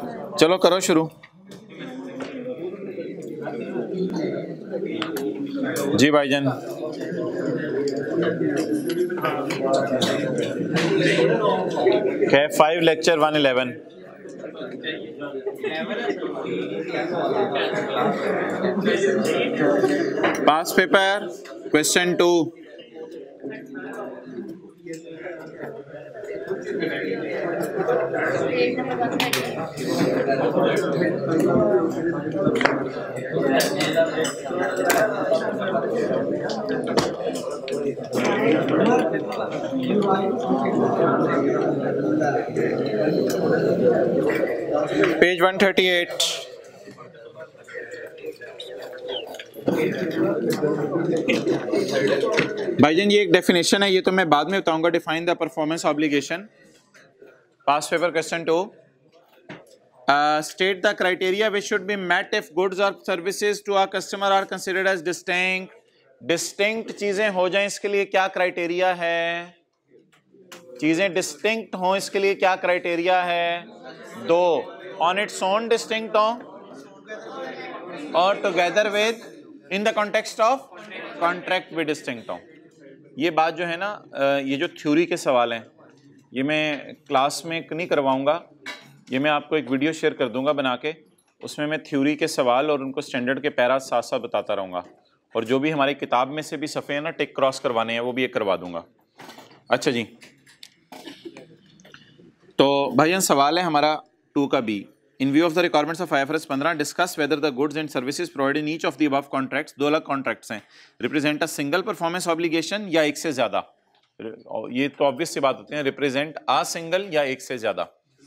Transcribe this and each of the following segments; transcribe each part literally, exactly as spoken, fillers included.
चलो करो शुरू। जी भाईजान। Five lecture one eleven. Past paper question two. Page one thirty eight. भाईजान ये एक डेफिनेशन है, ये तो मैं बाद में बताऊंगा। Define the performance obligation. Past paper question two. State the criteria which should be met if goods और services to a customer are considered as distinct. Distinct चीजें हो जाएं इसके लिए क्या क्राइटेरिया है? चीजें डिस्टिंक्ट हो इसके लिए क्या क्राइटेरिया है? दो, ऑन इट्स ओन डिस्टिंक्ट हो और together within the context of contract भी डिस्टिंक्ट हो। ये बात जो है ना, ये जो थ्योरी के सवाल हैं ये मैं क्लास में नहीं करवाऊंगा, ये मैं आपको एक वीडियो शेयर कर दूंगा बना के, उसमें मैं थ्योरी के सवाल और उनको स्टैंडर्ड के पैरा साथ साथ बताता रहूँगा। और जो भी हमारी किताब में से भी सफ़े हैं ना टिक क्रॉस करवाने हैं वो भी एक करवा दूंगा। अच्छा जी, तो भाईजान सवाल है हमारा टू का B. In view of the requirements of IFRS पंद्रह, discuss whether the goods and services provided in each of the above contracts, दो अलग कॉन्ट्रैक्ट्स हैं, represent a single performance obligation या एक से ज्यादा। ये तो ऑब्वियस सी बात होती है, रिप्रेजेंट अ सिंगल या एक से ज्यादा।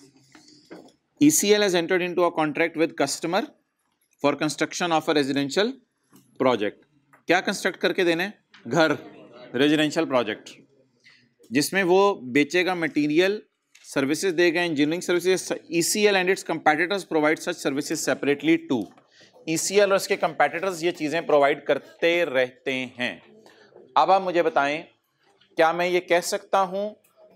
E C L has entered into a contract with customer for construction of a residential project. क्या कंस्ट्रक्ट करके देने? घर, रेजिडेंशियल प्रोजेक्ट, जिसमें वो बेचेगा मटेरियल, सर्विसेज देगा, engineering services. E C L and its competitors provide such services separately too. E C L और उसके competitors ये चीजें प्रोवाइड करते रहते हैं। अब आप मुझे बताएं, क्या मैं ये कह सकता हूं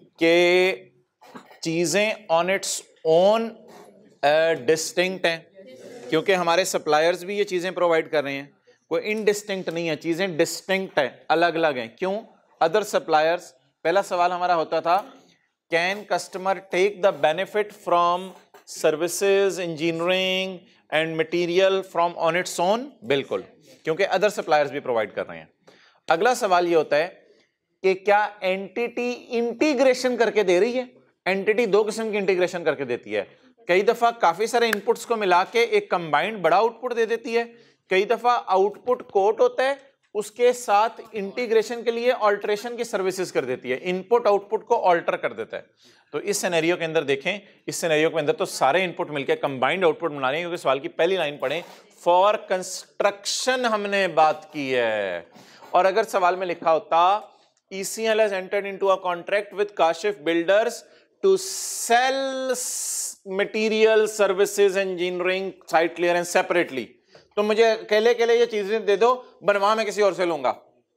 कि चीजें ऑन इट्स ओन डिस्टिंक्ट हैं? क्योंकि हमारे सप्लायर्स भी ये चीजें प्रोवाइड कर रहे हैं, कोई इनडिस्टिंक्ट नहीं है, चीजें डिस्टिंक्ट है, अलग अलग हैं। क्यों? Other suppliers. पहला सवाल हमारा होता था, can customer take the benefit from services, engineering and material from on its own? बिल्कुल, क्योंकि अदर सप्लायर्स भी प्रोवाइड कर रहे हैं। अगला सवाल ये होता है कि क्या एंटिटी इंटीग्रेशन करके दे रही है? एंटिटी दो किस्म की इंटीग्रेशन करके देती है। कई दफा काफी सारे इनपुट्स को मिला के एक कंबाइंड बड़ा आउटपुट दे देती है, कई दफा आउटपुट कोट होता है, उसके साथ इंटीग्रेशन के लिए ऑल्टरेशन की सर्विसेज कर देती है, इनपुट आउटपुट को ऑल्टर कर देता है। तो इस सिनेरियो के अंदर देखें, इस सिनेरियो के अंदर तो सारे इनपुट मिलकर कंबाइंड आउटपुट बना रहे हैं, क्योंकि सवाल की पहली लाइन पढ़ें, फॉर कंस्ट्रक्शन हमने बात की है। और अगर सवाल में लिखा होता E C L has entered into a contract with Kashif Builders to sell material, services, engineering, site clearance separately, तो मुझे अकेले अकेले ये चीजें दे दो, बनवा मैं किसी और से लूंगा।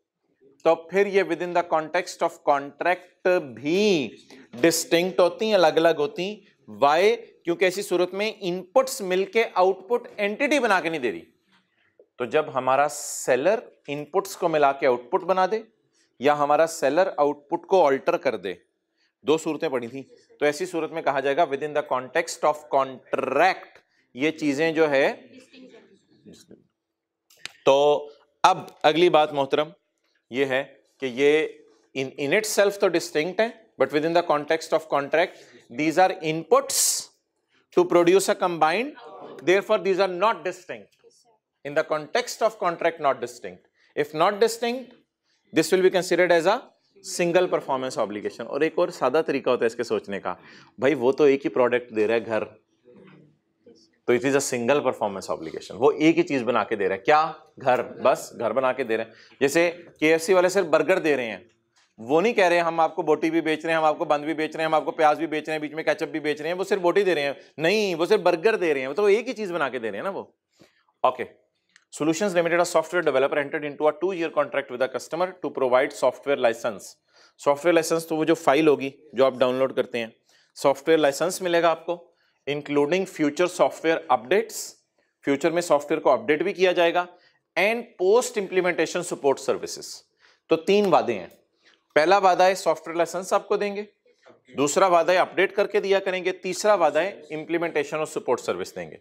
तो फिर ये within the context of contract भी डिस्टिंक्ट होती हैं, अलग अलग होती। वाई? क्योंकि ऐसी सूरत में इनपुट्स मिलके आउटपुट एंटिटी बना के नहीं दे रही। तो जब हमारा सेलर इनपुट्स को मिला के आउटपुट बना दे या हमारा सेलर आउटपुट को ऑल्टर कर दे, दो सूरतें पड़ी थी, तो ऐसी सूरत में कहा जाएगा within the context of contract ये चीजें जो है। तो अब अगली बात मोहतरम ये है कि ये इन इन इट सेल्फ तो डिस्टिंक्ट है, but within the context of contract these are inputs to produce a combined, therefore these are not distinct. In the context of contract not distinct. If not distinct this will be considered as a single performance obligation. और एक और सादा तरीका होता है इसके सोचने का, भाई वो तो एक ही प्रोडक्ट दे रहा है, घर, तो it is a single performance obligation. वो एक ही चीज बना के दे रहा है, क्या? घर, बस घर बना के दे रहे हैं। जैसे K F C वाले सिर्फ बर्गर दे रहे हैं, वो नहीं कह रहे हैं हम आपको बोटी भी बेच रहे हैं, हम आपको बंद भी बेच रहे हैं, हम आपको प्याज भी बेच रहे हैं, बीच में केचप भी बेच रहे हैं। वो सिर्फ बोटी दे रहे हैं, नहीं, वो सिर्फ बर्गर दे रहे हैं, तो एक ही चीज बना के दे रहे हैं ना वो। Okay. Solutions Limited, a software developer, entered into a two-year contract with a customer to provide software license. Software license तो वो जो फाइल होगी जो आप डाउनलोड करते हैं, सॉफ्टवेयर लाइसेंस मिलेगा आपको। Including future software updates, future में सॉफ्टवेयर को अपडेट भी किया जाएगा, and post implementation support services. तो तीन वादे हैं। पहला वादा है सॉफ्टवेयर लाइसेंस आपको देंगे, दूसरा वादा है अपडेट करके दिया करेंगे, तीसरा वादा है इंप्लीमेंटेशन और सपोर्ट सर्विस देंगे।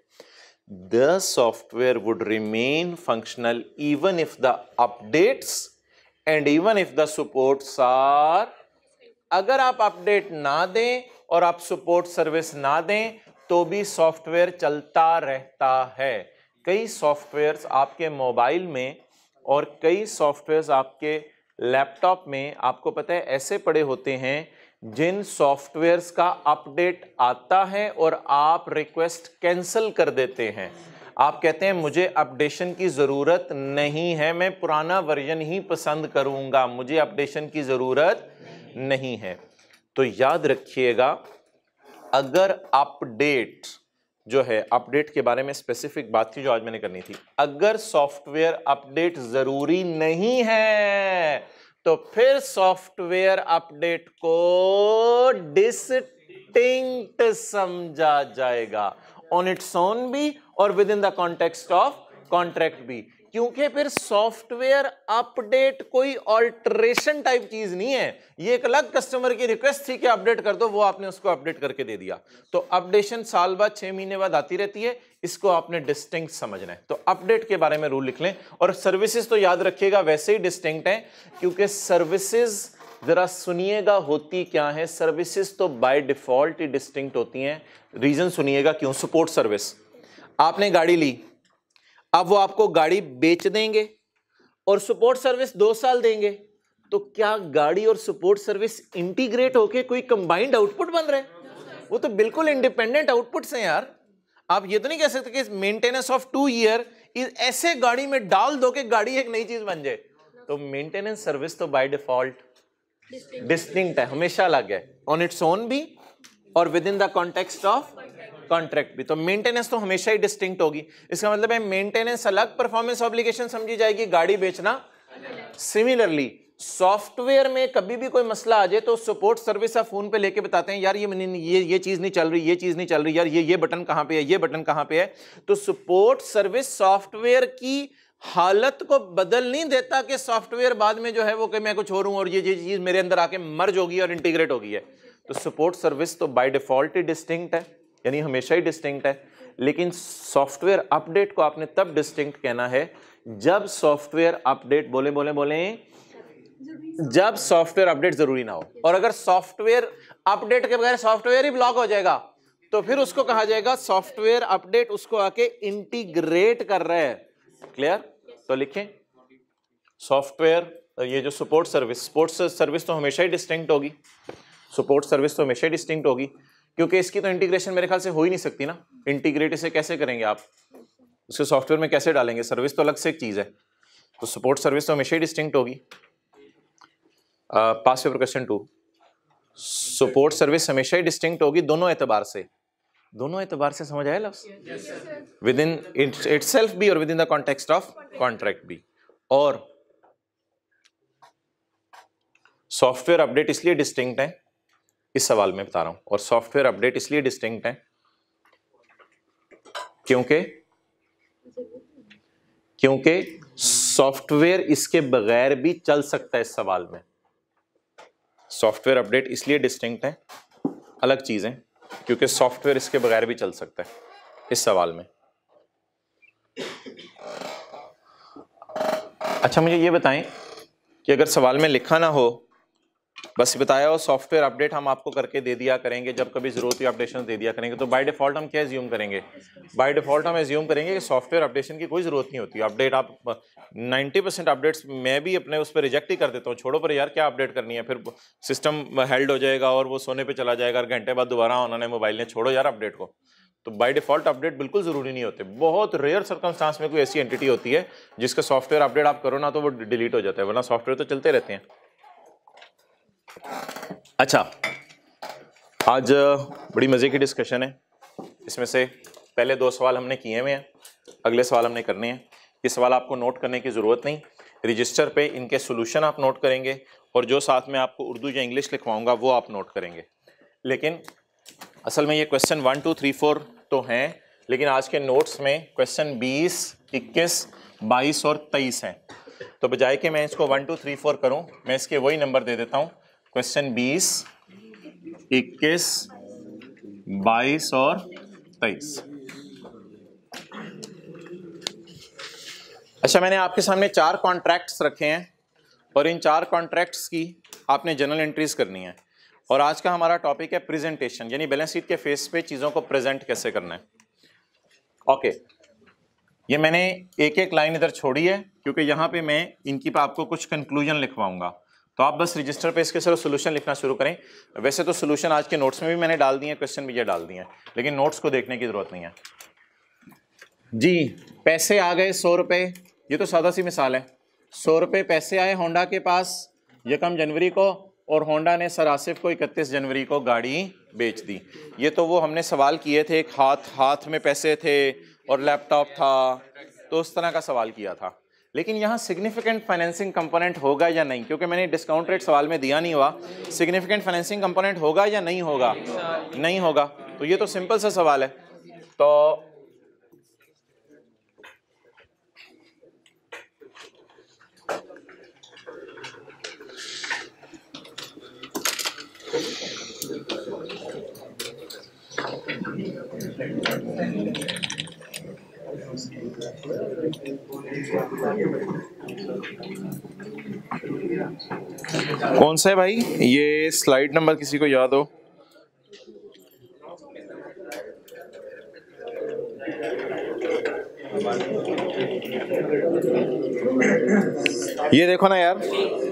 The software would remain functional even if the updates and even if the supports are, अगर आप अपडेट ना दें और आप सपोर्ट सर्विस ना दें तो भी सॉफ्टवेयर चलता रहता है। कई सॉफ्टवेयर्स आपके मोबाइल में और कई सॉफ्टवेयर्स आपके लैपटॉप में आपको पता है ऐसे पड़े होते हैं जिन सॉफ्टवेयर्स का अपडेट आता है और आप रिक्वेस्ट कैंसिल कर देते हैं। आप कहते हैं मुझे अपडेशन की जरूरत नहीं है, मैं पुराना वर्जन ही पसंद करूंगा, मुझे अपडेशन की जरूरत नहीं है। तो याद रखिएगा, अगर अपडेट जो है, अपडेट के बारे में स्पेसिफिक बात थी जो आज मैंने करनी थी, अगर सॉफ्टवेयर अपडेट जरूरी नहीं है तो फिर सॉफ्टवेयर अपडेट को डिस्टिंक्ट समझा जाएगा, ऑन इट्स ओन भी और within the context of contract भी, क्योंकि फिर सॉफ्टवेयर अपडेट कोई ऑल्टरेशन टाइप चीज नहीं है। ये एक अलग कस्टमर की रिक्वेस्ट थी कि अपडेट कर दो, वो आपने उसको अपडेट करके दे दिया। तो अपडेशन साल बाद छह महीने बाद आती रहती है, इसको आपने डिस्टिंक्ट समझना है। तो अपडेट के बारे में रूल लिख लें। और सर्विसेज तो याद रखिएगा वैसे ही डिस्टिंक्ट है, क्योंकि सर्विसेज जरा सुनिएगा होती क्या है, सर्विसेज तो बाय डिफॉल्ट ही डिस्टिंक्ट होती हैं। रीजन सुनिएगा क्यों। सपोर्ट सर्विस, आपने गाड़ी ली, अब वो आपको गाड़ी बेच देंगे और सपोर्ट सर्विस दो साल देंगे, तो क्या गाड़ी और सपोर्ट सर्विस इंटीग्रेट होके कोई कंबाइंड आउटपुट बन रहा है? वो तो बिल्कुल इंडिपेंडेंट आउटपुट्स हैं यार। आप ये तो नहीं कह सकते कि मेंटेनेंस ऑफ टू ईयर ऐसे गाड़ी में डाल दो कि गाड़ी एक नई चीज बन जाए। तो मेंटेनेंस सर्विस तो बाय डिफॉल्ट डिस्टिंक्ट है, हमेशा अलग है, ऑन इट्स ओन भी और within the context of contract भी। तो मेंटेनेंस तो हमेशा ही डिस्टिंक्ट होगी। इसका मतलब है मेंटेनेंस अलग, परफॉर्मेंस ऑब्लिगेशन समझी जाएगी, गाड़ी बेचना। सिमिलरली सॉफ्टवेयर में कभी भी कोई मसला आ जाए तो सपोर्ट सर्विस आप फोन पे लेके बताते हैं यार ये ये ये चीज नहीं चल रही, ये चीज नहीं चल रही, यार ये ये बटन कहां पे है, ये बटन कहां पे है। तो सपोर्ट सर्विस सॉफ्टवेयर की हालत को बदल नहीं देता कि सॉफ्टवेयर बाद में जो है वो कि मैं कुछ और हूं और ये चीज मेरे अंदर आके मर्ज होगी और इंटीग्रेट होगी है। तो सपोर्ट सर्विस तो बाय डिफॉल्ट ही डिस्टिंक्ट है, यानी हमेशा ही डिस्टिंक्ट है। लेकिन सॉफ्टवेयर अपडेट को आपने तब डिस्टिंक्ट कहना है जब सॉफ्टवेयर अपडेट बोले बोले बोले जब सॉफ्टवेयर अपडेट जरूरी ना हो। और अगर सॉफ्टवेयर अपडेट के बगैर सॉफ्टवेयर ही ब्लॉक हो जाएगा तो फिर उसको कहा जाएगा सॉफ्टवेयर अपडेट उसको आके इंटीग्रेट कर रहा है। क्लियर? तो लिखें सॉफ्टवेयर, ये जो सपोर्ट सर्विस, सपोर्ट सर्विस तो हमेशा ही डिस्टिंक्ट होगी, सपोर्ट सर्विस तो हमेशा ही डिस्टिंक्ट होगी, क्योंकि इसकी तो इंटीग्रेशन मेरे ख्याल से हो ही नहीं सकती ना। इंटीग्रेट इसे कैसे करेंगे आप, उसके सॉफ्टवेयर में कैसे डालेंगे? सर्विस तो अलग से एक चीज है। तो सपोर्ट सर्विस तो हमेशा ही डिस्टिंक्ट होगी। Past paper question two, support service हमेशा ही डिस्टिंक्ट होगी दोनों एतबार से। दोनों एतबार से समझ आया लफ्ज़? विद इन इटसेल्फ भी और within the context of contract भी। और सॉफ्टवेयर अपडेट इसलिए डिस्टिंक्ट है, इस सवाल में बता रहा हूं, और सॉफ्टवेयर अपडेट इसलिए डिस्टिंक्ट है क्योंकि क्योंकि सॉफ्टवेयर इसके बगैर भी चल सकता है। इस सवाल में सॉफ्टवेयर अपडेट इसलिए डिस्टिंक्ट है, अलग चीज है, क्योंकि सॉफ्टवेयर इसके बगैर भी चल सकता है इस सवाल में। अच्छा मुझे ये बताएं कि अगर सवाल में लिखा ना हो, बस बताया हो सॉफ्टवेयर अपडेट हम आपको करके दे दिया करेंगे, जब कभी जरूरत हुई अपडेशन दे दिया करेंगे, तो बाय डिफॉल्ट हम क्या एज्यूम करेंगे? बाय डिफॉल्ट हम एज्यूम करेंगे कि सॉफ्टवेयर अपडेशन की कोई जरूरत नहीं होती। अपडेट आप नब्बे परसेंट अपडेट्स मैं भी अपने उस पर रिजेक्ट ही कर देता हूँ, छोड़ो पर यार क्या अपडेट करनी है, फिर सिस्टम हेल्ड हो जाएगा और वो सोने पर चला जाएगा और घंटे बाद दोबारा उन्होंने मोबाइल ने, छोड़ो यार अपडेट को। तो बाय डिफॉल्ट अपडेट बिल्कुल जरूरी नहीं होते। बहुत रेयर सर्कमस्टांस में कोई ऐसी एंटिटी होती है जिसका सॉफ्टवेयर अपडेट आप करो ना तो वो डिलीट हो जाता है, वरना सॉफ्टवेयर तो चलते रहते हैं। अच्छा आज बड़ी मजे की डिस्कशन है, इसमें से पहले दो सवाल हमने किए हुए हैं, अगले सवाल हमने करने हैं। ये सवाल आपको नोट करने की जरूरत नहीं, रजिस्टर पे इनके सॉल्यूशन आप नोट करेंगे और जो साथ में आपको उर्दू या इंग्लिश लिखवाऊंगा वो आप नोट करेंगे। लेकिन असल में ये question one two three four तो हैं, लेकिन आज के नोट्स में क्वेश्चन बीस, इक्कीस, बाईस और तेईस हैं। तो बजाय कि मैं इसको वन टू थ्री फोर करूं, मैं इसके वही नंबर दे देता हूं, क्वेश्चन बीस, इक्कीस, बाईस और तेईस। अच्छा, मैंने आपके सामने चार कॉन्ट्रैक्ट्स रखे हैं और इन चार कॉन्ट्रैक्ट्स की आपने जर्नल एंट्रीज करनी है। और आज का हमारा टॉपिक है प्रेजेंटेशन, यानी बैलेंस शीट के फेस पे चीज़ों को प्रेजेंट कैसे करना है। ओके, ये मैंने एक एक लाइन इधर छोड़ी है क्योंकि यहाँ पे मैं इनकी पे आपको कुछ कंक्लूजन लिखवाऊंगा, तो आप बस रजिस्टर पे इसके सिर्फ सोल्यूशन लिखना शुरू करें। वैसे तो सोल्यूशन आज के नोट्स में भी मैंने डाल दिए हैं, क्वेश्चन भी ये डाल दिए हैं, लेकिन नोट्स को देखने की जरूरत नहीं है। जी, पैसे आ गए सौ रुपये, ये तो सादा सी मिसाल है। सौ रुपये पैसे आए होंडा के पास यकम जनवरी को, और होंडा ने सर आसिफ को इकतीस जनवरी को गाड़ी बेच दी। ये तो वो हमने सवाल किए थे, एक हाथ हाथ में पैसे थे और लैपटॉप था, तो उस तरह का सवाल किया था। लेकिन यहाँ सिग्निफिकेंट फाइनेंसिंग कंपोनेंट होगा या नहीं, क्योंकि मैंने डिस्काउंट रेट सवाल में दिया नहीं हुआ। सिग्निफिकेंट फाइनेंसिंग कंपोनेंट होगा या नहीं होगा? नहीं होगा। तो ये तो सिंपल सा सवाल है। तो कौन सा है भाई ये स्लाइड नंबर, किसी को याद हो? ये देखो ना यार,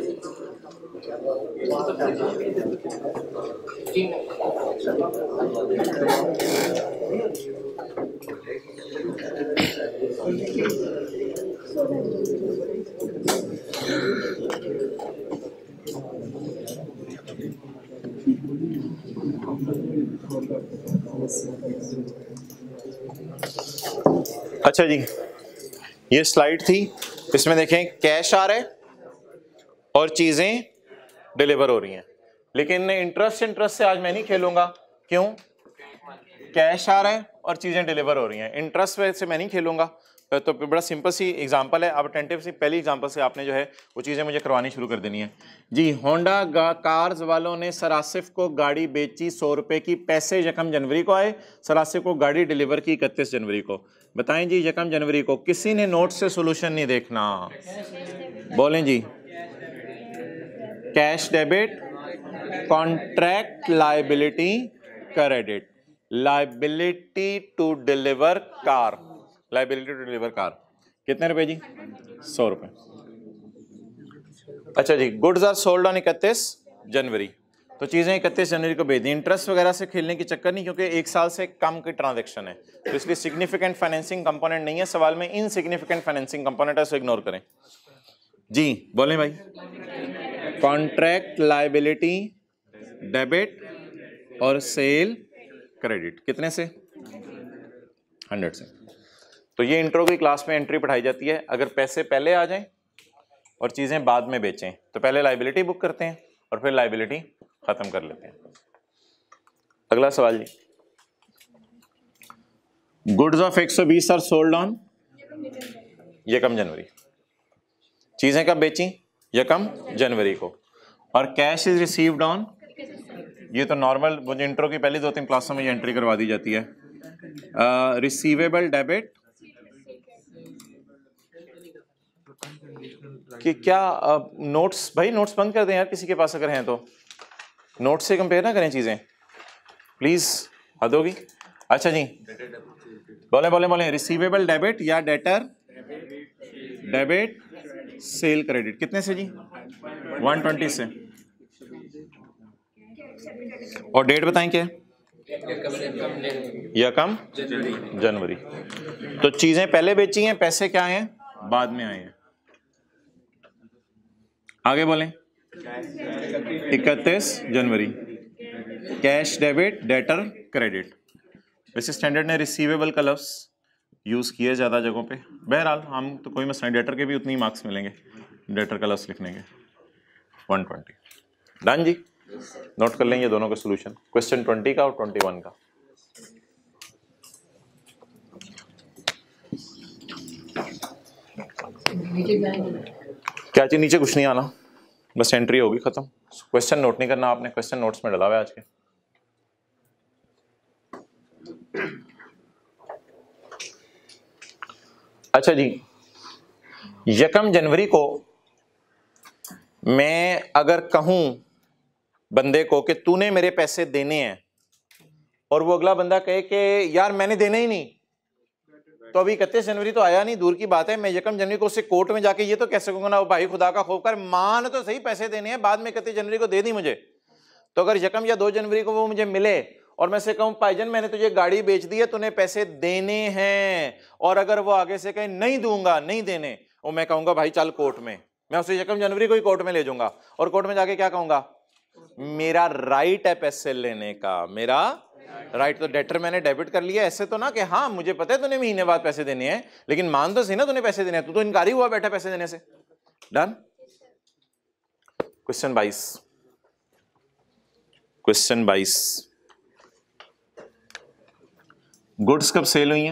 अच्छा जी, ये स्लाइड थी, इसमें देखें कैश आ रहा है और चीजें डिलीवर हो रही हैं। लेकिन इंटरेस्ट इंटरेस्ट से आज मैं नहीं खेलूंगा। क्यों? कैश आ रहा है और चीजें डिलीवर हो रही हैं, इंटरेस्ट से मैं नहीं खेलूंगा। तो बड़ा सिंपल सी एग्जांपल है, अब अटेंटिव सी पहली एग्जांपल से आपने जो है वो चीज़ें मुझे करवानी शुरू कर देनी है। जी, होंडा कार्स वालों ने सर आसिफ को गाड़ी बेची सौ रुपए की, पैसे यकम जनवरी को आए, सर आसिफ को गाड़ी डिलीवर की इकतीस जनवरी को। बताएं जी, यकम जनवरी को किसी ने नोट से सोल्यूशन नहीं देखना, बोलें जी। Cash debit, contract liability credit, liability to deliver car, liability to deliver car कितने रुपए जी? सौ रुपए। अच्छा जी, गुड्स आर सोल्ड ऑन इकतीस जनवरी, तो चीजें इकतीस जनवरी को भेज दी। इंटरेस्ट वगैरह से खेलने की चक्कर नहीं, क्योंकि एक साल से कम की ट्रांजैक्शन है, तो इसलिए सिग्निफिकेंट फाइनेंसिंग कंपोनेंट नहीं है सवाल में, इनसिग्निफिकेंट फाइनेंसिंग कंपोनेंट है, सो इग्नोर करें जी। बोलें भाई। कॉन्ट्रैक्ट लायबिलिटी डेबिट और सेल क्रेडिट कितने से? हंड्रेड से। तो ये इंट्रो की क्लास में एंट्री पढ़ाई जाती है। अगर पैसे पहले आ जाएं और चीजें बाद में बेचें, तो पहले लायबिलिटी बुक करते हैं और फिर लायबिलिटी खत्म कर लेते हैं। अगला सवाल जी, गुड्स ऑफ एक सौ बीस आर सोल्ड ऑन यकम जनवरी, चीजें कब बेची? यकम जनवरी को, और कैश इज रिसीव्ड ऑन, ये तो नॉर्मल मुझे इंट्रो की पहली दो तीन क्लासों में ये एंट्री करवा दी जाती है। रिसीवेबल uh, डेबिट कि क्या नोट्स, भाई नोट्स बंद कर दें यार किसी के पास अगर हैं तो, नोट्स से कंपेयर ना करें चीजें प्लीज, हद होगी। अच्छा जी, बोले बोले बोले रिसीवेबल डेबिट या डेटर डेबिट सेल क्रेडिट कितने से जी? वन ट्वेंटी से। और डेट बताएं क्या? यकम जनवरी। तो चीजें पहले बेची हैं, पैसे क्या आए हैं? बाद में आए हैं। आगे बोलें। इकतीस जनवरी, कैश डेबिट डेटर क्रेडिट। वैसे स्टैंडर्ड ने रिसीवेबल का लफ्ज यूज किया ज्यादा जगहों पे, बहरहाल हम तो कोई मसला नहीं, डेटर के भी उतनी मार्क्स मिलेंगे डेटर का लफ्ज लिखने के। वन ट्वेंटी डन जी। नोट कर लेंगे दोनों का सोल्यूशन, क्वेश्चन ट्वेंटी का और ट्वेंटी वन का। क्या चीज नीचे कुछ नहीं आना, बस एंट्री होगी खत्म। क्वेश्चन नोट नहीं करना आपने, क्वेश्चन नोट्स में डला हुआ है आज के। अच्छा जी, यकम जनवरी को मैं अगर कहूं बंदे को कि तूने मेरे पैसे देने हैं, और वो अगला बंदा कहे कि यार मैंने देने ही नहीं, तो अभी इकतीस जनवरी तो आया नहीं, दूर की बात है, मैं यकम जनवरी को उससे कोर्ट में जाके ये तो कह सकूंगा ना, भाई खुदा का खौफ कर, मान तो सही पैसे देने हैं, बाद में इकतीस जनवरी को दे दी मुझे। तो अगर यकम या दो जनवरी को वो मुझे मिले और मैं से कहूं भाईजान मैंने तुझे गाड़ी बेच दी है, तूने पैसे देने हैं, और अगर वो आगे से कहे नहीं दूंगा, नहीं देने, और मैं कहूंगा भाई चल कोर्ट में, मैं उसे यकम जनवरी को ही कोर्ट में ले जाऊंगा, और कोर्ट में जाके क्या कहूंगा, मेरा राइट है पैसे लेने का, मेरा राइट। तो डेटर मैंने डेबिट कर लिया, ऐसे तो ना कि हाँ मुझे पता है तूने महीने बाद पैसे देने हैं, लेकिन मान तो सही ना तूने पैसे देने हैं, तू तो इनकारी हुआ बैठा पैसे देने से। डन। क्वेश्चन बाईस, क्वेश्चन बाईस, गुड्स कब सेल हुई हैं?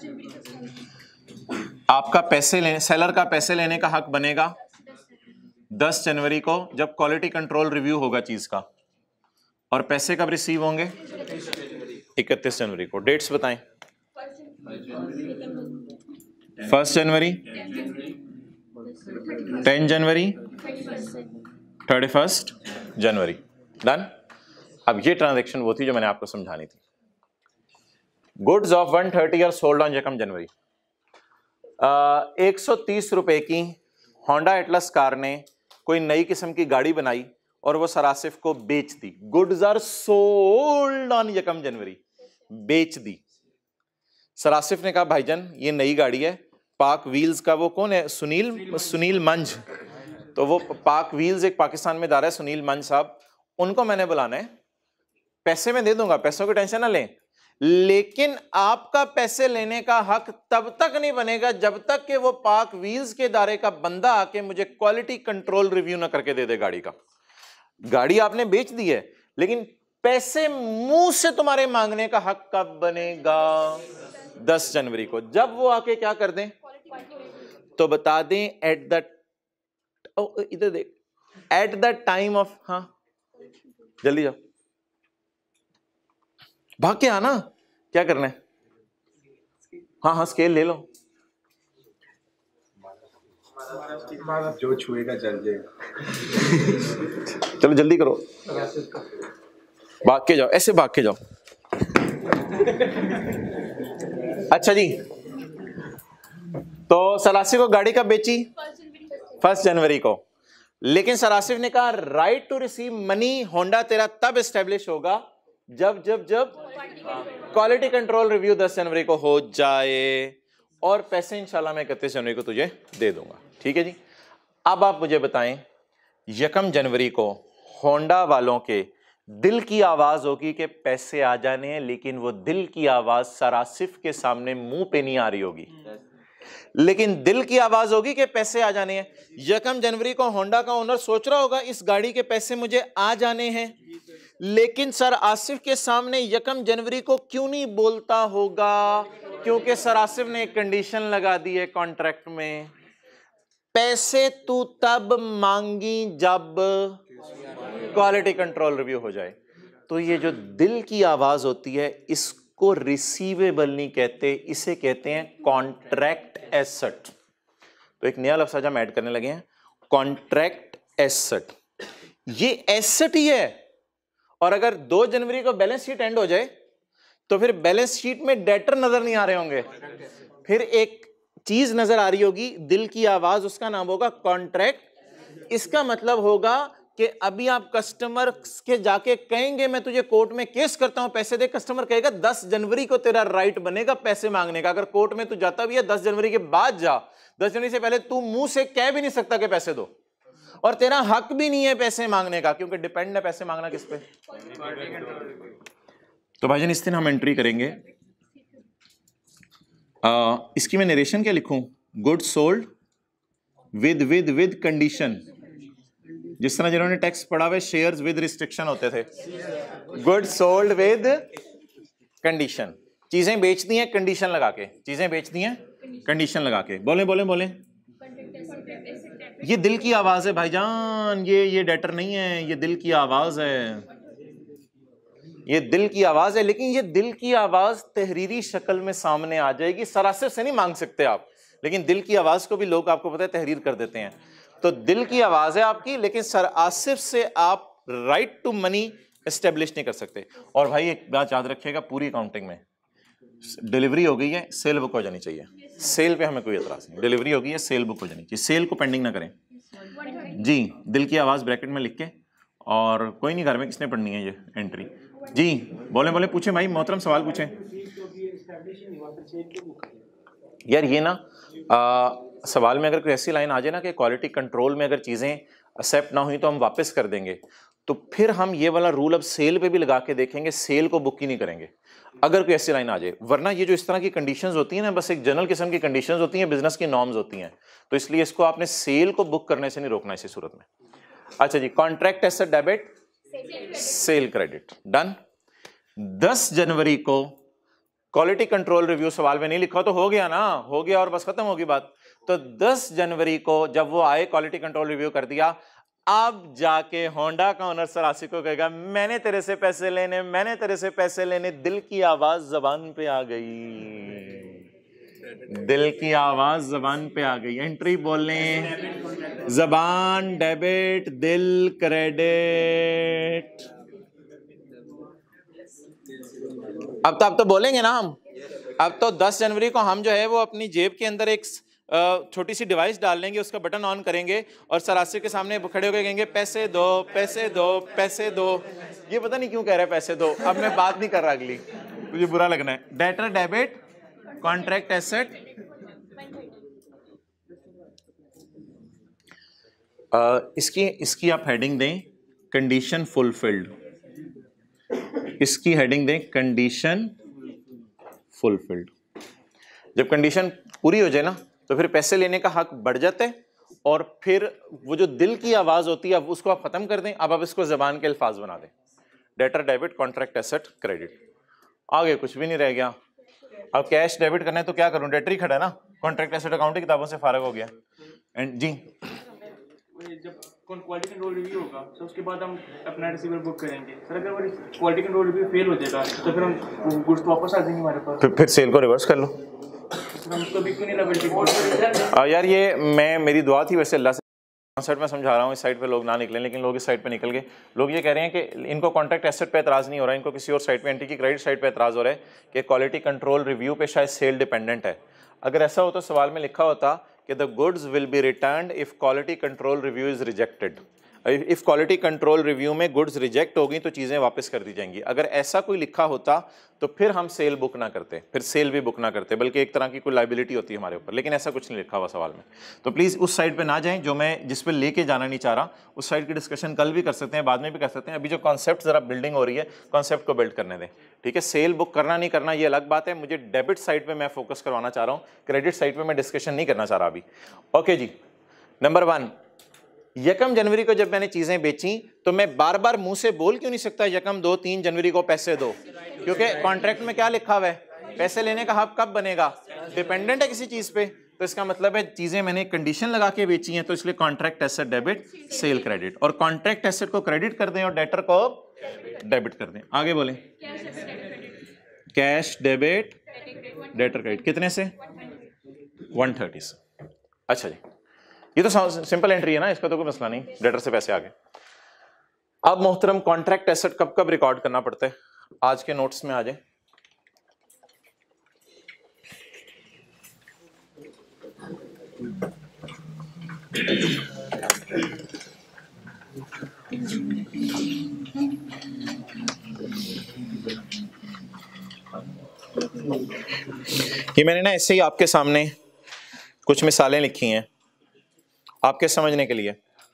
आपका पैसे लेने, सेलर का पैसे लेने का हक बनेगा दस जनवरी को, जब क्वालिटी कंट्रोल रिव्यू होगा चीज का, और पैसे कब रिसीव होंगे? इकतीस जनवरी को। डेट्स बताएं। First January, ten January, thirty first January. Done. अब ये ट्रांजैक्शन वो थी जो मैंने आपको समझानी थी। Goods of one thirty are sold on यकम जनवरी। एक सौ तीस रुपए की होंडा एटलस कार ने कोई नई किस्म की गाड़ी बनाई और वो सरासिफ को बेच दी। गुड्स आर सोल्ड ऑन यकम जनवरी, बेच दी। सरासिफ ने कहा भाईजान ये नई गाड़ी है, पाक व्हील्स का वो कौन है, सुनील सुनील मंज, तो वो पाक व्हील्स एक पाकिस्तान में दार है, सुनील मंज साहब, उनको मैंने बुलाना है, पैसे मैं दे दूंगा, पैसों की टेंशन ना लें, लेकिन आपका पैसे लेने का हक तब तक नहीं बनेगा जब तक कि वो पाक व्हील्स के दायरे का बंदा आके मुझे क्वालिटी कंट्रोल रिव्यू ना करके दे दे गाड़ी का। गाड़ी आपने बेच दी है, लेकिन पैसे मुंह से तुम्हारे मांगने का हक कब बनेगा? दस जनवरी को। जब वो आके क्या कर दें तो बता दें एट द, इधर देख, एट द टाइम ऑफ, हाँ जल्दी जाओ, भाग के आना, क्या करना है? हाँ हाँ स्केल ले लो, जो छुएगा जल जाएगा। चलो जल्दी करो, भाग के जाओ, ऐसे भाग के जाओ। अच्छा जी, तो सरासिफ को गाड़ी कब बेची? फर्स्ट जनवरी को। लेकिन सरासिफ ने कहा राइट टू रिसीव मनी होंडा तेरा तब एस्टेब्लिश होगा जब जब जब क्वालिटी कंट्रोल रिव्यू दस जनवरी को हो जाए, और पैसे इंशाल्लाह मैं इकतीस जनवरी को तुझे दे दूंगा। ठीक है जी। अब आप मुझे बताएं, यकम जनवरी को होंडा वालों के दिल की आवाज होगी कि पैसे आ जाने हैं, लेकिन वो दिल की आवाज सरासिफ के सामने मुंह पे नहीं आ रही होगी, लेकिन दिल की आवाज होगी कि पैसे आ जाने हैं। यकम जनवरी को होंडा का ओनर सोच रहा होगा इस गाड़ी के पैसे मुझे आ जाने हैं, लेकिन सर आसिफ के सामने यकम जनवरी को क्यों नहीं बोलता होगा? क्योंकि सर आसिफ ने एक कंडीशन लगा दी है कॉन्ट्रैक्ट में, पैसे तू तब मांगी जब क्वालिटी कंट्रोल रिव्यू हो जाए। तो ये जो दिल की आवाज होती है इसको रिसीवेबल नहीं कहते, इसे कहते हैं कॉन्ट्रैक्ट एसेट। तो एक नया लफ्ज़ हम ऐड करने लगे हैं, कॉन्ट्रैक्ट एसेट। ये एसेट ही है, और अगर दो जनवरी को बैलेंस शीट एंड हो जाए तो फिर बैलेंस शीट में डेटर नजर नहीं आ रहे होंगे, फिर एक चीज नजर आ रही होगी, दिल की आवाज, उसका नाम होगा कॉन्ट्रैक्ट। इसका मतलब होगा कि अभी आप कस्टमर के जाके कहेंगे मैं तुझे कोर्ट में केस करता हूं पैसे दे, कस्टमर कहेगा दस जनवरी को तेरा राइट बनेगा पैसे मांगने का। अगर कोर्ट में तू जाता भी है दस जनवरी के बाद जा, दस जनवरी से पहले तू मुंह से कह भी नहीं सकता कि पैसे दो, और तेरा हक भी नहीं है पैसे मांगने का, क्योंकि डिपेंड है पैसे मांगना किस पे। तो भाईजान इस दिन हम एंट्री करेंगे, आ, इसकी मैं नरेशन क्या लिखूं? Good sold with with with condition, जिस तरह जिन्होंने टैक्स पढ़ा हुआ, शेयर्स विद रिस्ट्रिक्शन होते थे, गुड्स सोल्ड विद कंडीशन, चीजें बेचती हैं कंडीशन लगा के, चीजें बेचती हैं कंडीशन लगा के। बोले बोले बोले ये दिल की आवाज है भाईजान, ये ये डेटर नहीं है, ये दिल की आवाज है, ये दिल की आवाज है। लेकिन ये दिल की आवाज तहरीरी शक्ल में सामने आ जाएगी, सरासिर से नहीं मांग सकते आप, लेकिन दिल की आवाज को भी लोग आपको पता है तहरीर कर देते हैं। तो दिल की आवाज है आपकी, लेकिन सरासिर से आप राइट टू मनी एस्टेब्लिश नहीं कर सकते। और भाई एक बात याद रखिएगा, पूरी अकाउंटिंग में डिलीवरी हो गई है, सेल बुक हो जानी चाहिए। सेल पे हमें कोई एतराज नहीं, डिलीवरी हो गई है, सेल बुक हो जानी चाहिए, सेल को पेंडिंग ना करें जी। दिल की आवाज ब्रैकेट में लिख के, और कोई नहीं घर में किसने पढ़नी है ये एंट्री जी। बोले बोले पूछे भाई, मोहतरम सवाल पूछे यार। ये ना आ, सवाल में अगर कोई ऐसी लाइन आ जाए ना कि क्वालिटी कंट्रोल में अगर चीजें एक्सेप्ट ना हुई तो हम वापस कर देंगे, तो फिर हम ये वाला रूल अब सेल पे भी लगा के देखेंगे, सेल को बुक ही नहीं करेंगे अगर कोई ऐसी लाइन आ जाए। वरना ये जो इस तरह की कंडीशंस होती हैं ना, बस एक जनरल किस्म की कंडीशंस होती हैं, बिजनेस की नॉर्म्स होती हैं, तो इसलिए इसको आपने सेल को बुक करने से नहीं रोकना इसी सूरत में। अच्छा जी, contract asset debit, sale credit, done. दस जनवरी को क्वालिटी कंट्रोल रिव्यू, सवाल में नहीं लिखा तो हो गया ना, हो गया और बस खत्म होगी बात। तो दस जनवरी को जब वो आए, क्वालिटी कंट्रोल रिव्यू कर दिया, अब जाके होंडा का ओनर सरासी को कहेगा मैंने तेरे से पैसे लेने, मैंने तेरे से पैसे लेने। दिल की आवाज जबान पे आ गई, दिल की आवाज जबान पे आ गई। एंट्री बोलने, जबान डेबिट, दिल क्रेडिट। अब तो अब तो बोलेंगे ना हम। अब तो दस जनवरी को हम जो है वो अपनी जेब के अंदर एक छोटी सी डिवाइस डाल लेंगे, उसका बटन ऑन करेंगे और सरासी के सामने खड़े होकर कहेंगे पैसे दो, पैसे दो, पैसे दो। ये पता नहीं क्यों कह रहा है पैसे दो, अब मैं बात नहीं कर रहा अगली, मुझे बुरा लगना है। डेटर डेबिट, कॉन्ट्रैक्ट एसेट, इसकी इसकी आप हेडिंग दें कंडीशन फुलफिल्ड, इसकी हेडिंग दें कंडीशन फुलफिल्ड। जब कंडीशन पूरी हो जाए ना तो फिर पैसे लेने का हक बढ़ जाता है, और फिर वो जो दिल की आवाज होती है अब उसको आप खत्म कर दें। अब आप इसको जबान के अल्फाज बना दें, debtor debit, contract asset, credit. आगे कुछ भी नहीं रह गया। अब कैश डेबिट करना है तो क्या करूं, डेटर ही खड़ा है ना, कॉन्ट्रैक्ट एसेट अकाउंट की किताबों से फारग हो गया। एंड जी जब क्वालिटी कंट्रोल रिव्यू होगा तो उसके बाद हम अपना रिसीवर बुक करेंगे। सर अगर वो क्वालिटी कंट्रोल रिव्यू फेल हो जाएगा तो फिर हम गुड्स वापस आ जाएंगे हमारे पास, फिर, फिर सेल को रिवर्स कर लो। हम उसको भी क्यों नहीं लेवल आ, यार ये मैं मेरी दुआ थी वैसे अल्लाह से, साइड में समझा रहा हूँ, इस साइड पे लोग ना निकलें, लेकिन लोग इस साइड पे निकल गए। लोग ये कह रहे हैं कि इनको कॉन्ट्रैक्ट एसेट पे एतराज़ नहीं हो रहा है, इनको किसी और साइड पे, एंटी की क्रेडिट साइड पे एतराज़ हो रहा है कि क्वालिटी कंट्रोल रिव्यू पे शायद सेल डिपेंडेंट है। अगर ऐसा हो तो सवाल में लिखा होता कि the goods will be returned if quality control review is rejected. If quality control review में गुड्स रिजेक्ट होगी तो चीज़ें वापस कर दी जाएंगी। अगर ऐसा कोई लिखा होता तो फिर हम सेल बुक ना करते, फिर सेल भी बुक ना करते, बल्कि एक तरह की कोई लाइबिलिटी होती है हमारे ऊपर। लेकिन ऐसा कुछ नहीं लिखा हुआ सवाल में, तो प्लीज़ उस साइड पे ना जाएं जो मैं जिस पे लेके जाना नहीं चाह रहा। उस साइड की डिस्कशन कल भी कर सकते हैं, बाद में भी कर सकते हैं। अभी जो कॉन्सेप्ट ज़रा बिल्डिंग हो रही है, कॉन्सेप्ट को बिल्ड करने दें, ठीक है। सेल बुक करना नहीं करना ये अलग बात है। मुझे डेबिट साइड पर मैं फोकस करवाना चाह रहा हूँ, क्रेडिट साइड पर मैं डिस्कशन नहीं करना चाह रहा अभी। ओके जी, नंबर वन, यकम जनवरी को जब मैंने चीजें बेची तो मैं बार बार मुंह से बोल क्यों नहीं सकता यकम दो तीन जनवरी को पैसे दो, क्योंकि कॉन्ट्रैक्ट में क्या लिखा हुआ है, पैसे लेने का हक कब बनेगा, डिपेंडेंट है किसी चीज पे। तो इसका मतलब है चीजें मैंने कंडीशन लगा के बेची हैं, तो इसलिए contract asset debit, sale credit. और कॉन्ट्रैक्ट एसेट को क्रेडिट कर दें और डेटर को डेबिट कर दें। आगे बोले, कैश डेबिट, डेटर क्रेडिट, कितने से, वन थर्टी से। अच्छा जी, ये तो सिंपल एंट्री है ना, इसका तो कोई मसला नहीं, डेटर से पैसे आ गए। अब मोहतरम कॉन्ट्रैक्ट एसेट कब कब रिकॉर्ड करना पड़ता है, आज के नोट्स में आ जाए। ये मैंने ना ऐसे ही आपके सामने कुछ मिसालें लिखी हैं आपके समझने के लिए।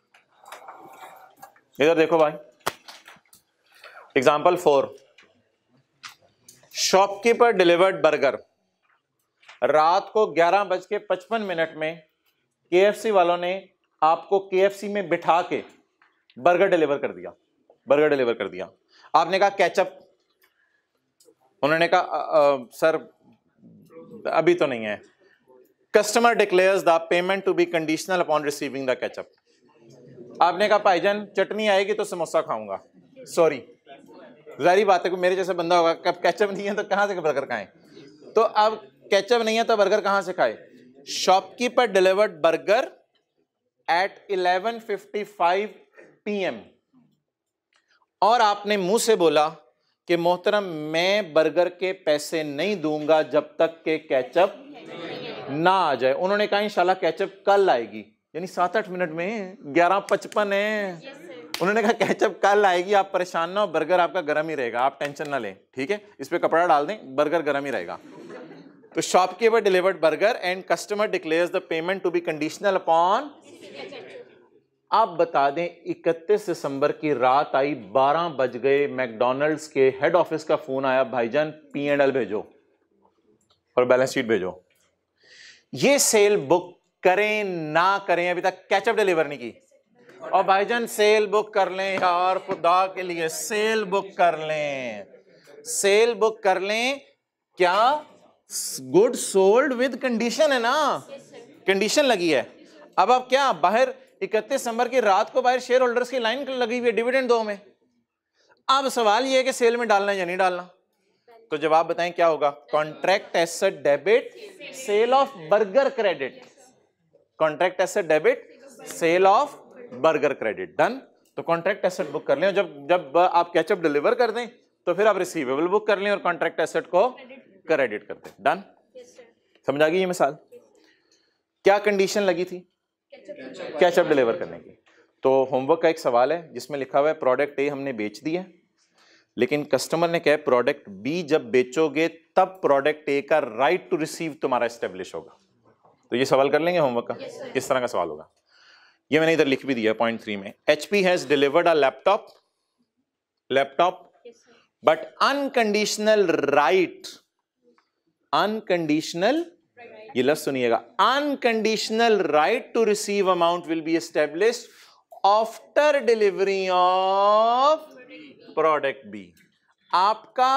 इधर देखो भाई, example four, shopkeeper delivered burger. रात को ग्यारह बज के पचपन मिनट में केएफसी वालों ने आपको केएफसी में बिठा के बर्गर डिलीवर कर दिया, बर्गर डिलीवर कर दिया। आपने कहा केचप, उन्होंने कहा सर अभी तो नहीं है। Customer declares the payment to be conditional upon receiving the ketchup. आपने कहा भाईजान चटनी आएगी तो समोसा खाऊंगा, सॉरी जारी बात है, मेरे जैसा बंदा होगा, कब केचप नहीं है तो कहां से बर्गर खाएं? तो अब केचप नहीं है तो बर्गर कहां से खाए? Shopkeeper delivered burger at eleven fifty five P M और आपने मुंह से बोला कि मोहतरम मैं बर्गर के पैसे नहीं दूंगा जब तक के केचप ना आ जाए। उन्होंने कहा इंशाल्लाह केचप कल आएगी, यानी सात आठ मिनट में, ग्यारह पचपन है। उन्होंने कहा केचप कल आएगी, आप परेशान ना हो, बर्गर आपका गर्म ही रहेगा, आप टेंशन ना लें, ठीक है, इस पे कपड़ा डाल दें, बर्गर गर्म ही रहेगा। तो shopkeeper delivered burger and customer declares the payment to be conditional upon. आप बता दें इकतीस दिसंबर की रात आई, बारह बज गए, मैकडॉनल्ड्स के हेड ऑफिस का फोन आया, भाईजान पी एंड एल भेजो और बैलेंस शीट भेजो। ये सेल बुक करें ना करें, अभी तक केचप डिलीवर नहीं की, और भाईजान सेल बुक कर लें यार, खुदा के लिए सेल बुक कर लें, सेल बुक कर लें। क्या गुड सोल्ड विद कंडीशन है ना, कंडीशन लगी है। अब आप क्या बाहर इकतीस दिसंबर की रात को बाहर शेयर होल्डर्स की लाइन लगी हुई है डिविडेंड दो में। अब सवाल ये है कि सेल में डालना है या नहीं डालना, तो जवाब बताएं क्या होगा? Contract asset debit, sale of burger credit, contract asset debit, sale of burger credit, done. तो कॉन्ट्रैक्ट एसेट बुक कर लें, जब जब आप केचप डिलीवर कर दें तो फिर आप रिसीवेबल बुक कर लें और कॉन्ट्रैक्ट एसेट को क्रेडिट कर दें, डन। समझ आ गई ये मिसाल? क्या कंडीशन लगी थी केचप डिलीवर करने की? तो होमवर्क का एक सवाल है जिसमें लिखा हुआ है प्रोडक्ट ए हमने बेच दिया, लेकिन कस्टमर ने कहा प्रोडक्ट बी जब बेचोगे तब प्रोडक्ट ए का राइट टू रिसीव तुम्हारा एस्टेब्लिश होगा। तो ये सवाल कर लेंगे होमवर्क का, किस तरह का सवाल होगा? ये मैंने इधर लिख भी दिया पॉइंट थ्री में। HP has delivered a laptop, laptop but unconditional right, unconditional, ये लफ्ज सुनिएगा, unconditional right to receive amount will be established after delivery of product B. आपका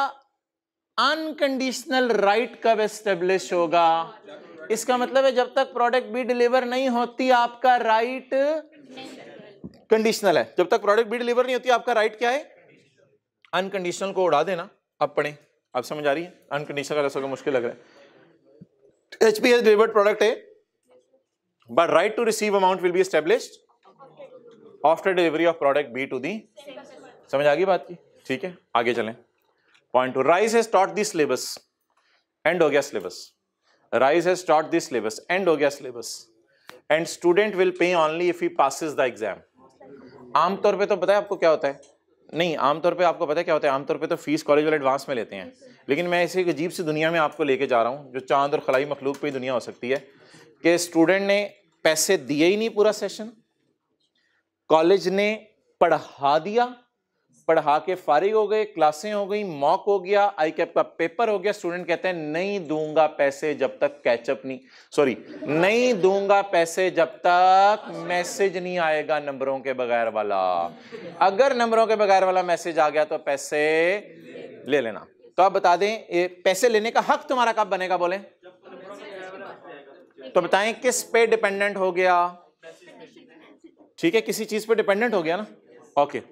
अनकंडीशनल राइट कब एस्टेब्लिश होगा? इसका मतलब है जब तक प्रोडक्ट बी डिलीवर नहीं होती आपका राइट कंडीशनल है। जब तक प्रोडक्ट बी डिलीवर नहीं होती आपका राइट क्या है? अनकंडीशनल को उड़ा देना। अब पढ़ें, आप समझ आ रही है? अनकंडीशनल का रसों का मुश्किल लग रहा है। H P has delivered product A, but right to receive amount will be established after delivery of product B to the। समझ आ गई बात की? ठीक है, आगे चलें। Point two, Rise has taught the syllabus, and हो गया syllabus. Rise has taught the syllabus, and हो गया syllabus, and student will pay only if he passes the exam. आमतौर पे तो पता है आपको क्या होता है? नहीं, आमतौर पे आपको पता है क्या होता है? आमतौर पे तो फीस कॉलेज वाले एडवांस में लेते हैं, लेकिन मैं ऐसी एक अजीब सी दुनिया में आपको लेके जा रहा हूँ जो चांद और खलाई मखलूक पे ही दुनिया हो सकती है कि स्टूडेंट ने पैसे दिए ही नहीं पूरा सेशन, कॉलेज ने पढ़ा दिया, पढ़ा के फारिग हो गए, क्लासें हो गई, मॉक हो गया, आई कैप का पेपर हो गया, स्टूडेंट कहते हैं नहीं दूंगा पैसे जब तक कैचअप नहीं, सॉरी नहीं दूंगा पैसे जब तक मैसेज नहीं आएगा नंबरों के बगैर वाला। अगर नंबरों के बगैर वाला मैसेज आ गया तो पैसे ले लेना। तो आप बता दें ये पैसे लेने का हक तुम्हारा कब बनेगा? बोले तो बताएं किस पे डिपेंडेंट हो गया? ठीक है, किसी चीज पे डिपेंडेंट हो गया ना। Okay,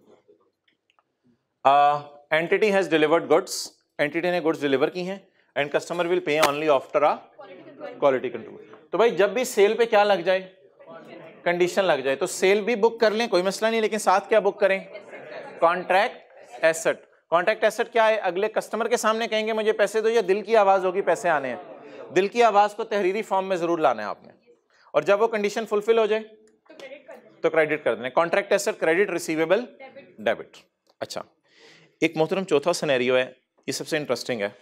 entity has delivered goods, entity ने गुड्स डिलीवर की हैं, and customer will pay only after a quality control. तो भाई जब भी सेल पे क्या लग जाए? कंडीशन लग जाए, तो सेल भी बुक कर लें, कोई मसला नहीं, लेकिन साथ क्या बुक करें? Contract asset. कॉन्ट्रैक्ट एसेट क्या है? अगले कस्टमर के सामने कहेंगे मुझे पैसे दो, या दिल की आवाज होगी पैसे आने हैं? दिल की आवाज को तहरीरी फॉर्म में जरूर लाना है आपने, और जब वो कंडीशन फुलफिल हो जाए तो क्रेडिट कर देना। Contract asset credit, receivable debit. अच्छा, एक मोहतरम चौथा सिनेरियो है, ये सबसे इंटरेस्टिंग है।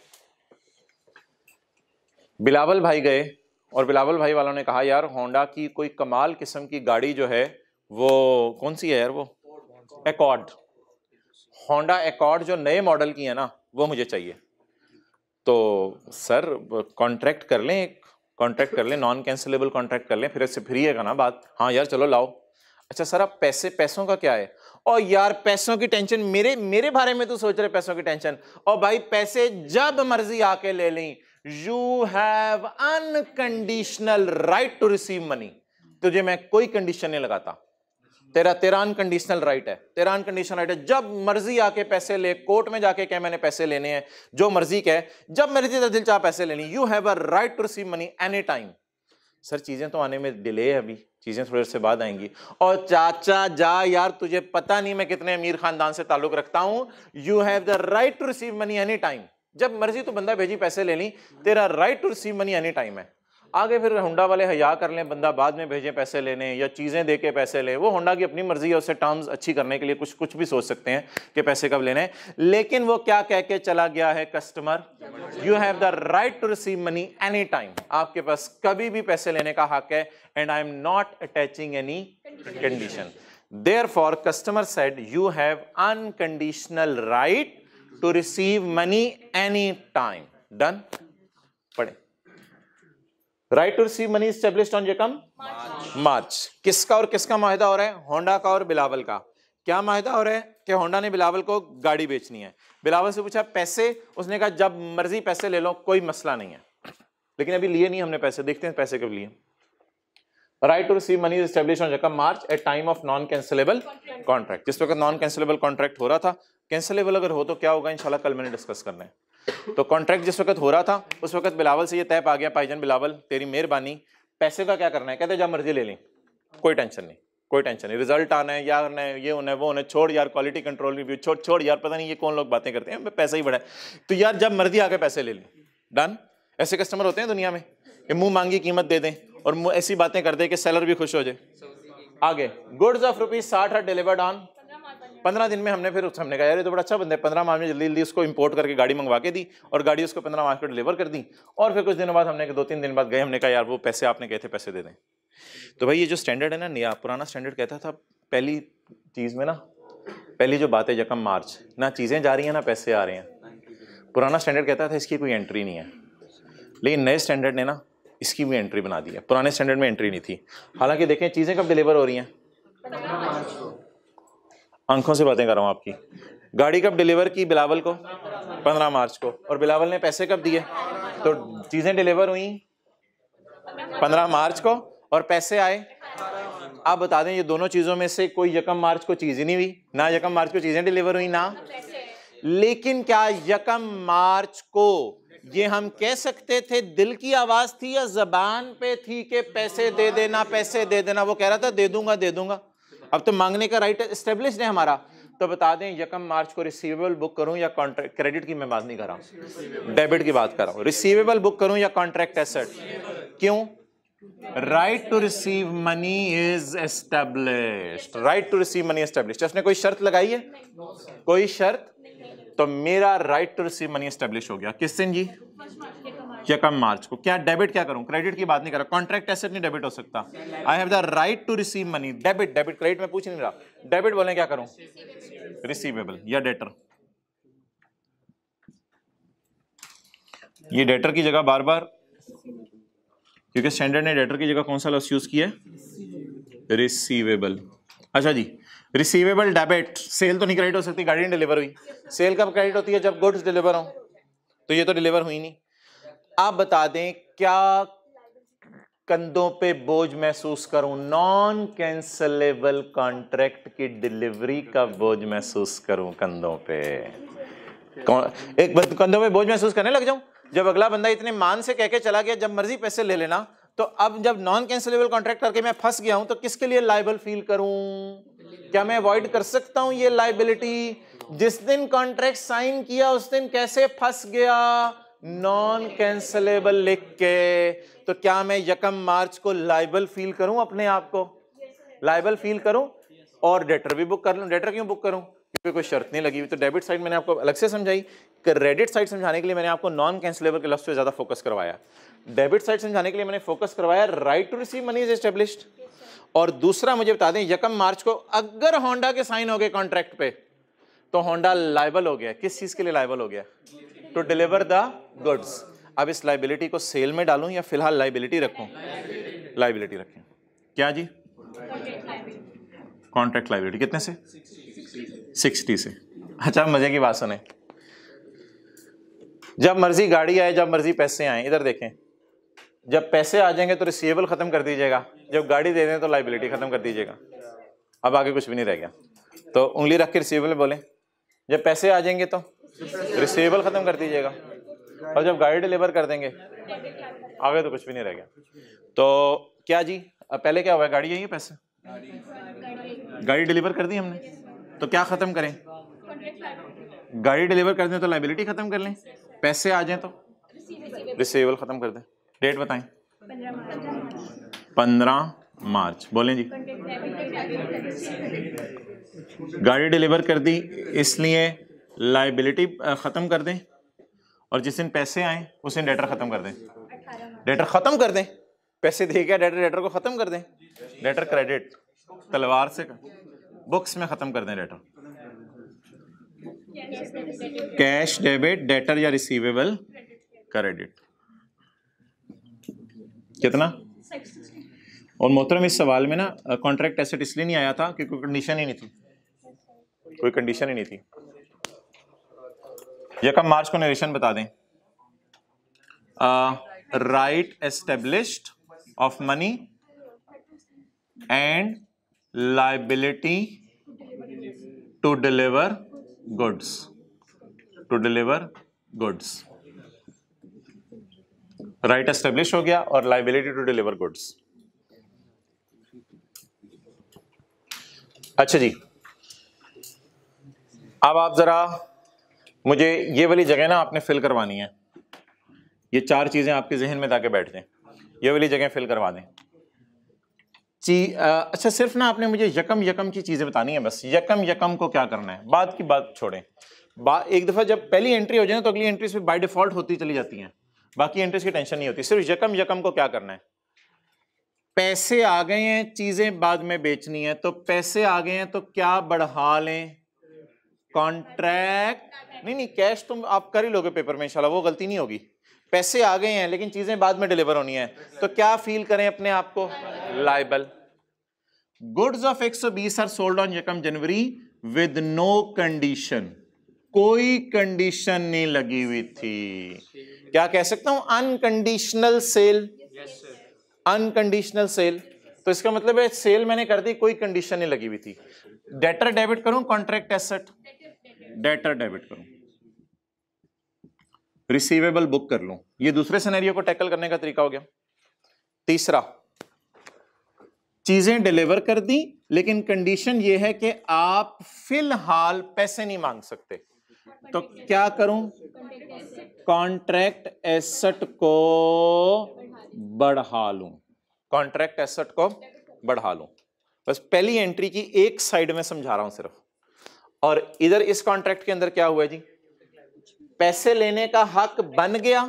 बिलावल भाई गए और बिलावल भाई वालों ने कहा यार होंडा की कोई कमाल किस्म की गाड़ी जो है वो कौन सी है यार? वो एकॉर्ड, होंडा एकॉर्ड जो नए मॉडल की है ना वो मुझे चाहिए। तो सर कॉन्ट्रैक्ट कर लें, एक कॉन्ट्रैक्ट कर लें, नॉन कैंसिलेबल कॉन्ट्रैक्ट कर लें, फिर इससे फ्री है ना बात। हाँ यार चलो लाओ। अच्छा सर आप पैसे, पैसों का क्या है? और यार पैसों की टेंशन, मेरे मेरे बारे में तू सोच रहे पैसों की टेंशन? और भाई पैसे जब मर्जी आके ले लें, you have unconditional right to receive money. तुझे मैं कोई कंडीशन नहीं लगाता, तेरा तेरा अनकंडीशनल राइट है, तेरा अनकंडीशनल राइट है, जब मर्जी आके पैसे ले, कोर्ट में जाके कह मैंने पैसे लेने हैं, जो मर्जी कह, जब मर्जी तेरा दिल चाह पैसे लेनी, you have a right to receive money any time. Sir चीजें तो आने में डिले है, अभी चीजें थोड़ी देर से बाद आएंगी। और चाचा जा यार, तुझे पता नहीं मैं कितने अमीर खानदान से ताल्लुक रखता हूं। You have the right to receive money any time, जब मर्जी तो बंदा भेजी पैसे ले ली, तेरा right to receive money any time है। आगे फिर होंडा वाले हया कर लें, बंदा बाद में भेजे पैसे लेने या चीजें दे के पैसे ले, वो होंडा की अपनी मर्जी है, उससे टर्म्स अच्छी करने के लिए कुछ कुछ भी सोच सकते हैं कि पैसे कब लेने। लेकिन वो क्या कह के चला गया है customer, you have the right to receive money any time, आपके पास कभी भी पैसे लेने का हक है, and I am not attaching any condition. Therefore customer said you have unconditional right to receive money any time. Done, पढ़े। Right to receive money established on यकम मार्च। किसका और किसका माहिदा हो रहा है? होंडा का और बिलावल का। क्या माहिदा हो रहा है कि होंडा ने बिलावल को गाड़ी बेचनी है। बिलावल से पूछा पैसे, उसने कहा जब मर्जी पैसे ले लो, कोई मसला नहीं है, लेकिन अभी लिए नहीं हमने पैसे, देखते हैं पैसे कब लिए। Right to receive money established on यकम मार्च at time of non cancellable contract. जिस वक्त नॉन कैंसिलेबल कॉन्ट्रैक्ट हो रहा था, कैंसिलेबल अगर हो तो क्या होगा इंशाल्लाह कल मैंने डिस्कस करना है। तो कॉन्ट्रैक्ट जिस वक्त हो रहा था, उस वक्त बिलावल से ये तय पा गया, भाईजान बिलावल तेरी मेहरबानी, पैसे का क्या करना है? कहते जब मर्जी ले लें, कोई टेंशन नहीं, कोई टेंशन नहीं, रिजल्ट आना है, या करना है, ये होना है, वो होना है, छोड़ यार क्वालिटी कंट्रोल रिव्यू, छोड़ छोड़ यार, पता नहीं ये कौन लोग बातें करते हैं, पैसा ही बड़ा है, तो यार जब मर्जी आके पैसे ले लें। डन। ऐसे कस्टमर होते हैं दुनिया में कि मुंह मांगी कीमत दे दें और ऐसी बातें कर दे कि सेलर भी खुश हो जाए। आगे, गुड्स ऑफ रुपीज साठ आर डिलीवर्ड ऑन पंद्रह दिन में। हमने फिर हमने कहा यार ये तो बड़ा अच्छा बंदा है, पंद्रह माह में जल्दी जल्दी उसको इंपोर्ट करके गाड़ी मंगवा के दी और गाड़ी उसको पंद्रह माह को डिलीवर कर दी। और फिर कुछ दिनों बाद हमने दो तीन दिन बाद गए, हमने कहा यार वो पैसे आपने कहे थे पैसे दे दें। तो भाई ये जो स्टैंडर्ड है ना, नया पुराना स्टैंडर्ड कहता था पहली चीज में ना, पहली जो बात है यकम मार्च, ना चीजें जा रही हैं ना पैसे आ रहे हैं। पुराना स्टैंडर्ड कहता था इसकी कोई एंट्री नहीं है, लेकिन नए स्टैंडर्ड ने ना इसकी भी एंट्री बना दी है। पुराने स्टैंडर्ड में एंट्री नहीं थी। हालांकि देखें चीजें कब डिलीवर हो रही हैं, आंखों से बातें कर रहा हूं आपकी। गाड़ी कब डिलीवर की बिलावल को? पंद्रह मार्च को। और बिलावल ने पैसे कब दिए? तो चीजें डिलीवर हुई पंद्रह मार्च को और पैसे आए। आप बता दें ये दोनों चीजों में से कोई यकम मार्च को चीज ही नहीं हुई, ना यकम मार्च को चीजें डिलीवर हुई ना। लेकिन क्या यकम मार्च को ये हम कह सकते थे दिल की आवाज थी या जबान पे थी कि पैसे दे देना पैसे दे देना? वो कह रहा था दे दूंगा दे दूंगा। अब तो मांगने का राइट एस्टेब्लिश्ड है हमारा। तो बता दें यकम मार्च को रिसीवेबल बुक करूं या कॉन्ट्रैक्ट, क्रेडिट की मैं बात नहीं कर रहा हूं, डेबिट की बात कर रहा हूं। रिसीवेबल बुक करूं या कॉन्ट्रैक्ट एसेट? क्यों? Right to receive money is established. Right to receive money established. उसने कोई शर्त लगाई है? कोई शर्त? तो मेरा right to receive money establish हो गया। किस दिन जी? यकम मार्च को। क्या डेबिट क्या करूं? क्रेडिट की बात नहीं कर रहा, कॉन्ट्रैक्ट एसेट नहीं डेबिट हो सकता। I have the right to receive money. Debit, debit credit में पूछ नहीं रहा, डेबिट बोले क्या करूं? रिसीवेबल या डेटर। ये डेटर की जगह बार बार, क्योंकि स्टैंडर्ड ने डेटर की जगह कौन सा लफ्ज यूज किया है? रिसीवेबल। अच्छा जी, रिसीवेबल डेबिट। सेल तो नहीं क्रेडिट हो सकती, गाड़ी नहीं डिलीवर हुई। सेल कब क्रेडिट होती है? जब गुड्स डिलीवर हो। तो ये तो डिलीवर हुई नहीं। आप बता दें क्या कंधों पे बोझ महसूस करूं? नॉन कैंसलेबल कॉन्ट्रैक्ट की डिलीवरी का बोझ महसूस करूं कंधों पे। एक कंधों पे बोझ महसूस करने लग जाऊं जब अगला बंदा इतने मान से कह के चला गया जब मर्जी पैसे ले लेना। तो अब जब नॉन कैंसलेबल कॉन्ट्रैक्ट करके मैं फंस गया हूं तो किसके लिए लायबल फील करूं? क्या मैं अवॉइड कर सकता हूं ये लायबिलिटी? जिस दिन कॉन्ट्रैक्ट साइन किया उस दिन कैसे फंस गया? नॉन कैंसलेबल लिख के। तो क्या मैं यकम मार्च को लायबल फील करूं? अपने आप को लायबल फील करूं और डेटर भी बुक कर लूं। डेटर क्यों बुक करूं? क्योंकि कोई शर्त नहीं लगी हुई। तो डेबिट साइड मैंने आपको अलग से समझाई, क्रेडिट साइड समझाने के लिए मैंने आपको नॉन कैंसलेबल के लफ्ज पे ज्यादा फोकस करवाया। डेबिट साइड समझाने के लिए मैंने फोकस करवाया right to receive money is established. और दूसरा मुझे बता दें यकम मार्च को अगर होंडा के साइन हो गए कॉन्ट्रैक्ट पे तो होंडा लायबल हो गया। किस चीज के लिए लायबल हो गया? To deliver the goods. अब इस लाइबिलिटी को सेल में डालूं या फिलहाल लाइबिलिटी रखूं? लाइबिलिटी रखें। क्या जी? कॉन्ट्रैक्ट लायबिलिटी कितने से? सिक्सटी से। अच्छा मजे की बात सुने, जब मर्जी गाड़ी आए, जब मर्जी पैसे आए, इधर देखें, जब पैसे आ जाएंगे तो रिसीवेबल खत्म कर दीजिएगा, जब गाड़ी दे दें तो लायबिलिटी खत्म कर दीजिएगा। अब आगे कुछ भी नहीं रह गया। तो उंगली रख के रिसीवेबल बोले, जब पैसे आ जाएंगे तो रिसीवेबल खत्म कर दीजिएगा, और जब गाड़ी डिलीवर कर देंगे आगे तो कुछ भी नहीं रह गया। तो क्या जी, अब पहले क्या हुआ, गाड़ी आई है, पैसे, गाड़ी डिलीवर कर दी हमने, तो क्या खत्म करें? गाड़ी डिलीवर कर दें तो लायबिलिटी खत्म कर लें, पैसे आ जाएं तो रिसीवेबल खत्म कर दें। डेट बताएं। पंद्रह मार्च। बोलें जी। गाड़ी डिलीवर कर दी इसलिए लायबिलिटी खत्म कर दें, और जिस दिन पैसे आए उस दिन डेटर खत्म कर दें। डेटर खत्म कर दें, पैसे दे गया डेटर, डेटर को खत्म कर दें। डेटर क्रेडिट तलवार से बुक्स में खत्म कर दें डेटर। कैश डेबिट, डेटर या रिसीवेबल क्रेडिट। कितना? और मोहतरम इस सवाल में ना कॉन्ट्रैक्ट एसेट इसलिए नहीं आया था क्योंकि कोई कंडीशन ही नहीं थी, कोई कंडीशन ही नहीं थी। यकम मार्च को नरेशन बता दें। Right established of money and liability to deliver goods, to deliver goods. Right establish हो गया और लायबिलिटी टू डिलीवर गुड्स। अच्छा जी, अब आप जरा मुझे ये वाली जगह ना आपने फिल करवानी है। ये चार चीजें आपके जहन में ताकि बैठ जाएं, ये वाली जगह फिल करवा दें। ची आ, अच्छा सिर्फ ना आपने मुझे यकम यकम की चीजें बतानी है, बस यकम यकम को क्या करना है, बाद की बात छोड़ें। बा, एक दफा जब पहली एंट्री हो जाए तो अगली एंट्रीज बाय डिफॉल्ट होती चली जाती हैं, बाकी एंट्रीज की टेंशन नहीं होती। सिर्फ यकम यकम को क्या करना है। पैसे आ गए हैं, चीजें बाद में बेचनी है, तो पैसे आ गए हैं तो क्या बढ़ा लें? कॉन्ट्रैक्ट नहीं नहीं कैश तुम आप कर ही लोगे पेपर में इंशाल्लाह, वो गलती नहीं होगी। पैसे आ गए हैं लेकिन चीजें बाद में डिलीवर होनी है, तो क्या फील करें अपने आप को? लायबल। गुड्स ऑफ एक सौ बीस आर सोल्ड ऑन यकम जनवरी विद नो कंडीशन, कोई कंडीशन नहीं लगी हुई थी। क्या कह सकता हूं? Unconditional cell. अनकंडीशनल सेल, तो इसका मतलब है सेल मैंने कर दी, कोई कंडीशन नहीं लगी हुई थी। डेटर डेबिट करूं, कॉन्ट्रैक्ट एसेट, डेटर डेबिट करूं, रिसीवेबल बुक कर लूं। ये दूसरे सिनेरियो को टैकल करने का तरीका हो गया। तीसरा, चीजें डिलीवर कर दी लेकिन कंडीशन ये है कि आप फिलहाल पैसे नहीं मांग सकते, तो क्या करूं? कॉन्ट्रैक्ट एसेट को बढ़ा लूं, कॉन्ट्रैक्ट एसेट को बढ़ा लूं। बस पहली एंट्री की एक साइड में समझा रहा हूं सिर्फ। और इधर इस कॉन्ट्रैक्ट के अंदर क्या हुआ जी? पैसे लेने का हक बन गया,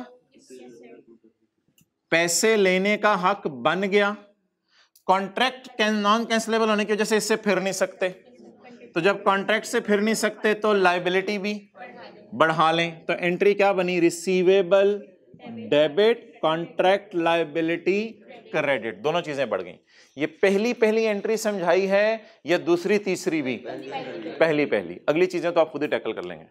पैसे लेने का हक बन गया। कॉन्ट्रैक्ट नॉन कैंसिलेबल होने की वजह से इससे फिर नहीं सकते, तो जब कॉन्ट्रैक्ट से फिर नहीं सकते तो लायबिलिटी भी बढ़ा लें। तो एंट्री क्या बनी? Receivable debit, contract liability credit, दोनों चीजें बढ़ गई। ये पहली पहली एंट्री समझाई है या दूसरी तीसरी भी? पहली पहली। अगली चीजें तो आप खुद ही टैकल कर लेंगे।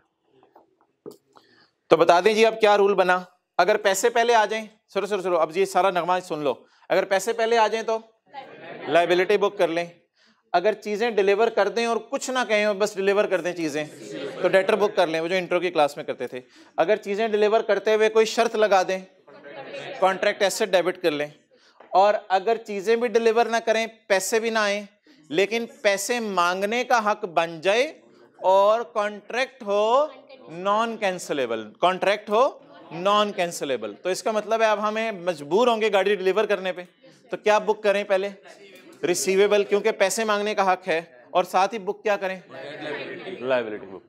तो बता दें जी अब क्या रूल बना। अगर पैसे पहले आ जाएं, सुनो सुनो सुनो, अब ये सारा नगमा सुन लो। अगर पैसे पहले आ जाएं तो लायबिलिटी बुक कर लें। अगर चीजें डिलीवर कर दें और कुछ ना कहें, बस डिलीवर कर दें चीजें, तो डेटर बुक कर लें, वो जो इंट्रो की क्लास में करते थे। अगर चीजें डिलीवर करते हुए कोई शर्त लगा दें, कॉन्ट्रैक्ट एसेट डेबिट कर लें। और अगर चीजें भी डिलीवर ना करें, पैसे भी ना आए, लेकिन पैसे मांगने का हक बन जाए और कॉन्ट्रैक्ट हो नॉन कैंसिलेबल, कॉन्ट्रैक्ट हो नॉन कैंसिलेबल, तो इसका मतलब है अब हमें मजबूर होंगे गाड़ी डिलीवर करने पे, तो क्या बुक करें? पहले रिसीवेबल, क्योंकि पैसे मांगने का हक है, और साथ ही बुक क्या करें? Liability book.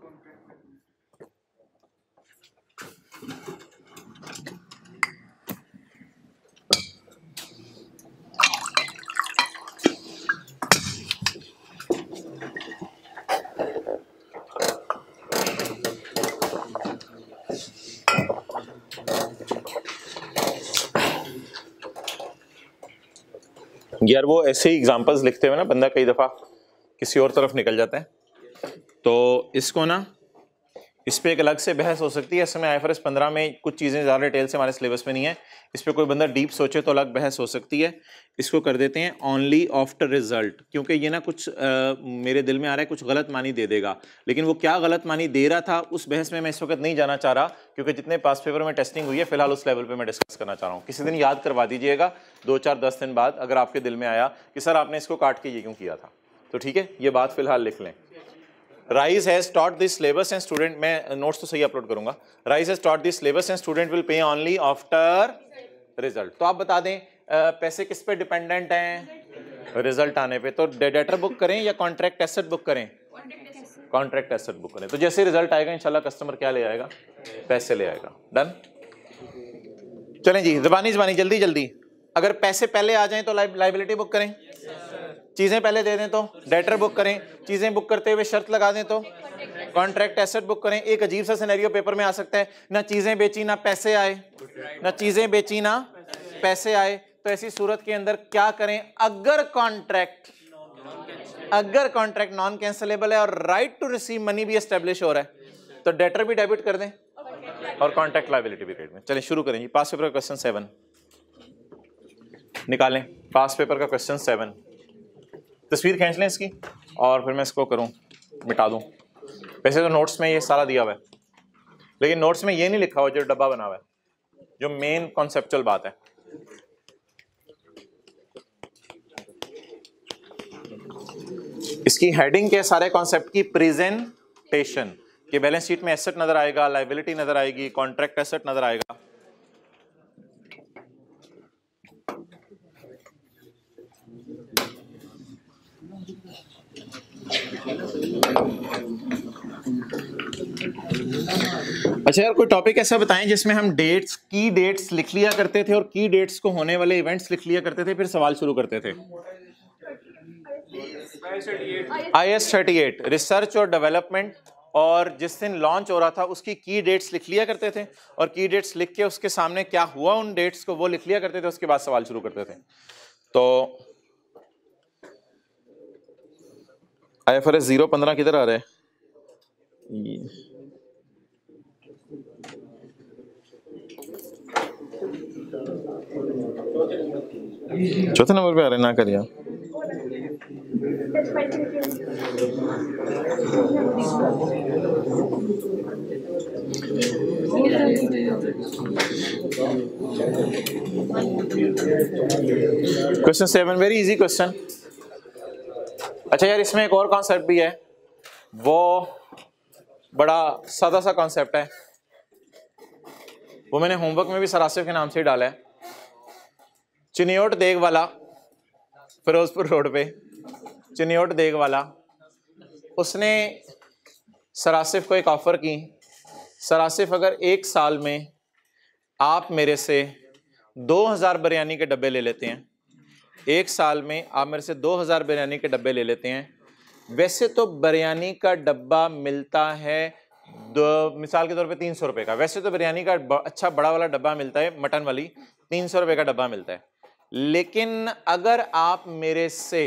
यार वो ऐसे ही एग्जांपल्स लिखते हुए ना बंदा कई दफा किसी और तरफ निकल जाता है। तो इसको ना इस पर एक अलग से बहस हो सकती है। इस समय आईएफआरएस पंद्रह में कुछ चीज़ें ज़्यादा डिटेल से हमारे सिलेबस में नहीं है, इस पर कोई बंदा डीप सोचे तो अलग बहस हो सकती है। इसको कर देते हैं ओनली आफ्टर रिजल्ट, क्योंकि ये ना कुछ आ, मेरे दिल में आ रहा है कुछ गलत मानी दे देगा, लेकिन वो क्या गलत मानी दे रहा था उस बहस में मैं इस वक्त नहीं जाना चाह रहा, क्योंकि जितने पास पेपर में टेस्टिंग हुई है फिलहाल उस लेवल पर मैं डिस्कस करना चाह रहा हूँ। किसी दिन याद करवा दीजिएगा दो चार दस दिन बाद अगर आपके दिल में आया कि सर आपने इसको काट के ये क्यों किया था, तो ठीक है, ये बात फिलहाल लिख लें। Rise has taught this syllabus and student, मैं नोट्स तो सही अपलोड करूंगा। Rise has taught this syllabus and student will pay only after result। तो आप बता दें आ, पैसे किस पे डिपेंडेंट हैं? रिजल्ट आने पे। तो डेटर बुक करें या कॉन्ट्रैक्ट एसेट बुक करें? कॉन्ट्रैक्ट एसेट बुक करें। तो जैसे रिजल्ट आएगा इंशाल्लाह कस्टमर क्या ले आएगा? पैसे ले आएगा। डन। चलें जी, ज़बानी ज़बानी जल्दी जल्दी। अगर पैसे पहले आ जाएं तो लाइबिलिटी बुक करें, चीजें पहले दे दें तो डेटर बुक करें, चीजें बुक करते हुए शर्त लगा दें तो कॉन्ट्रैक्ट एसेट बुक करें। एक अजीब सा सिनेरियो पेपर में आ सकता है, ना चीजें बेची ना पैसे आए, ना चीजें बेची ना पैसे आए, तो ऐसी सूरत के अंदर क्या करें? अगर कॉन्ट्रैक्ट अगर कॉन्ट्रैक्ट नॉन कैंसिलेबल है और राइट टू रिसीव मनी भी एस्टेब्लिश हो रहा है तो डेटर भी डेबिट कर दें और कॉन्ट्रैक्ट लायबिलिटी भी कर दें। चलिए शुरू करें जी। पास पेपर का क्वेश्चन सेवन निकालें। पास पेपर का क्वेश्चन सेवन, तस्वीर खींच लें इसकी और फिर मैं इसको करूं मिटा दूं। वैसे तो नोट्स में ये सारा दिया हुआ है, लेकिन नोट्स में ये नहीं लिखा हुआ जो डब्बा बना हुआ है, जो मेन कॉन्सेप्चुअल बात है। इसकी हेडिंग के सारे कॉन्सेप्ट की प्रेजेंटेशन कि बैलेंस शीट में एसेट नजर आएगा, लायबिलिटी नजर आएगी, कॉन्ट्रैक्ट एसेट नजर आएगा। अच्छा यार, कोई टॉपिक ऐसा बताएं जिसमें हम डेट्स की डेट्स लिख लिया करते थे और की डेट्स को होने वाले इवेंट्स लिख लिया करते थे, फिर सवाल शुरू करते थे। IAS thirty eight research और डेवलपमेंट, और जिस दिन लॉन्च हो रहा था उसकी की डेट्स लिख लिया करते थे और की डेट्स लिख के उसके सामने क्या हुआ उन डेट्स को वो लिख लिया करते थे, उसके बाद सवाल शुरू करते थे। तो आईएफआरएस जीरो पंद्रह किधर आ रहा है? चौथे नंबर पे आ रहे, ना करिए। Question seven very easy question. अच्छा यार, इसमें एक और कॉन्सेप्ट भी है, वो बड़ा सादा सा कॉन्सेप्ट है, वो मैंने होमवर्क में भी सरासिफ के नाम से ही डाला है। चिनियोट देग वाला, फिरोजपुर रोड पे चिनियोट देग वाला, उसने सरासिफ को एक ऑफर की, सरासिफ अगर एक साल में आप मेरे से दो हजार बिरयानी के डब्बे ले लेते हैं, एक साल में आप मेरे से दो हजार बिरयानी के डब्बे ले लेते हैं, वैसे तो बिरयानी का डब्बा मिलता है दो, मिसाल के तौर पे तीन सौ रुपये का, वैसे तो बिरयानी का अच्छा बड़ा वाला डब्बा मिलता है, मटन वाली तीन सौ रुपये का डब्बा मिलता है, लेकिन अगर आप मेरे से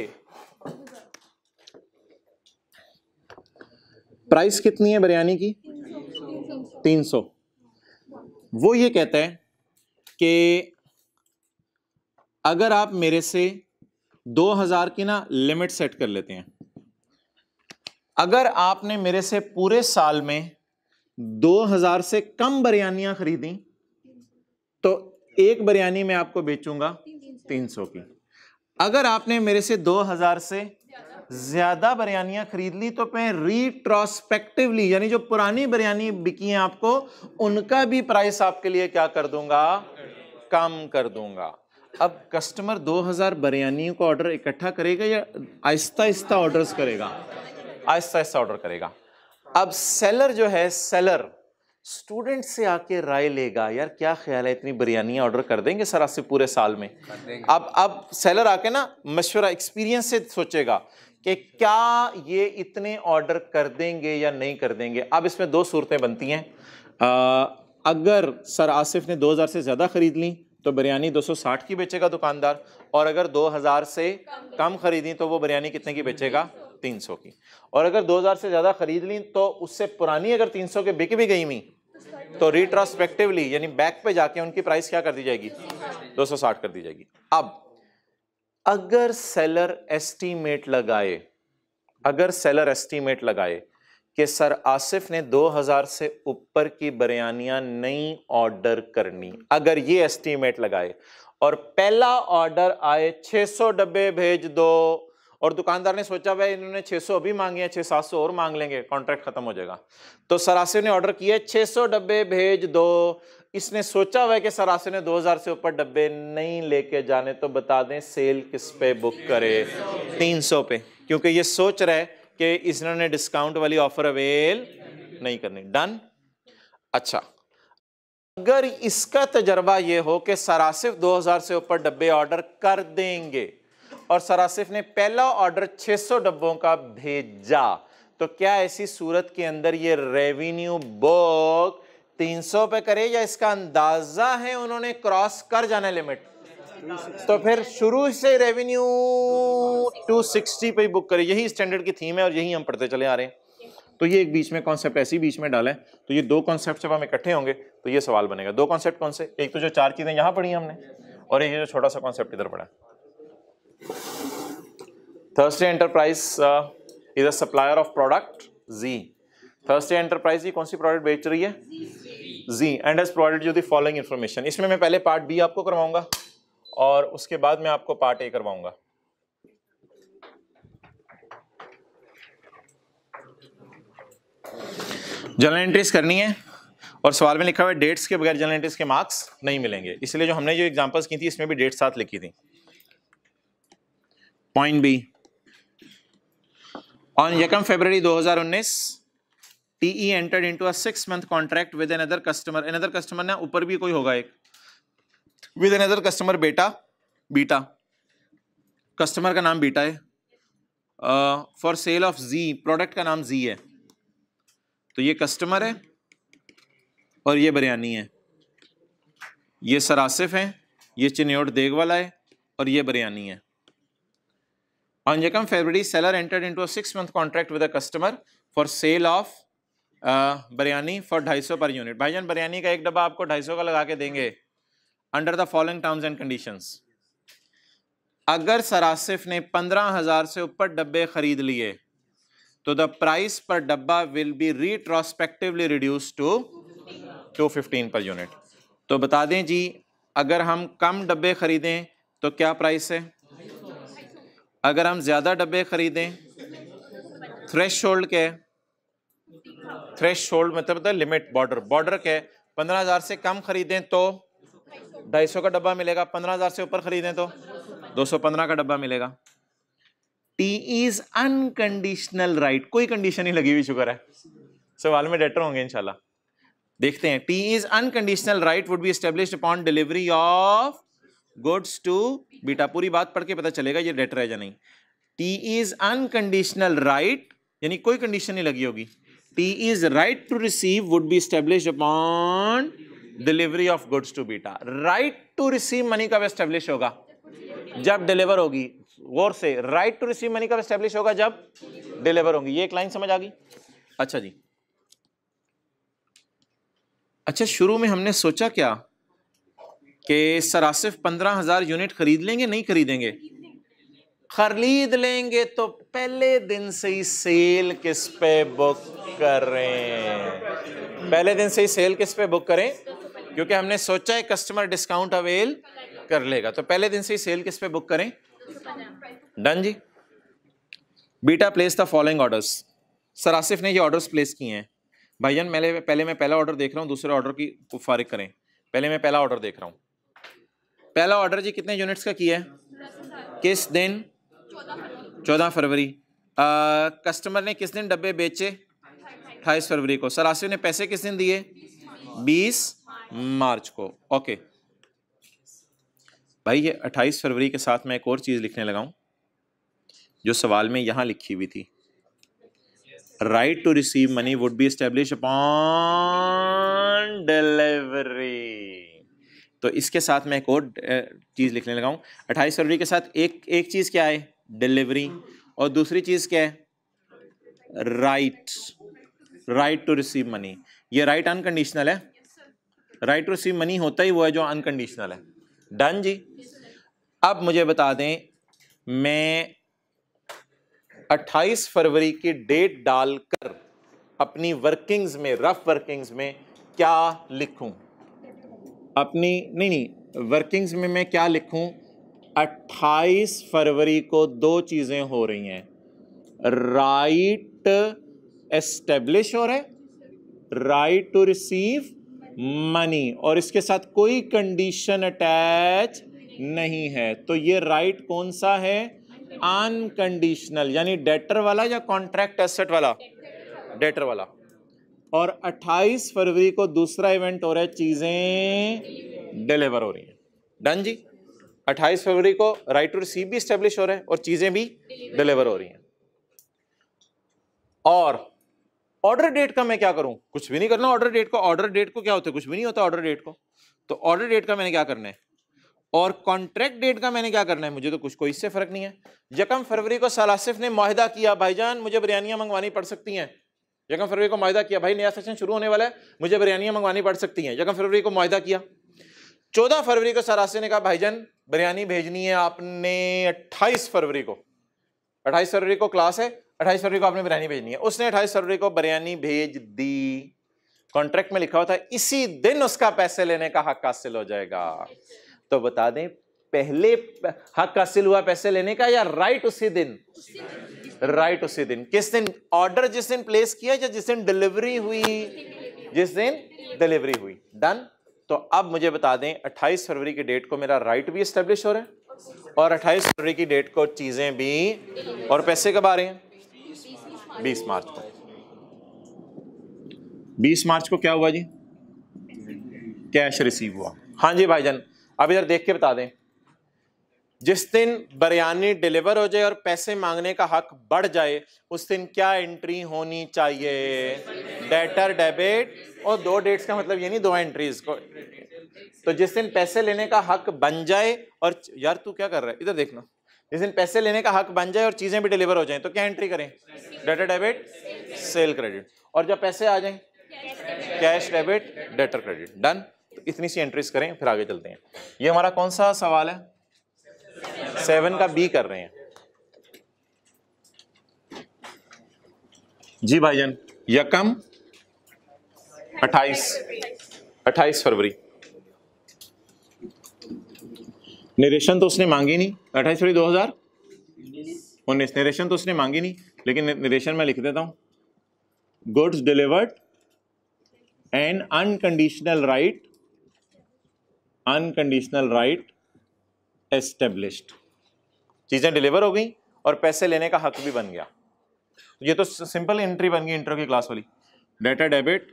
प्राइस कितनी है बिरयानी की? तीन सौ। वो ये कहता है कि अगर आप मेरे से दो हजार की ना लिमिट सेट कर लेते हैं, अगर आपने मेरे से पूरे साल में दो हजार से कम बिरयानियां खरीदी तो एक बिरयानी मैं आपको बेचूंगा तीन सौ की। अगर आपने मेरे से दो हजार से ज्यादा बिरयानियां खरीद ली तो मैं रिट्रोस्पेक्टिवली, यानी जो पुरानी बिरयानी बिकी है आपको, उनका भी प्राइस आपके लिए क्या कर दूंगा? कम कर दूंगा। अब कस्टमर दो हजार बिरयानी को ऑर्डर इकट्ठा करेगा या आहिस्ता आहिस्ता ऑर्डर्स करेगा? आहिस्ता आहिस्ता ऑर्डर करेगा। अब सेलर जो है, सेलर स्टूडेंट से आके राय लेगा, यार क्या ख्याल है, इतनी बिरयानी ऑर्डर कर देंगे सर आज से पूरे साल में? अब अब सेलर आके ना मशवरा एक्सपीरियंस से सोचेगा कि क्या ये इतने ऑर्डर कर देंगे या नहीं कर देंगे। अब इसमें दो सूरतें बनती हैं। आ, अगर सर आसिफ ने दो हजार से ज्यादा खरीद ली तो बिरयानी दो सौ साठ की बेचेगा दुकानदार, और अगर दो हजार से कम खरीदी तो वो बिरयानी कितने की बेचेगा? तीन सौ की, और अगर दो हज़ार से ज्यादा खरीद ली तो उससे पुरानी अगर तीन सौ के बिक भी गई मी तो रिट्रोस्पेक्टिवली यानी बैक पे जाके उनकी प्राइस क्या कर दी जाएगी, दो सौ साठ कर दी जाएगी। अब अगर सेलर एस्टीमेट लगाए अगर सेलर एस्टीमेट लगाए कि सर आसिफ ने दो हज़ार से ऊपर की बिरयानियां नहीं ऑर्डर करनी, अगर ये एस्टीमेट लगाए और पहला ऑर्डर आए छह सौ डब्बे भेज दो, और दुकानदार ने सोचा भाई इन्होंने छह सौ अभी मांगे हैं, छह सात सौ और मांग लेंगे, कॉन्ट्रैक्ट खत्म हो जाएगा, तो सर आसिफ ने ऑर्डर किया छह सौ डब्बे भेज दो, इसने सोचा हुआ है कि सर आसिफ ने दो हज़ार से ऊपर डब्बे नहीं लेके जाने, तो बता दें सेल किस पे बुक करे, तीन सौ पे, क्योंकि ये सोच रहा है कि इन्होंने डिस्काउंट वाली ऑफर अवेल नहीं करनी। डन। अच्छा, अगर इसका तजर्बा ये हो कि सर आसिफ दो हज़ार से ऊपर डब्बे ऑर्डर कर देंगे और सर आसिफ ने पहला ऑर्डर छह सौ डब्बों का भेजा, तो क्या ऐसी सूरत के अंदर ये रेवेन्यू बुक तीन सौ पे करे, या इसका अंदाजा है उन्होंने क्रॉस कर जाना लिमिट, तो फिर शुरू से रेवेन्यू दो सौ साठ पे बुक करे। यही स्टैंडर्ड की थीम है और यही हम पढ़ते चले आ रहे हैं। तो ये एक बीच में कॉन्सेप्ट ऐसी बीच में डाला है, तो ये दो कॉन्सेप्ट जब हम इकट्ठे होंगे तो ये सवाल बनेगा। दो कॉन्सेप्ट कौन से, एक तो जो चार चीजें यहां पढ़ी हमने, और एक जो छोटा सा कॉन्सेप्ट इधर पढ़ा। Thursday enterprise is a supplier of product G. Thursday enterprise ये कौन सी प्रोडक्ट बेच रही है, G, and has provided you the following information. इसमें मैं पहले पार्ट बी आपको करवाऊंगा और उसके बाद मैं आपको पार्ट ए करवाऊंगा। जर्नल एंट्रीज करनी है और सवाल में लिखा हुआ है डेट्स के बगैर जर्नल एंट्रीज के मार्क्स नहीं मिलेंगे, इसलिए जो हमने जो एग्जांपल्स की थी इसमें भी डेट साथ लिखी थी। पॉइंट बी, ऑन यकम फरवरी दो हज़ार उन्नीस T entered into a six month contract with another customer. Another customer ना ऊपर भी कोई होगा एक, विद अनदर कस्टमर बेटा बीटा, कस्टमर का नाम बीटा है, for sale of G, product का नाम जी है, तो ये कस्टमर है और ये बिरयानी है, ये सर आसिफ है, ये चिन्योट देग वाला है और ये बिरयानी है। ऑन यकम फरवरी seller entered into a six month contract with a customer for sale of biryani for ढाई सौ पर यूनिट। भाईजान बिरयानी का एक डब्बा आपको ढाई सौ का लगा के देंगे under the following terms and conditions. अगर सर आसिफ ने पंद्रह हजार से ऊपर डब्बे खरीद लिए तो द प्राइस पर डब्बा will be retrospectively reduce to two fifteen per unit. तो बता दें जी, अगर हम कम डब्बे खरीदें तो क्या प्राइस है, अगर हम ज्यादा डब्बे खरीदें, थ्रेशोल्ड क्या है, थ्रेशोल्ड मतलब लिमिट, बॉर्डर, बॉर्डर क्या है, पंद्रह हजार से कम खरीदें तो ढाई सौ का डब्बा मिलेगा, पंद्रह हजार से ऊपर खरीदें तो दो सौ पंद्रह का डब्बा मिलेगा। टी इज अनकंडीशनल राइट, कोई कंडीशन नहीं लगी हुई, शुक्र है, सवाल में डेटर होंगे इंशाल्लाह। देखते हैं, T is unconditional right would be established upon delivery of goods to Beta. पूरी बात पढ़ के पता चलेगा ये डेटर है या नहीं। टी इज अनकंडीशनल राइट यानी कोई कंडीशन नहीं लगी होगी। T is right to receive would be established upon delivery of goods to Beta. Right to receive money कब एस्टेब्लिश होगा, जब डिलीवर होगी। गौर से, राइट टू रिसीव मनी कब एस्टेब्लिश होगा, जब डिलीवर होगी। ये एक लाइन समझ आ गई। अच्छा जी, अच्छा शुरू में हमने सोचा क्या कि सर आसिफ पंद्रह हजार यूनिट खरीद लेंगे, नहीं खरीदेंगे, खरीद लेंगे तो पहले दिन से ही सेल किस पे बुक करें, पहले दिन से ही सेल किस पे बुक करें, क्योंकि हमने सोचा है कस्टमर डिस्काउंट अवेल कर लेगा, तो पहले दिन से ही सेल किस पे बुक करें। डन जी। Beta place the following orders. Sir Asif ने ये ऑर्डर्स प्लेस किए हैं। भाईजान पहले पहले मैं पहला ऑर्डर देख रहा हूँ, दूसरे ऑर्डर की फारिग करें। पहले मैं पहला ऑर्डर देख रहा हूँ। पहला ऑर्डर जी कितने यूनिट्स का किया है, किस दिन, चौदह फरवरी। कस्टमर ने किस दिन डब्बे बेचे, अट्ठाईस फरवरी को। सर आसिफ ने पैसे किस दिन दिए, बीस मार्च को। ओके भाई, ये अट्ठाईस फरवरी के साथ मैं एक और चीज लिखने लगा हूं जो सवाल में यहां लिखी हुई थी। Right to receive money would be establish upon delivery. तो इसके साथ मैं एक और चीज लिखने लगा हूं। अट्ठाईस फरवरी के साथ एक एक चीज क्या है, डिलीवरी, और दूसरी चीज क्या है, right right to receive money. ये राइट अनकंडीशनल है, राइट टू रिसीव मनी होता ही वो है जो अनकंडीशनल है। डन जी। अब मुझे बता दें, मैं अट्ठाईस फरवरी की डेट डालकर अपनी वर्किंग्स में, रफ वर्किंग्स में क्या लिखूं? अपनी नहीं नहीं वर्किंग्स में मैं क्या लिखूं? अट्ठाईस फरवरी को दो चीजें हो रही हैं, राइट एस्टेब्लिश हो रहा है, राइट टू रिसीव मनी, और इसके साथ कोई कंडीशन अटैच नहीं है। तो ये राइट कौन सा है? अनकंडीशनल, यानी डेटर वाला या कॉन्ट्रैक्ट एसेट वाला? डेटर वाला। और अट्ठाईस फरवरी को दूसरा इवेंट हो रहा है, चीजें डिलीवर हो रही हैं। डन जी। अट्ठाईस फरवरी को राइट टू रिसीव भी एस्टेब्लिश हो रहा है और चीजें भी डिलीवर हो रही हैं। और ऑर्डर डेट का मैं क्या करूं? कुछ भी नहीं करना ऑर्डर डेट को। ऑर्डर डेट को क्या होता है? कुछ भी नहीं होता ऑर्डर डेट को। तो ऑर्डर डेट का मैंने क्या करना है? और कॉन्ट्रैक्ट डेट का मैंने क्या करना है? मुझे तो कुछ कोई इससे फर्क नहीं है। यकम फरवरी को सलासिफ ने मुआहिदा किया, भाईजान मुझे बिरयानियां मंगवानी पड़ सकती हैं। यकम फरवरी को मुआहिदा किया, भाई नया सेशन शुरू होने वाला है, मुझे बिरयानियां मंगवानी पड़ सकती हैं। यकम फरवरी को मुआहिदा किया। चौदह फरवरी को सलासिफ ने कहा, भाईजान बिरयानी भेजनी है आपने अट्ठाईस फरवरी को। अट्ठाईस फरवरी को क्लास है, अट्ठाईस फरवरी को आपने बिरयानी भेजनी है। उसने अट्ठाईस फरवरी को बिरयानी भेज दी। कॉन्ट्रैक्ट में लिखा हुआ था इसी दिन उसका पैसे लेने का हक हासिल हो जाएगा। तो बता दें, पहले हक हासिल हुआ पैसे लेने का या राइट उसी दिन? राइट उसी दिन। किस दिन? ऑर्डर जिस दिन प्लेस किया या जिस दिन डिलीवरी हुई? जिस दिन डिलीवरी हुई। डन। तो अब मुझे बता दें, अट्ठाईस फरवरी की डेट को मेरा राइट भी एस्टेब्लिश हो रहा है और अट्ठाईस फरवरी की डेट को चीजें भी, और पैसे कब आ रहे हैं? बीस मार्च को। बीस मार्च को क्या हुआ जी? कैश रिसीव हुआ। हाँ जी भाईजान, अब इधर देख के बता दें, जिस दिन बिरयानी डिलीवर हो जाए और पैसे मांगने का हक बढ़ जाए, उस दिन क्या एंट्री होनी चाहिए? Debtor debit. और दो डेट्स का मतलब ये नहीं दो एंट्रीज को। तो जिस दिन पैसे लेने का हक बन जाए, और यार तू क्या कर रहा है इधर देखना, जिस दिन पैसे लेने का हक बन जाए और चीजें भी डिलीवर हो जाएं, तो क्या एंट्री करें? Debtor debit sale credit. और जब पैसे आ जाएं, cash debit debtor credit. Done. तो इतनी सी एंट्रीज करें, फिर आगे चलते हैं। ये हमारा कौन सा सवाल है? सेवन का बी कर रहे हैं जी भाईजान। यकम अट्ठाईस अट्ठाईस फरवरी। निरेशन तो उसने मांगी नहीं। अट्ठाईस फरवरी दो हजार उन्नीस। निरेशन तो उसने मांगी नहीं, लेकिन निरेशन मैं लिख देता हूं, goods delivered and unconditional right unconditional right established. चीजें डिलीवर हो गई और पैसे लेने का हक भी बन गया। ये तो सिंपल एंट्री बन गई इंट्रो की क्लास वाली। Debtor debit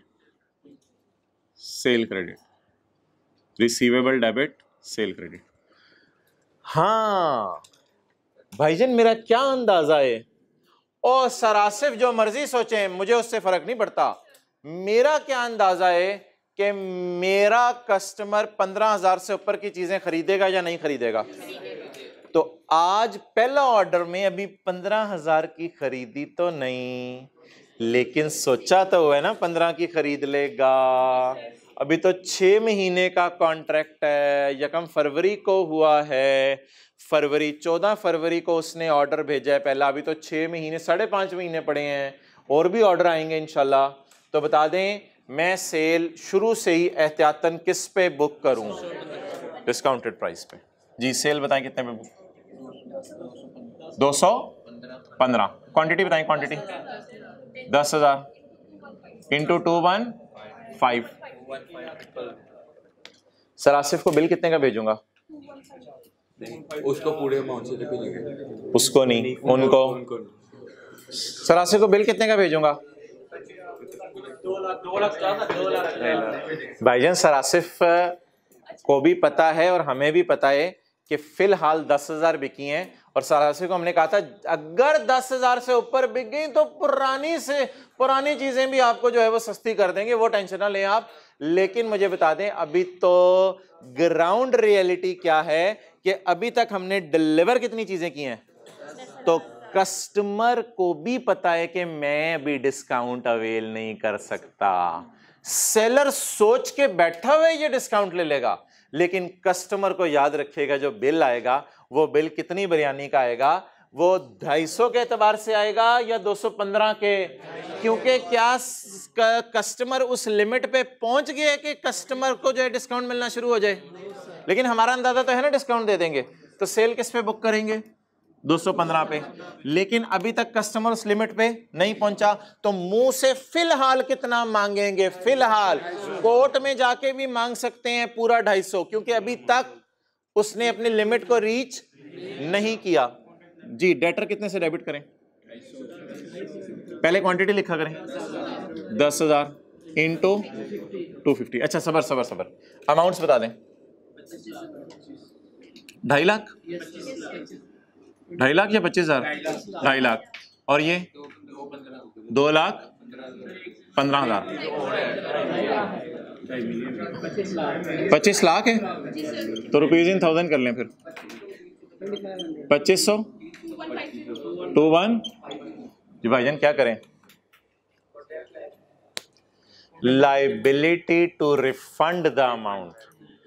sale credit, receivable debit sale credit. हाँ भाईजान, मेरा क्या अंदाजा है? और सरासिफ जो मर्जी सोचें, मुझे उससे फर्क नहीं पड़ता। मेरा क्या अंदाजा है कि मेरा कस्टमर पंद्रह हजार से ऊपर की चीजें खरीदेगा या नहीं खरीदेगा? तो आज पहला ऑर्डर में अभी पंद्रह हजार की खरीदी तो नहीं, लेकिन सोचा तो है ना पंद्रह की खरीद लेगा। अभी तो छह महीने का कॉन्ट्रैक्ट है, यकम फरवरी को हुआ है, फरवरी चौदह फरवरी को उसने ऑर्डर भेजा है पहला। अभी तो छह महीने साढ़े पांच महीने पड़े हैं, और भी ऑर्डर आएंगे इंशाल्लाह। तो बता दें, मैं सेल शुरू से ही एहतियातन किस पे बुक करूं? डिस्काउंटेड प्राइस पे जी। सेल बताएं कितने पे बुक? दो सौ पंद्रह। क्वांटिटी बताएं, क्वांटिटी दस हजार into two one five. Sir Asif को बिल कितने का भेजूंगा? उसको पूरे अमाउंट से भेजेंगे। उसको नहीं, उनको। सर आसिफ को बिल कितने का भेजूंगा? भाईजान सर आसिफ को भी पता है और हमें भी पता है कि फिलहाल दस हजार बिकी हैं, और सर आसिफ को हमने कहा था अगर दस हजार से ऊपर बिक गई तो पुरानी से पुरानी चीजें भी आपको जो है वो सस्ती कर देंगे, वो टेंशन ना लें आप। लेकिन मुझे बता दें, अभी तो ग्राउंड रियलिटी क्या है कि अभी तक हमने डिलीवर कितनी चीजें की हैं? तो कस्टमर को भी पता है कि मैं अभी डिस्काउंट अवेल नहीं कर सकता। सेलर सोच के बैठा हुआ है ये डिस्काउंट ले लेगा, लेकिन कस्टमर को याद रखिएगा जो बिल आएगा वो बिल कितनी बिरयानी का आएगा, वो ढाई सौ के एतबार से आएगा या दो सौ पंद्रह के, क्योंकि क्या कस्टमर उस लिमिट पे पहुंच गया कि कस्टमर को जो है डिस्काउंट मिलना शुरू हो जाए। लेकिन हमारा अंदाजा तो है ना डिस्काउंट दे देंगे, तो सेल किस पे बुक करेंगे, दो सौ पंद्रह पे। लेकिन अभी तक कस्टमर उस लिमिट पे नहीं पहुंचा, तो मुंह से फिलहाल कितना मांगेंगे, फिलहाल कोर्ट में जाके भी मांग सकते हैं पूरा ढाई सौ, क्योंकि अभी तक उसने अपनी लिमिट को रीच नहीं किया। जी डेटर कितने से डेबिट करें, पहले क्वांटिटी लिखा करें, दस हजार इंटू टू फिफ्टी। अच्छा सबर सबर सबर अमाउंट्स बता दें, ढाई लाख ढाई लाख या पच्चीस हजार ढाई लाख, और ये दो लाख पंद्रह हजार पच्चीस लाख है, तो रुपीज इन थाउजेंड कर लें फिर, पच्चीस सौ टू वन। जी भाईजान क्या करें, liability to refund the amount.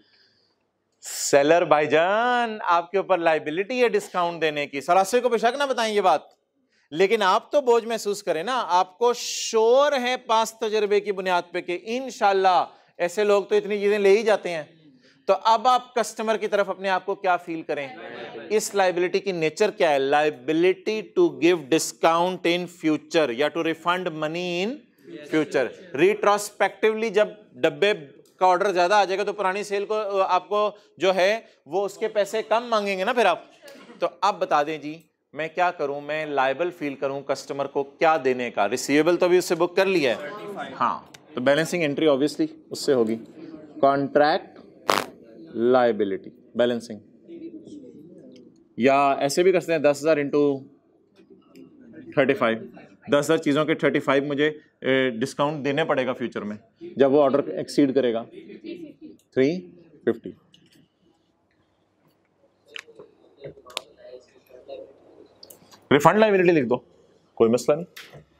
Seller भाईजान आपके ऊपर लाइबिलिटी है डिस्काउंट देने की, सरासर को बेशक ना बताएं ये बात, लेकिन आप तो बोझ महसूस करें ना, आपको श्योर है पास तजर्बे की बुनियाद पे कि इंशाल्लाह ऐसे लोग तो इतनी चीजें ले ही जाते हैं। तो अब आप कस्टमर की तरफ अपने आप को क्या फील करें, इस लाइबिलिटी की नेचर क्या है, liability to give discount in future या to refund money in future. Retrospectively जब डब्बे का ऑर्डर ज्यादा आ जाएगा तो पुरानी सेल को आपको जो है वो उसके पैसे कम मांगेंगे ना फिर आप। तो अब बता दें जी मैं क्या करूं, मैं लायबल फील करूं कस्टमर को क्या देने का, रिसीवेबल तो अभी उससे बुक कर लिया है, हाँ, तो बैलेंसिंग एंट्री ऑब्वियसली उससे होगी, कॉन्ट्रैक्ट लायबिलिटी बैलेंसिंग, या ऐसे भी कर सकते हैं दस हजार इंटू थर्टी फाइव, दस हजार चीज़ों के थर्टी फाइव मुझे डिस्काउंट देने पड़ेगा फ्यूचर में जब वो ऑर्डर एक्सीड करेगा थ्री फिफ्टी। रिफंड लायबिलिटी लिख दो, कोई मसला नहीं।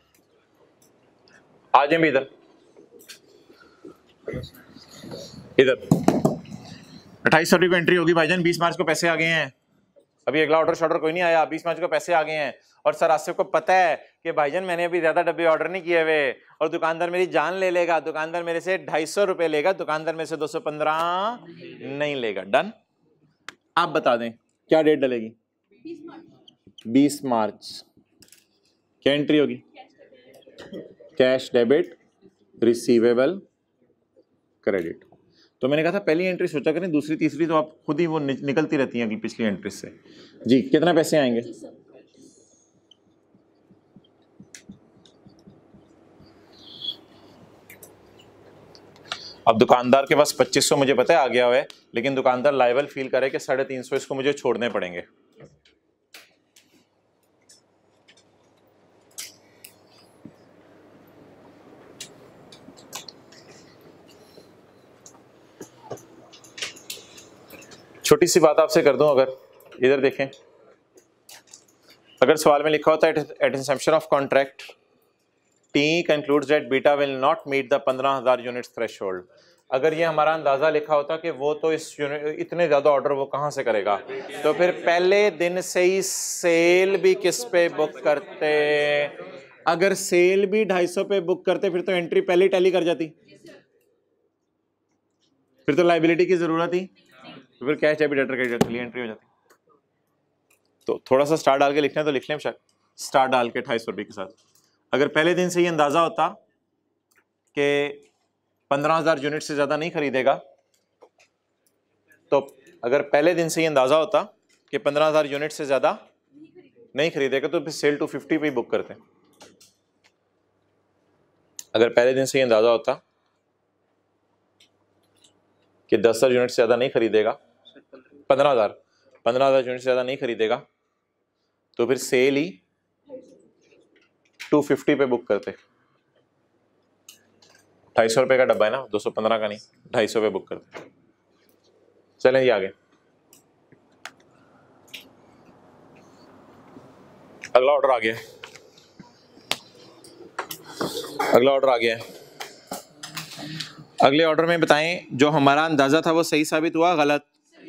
आ जाए भी इधर इधर अट्ठाईस सौ की एंट्री होगी भाईजान, बीस मार्च को पैसे आ गए हैं, अभी अगला ऑर्डर शॉर्डर कोई नहीं आया, बीस मार्च को पैसे आ गए हैं, और सर आसिफ को पता है कि भाईजान मैंने अभी ज्यादा डब्बे ऑर्डर नहीं किए हुए और दुकानदार मेरी जान ले लेगा, दुकानदार मेरे से ढाई सौ रुपए लेगा, दुकानदार मेरे से दो सौ पंद्रह नहीं लेगा। डन। आप बता दें क्या डेट डलेगी, बीस मार्च, क्या एंट्री होगी, कैश डेबिट रिसीवेबल क्रेडिट। तो मैंने कहा था पहली एंट्री सोचा करें, दूसरी तीसरी तो आप खुद ही वो नि, निकलती रहती हैं अगली पिछली एंट्री से। जी कितना पैसे आएंगे, अब दुकानदार के पास पच्चीस सौ मुझे पता है आ गया हुआ है, लेकिन दुकानदार लायबल फील करे कि साढ़े तीन सौ इसको मुझे छोड़ने पड़ेंगे। छोटी सी बात आपसे कर दूं, अगर इधर देखें, अगर सवाल में लिखा होता है at inception of contract T concludes that Beta will not meet the पंद्रह हजार यूनिट्स थ्रेशोल्ड, अगर ये हमारा अंदाजा लिखा होता कि वो तो इस इतने ज्यादा ऑर्डर वो कहां से करेगा, तो फिर पहले दिन से ही सेल भी किस पे बुक करते, अगर सेल भी ढाई सौ पे बुक करते फिर तो एंट्री पहले ही टैली कर जाती, फिर तो लाइबिलिटी की जरूरत ही, तो फिर कैश डेबिट डेटर क्रेडिट के लिए एंट्री हो जाती। तो थोड़ा सा स्टार डाल के लिखना है तो लिख लें, स्टार डाल के ढाई सौ रुपये के साथ। अगर पहले दिन से ये अंदाजा होता कि पंद्रह हजार यूनिट से ज्यादा नहीं खरीदेगा, तो अगर पहले दिन से ये अंदाजा होता कि पंद्रह हजार यूनिट से ज्यादा नहीं खरीदेगा तो फिर सेल टू फिफ्टी पे ही बुक करते। अगर पहले दिन से ये अंदाजा होता कि दस हजार यूनिट से ज्यादा नहीं खरीदेगा, पंद्रह हजार पंद्रह हजार यूनिट से ज्यादा नहीं खरीदेगा, तो फिर सेल ही टू फिफ्टी पे बुक करते। ढाई सौ रुपए का डब्बा है ना, दो सौ पंद्रह का नहीं, ढाई सौ पे बुक करते। चलें जी आगे। अगला ऑर्डर आ गया है, अगला ऑर्डर आ गया है। अगले ऑर्डर में बताएं जो हमारा अंदाजा था वो सही साबित हुआ गलत?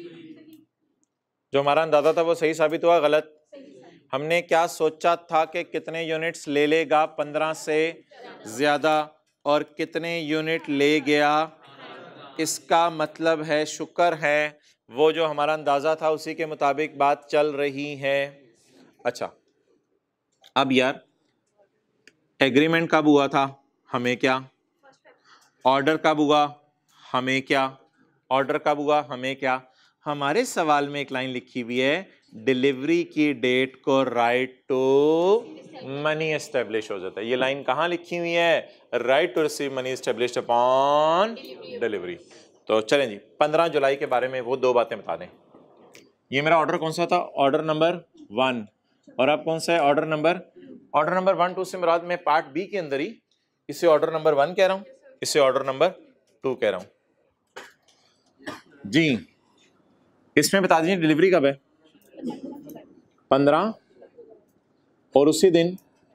जो हमारा अंदाजा था वो सही साबित हुआ गलत? हमने क्या सोचा था कि कितने यूनिट्स ले लेगा पंद्रह से ज्यादा और कितने यूनिट ले गया, इसका मतलब है शुक्र है वो जो हमारा अंदाजा था उसी के मुताबिक बात चल रही है। अच्छा अब यार एग्रीमेंट कब हुआ था, हमें क्या? ऑर्डर कब हुआ, हमें क्या? ऑर्डर कब हुआ, हमें क्या? हमारे सवाल में एक लाइन लिखी हुई है डिलीवरी की डेट को राइट टू मनी एस्टेब्लिश हो जाता है। ये लाइन कहाँ लिखी हुई है? Right to receive money established upon delivery. तो चलें जी, पंद्रह जुलाई के बारे में वो दो बातें बता दें। ये मेरा ऑर्डर कौन सा था? Order number one. और अब कौन सा है? Order number order number one two से मुराद मैं पार्ट बी के अंदर ही इसे ऑर्डर नंबर वन कह रहा हूं, इसे ऑर्डर नंबर टू कह रहा हूं जी। इसमें बता दीजिए डिलीवरी कब है? पंद्रह और उसी दिन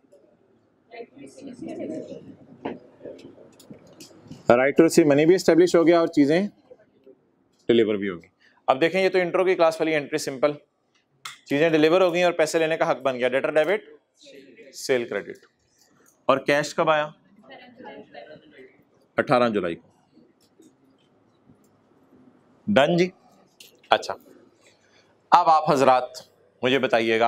राइट टू रिसीव मनी भी एस्टेब्लिश हो गया और चीजें डिलीवर भी होगी। अब देखें ये तो इंट्रो की क्लास वाली एंट्री, सिंपल चीजें डिलीवर हो गई और पैसे लेने का हक बन गया। Debtor debit, sale credit. और कैश कब आया? अठारह जुलाई को। डन जी। अच्छा अब आप हजरात मुझे बताइएगा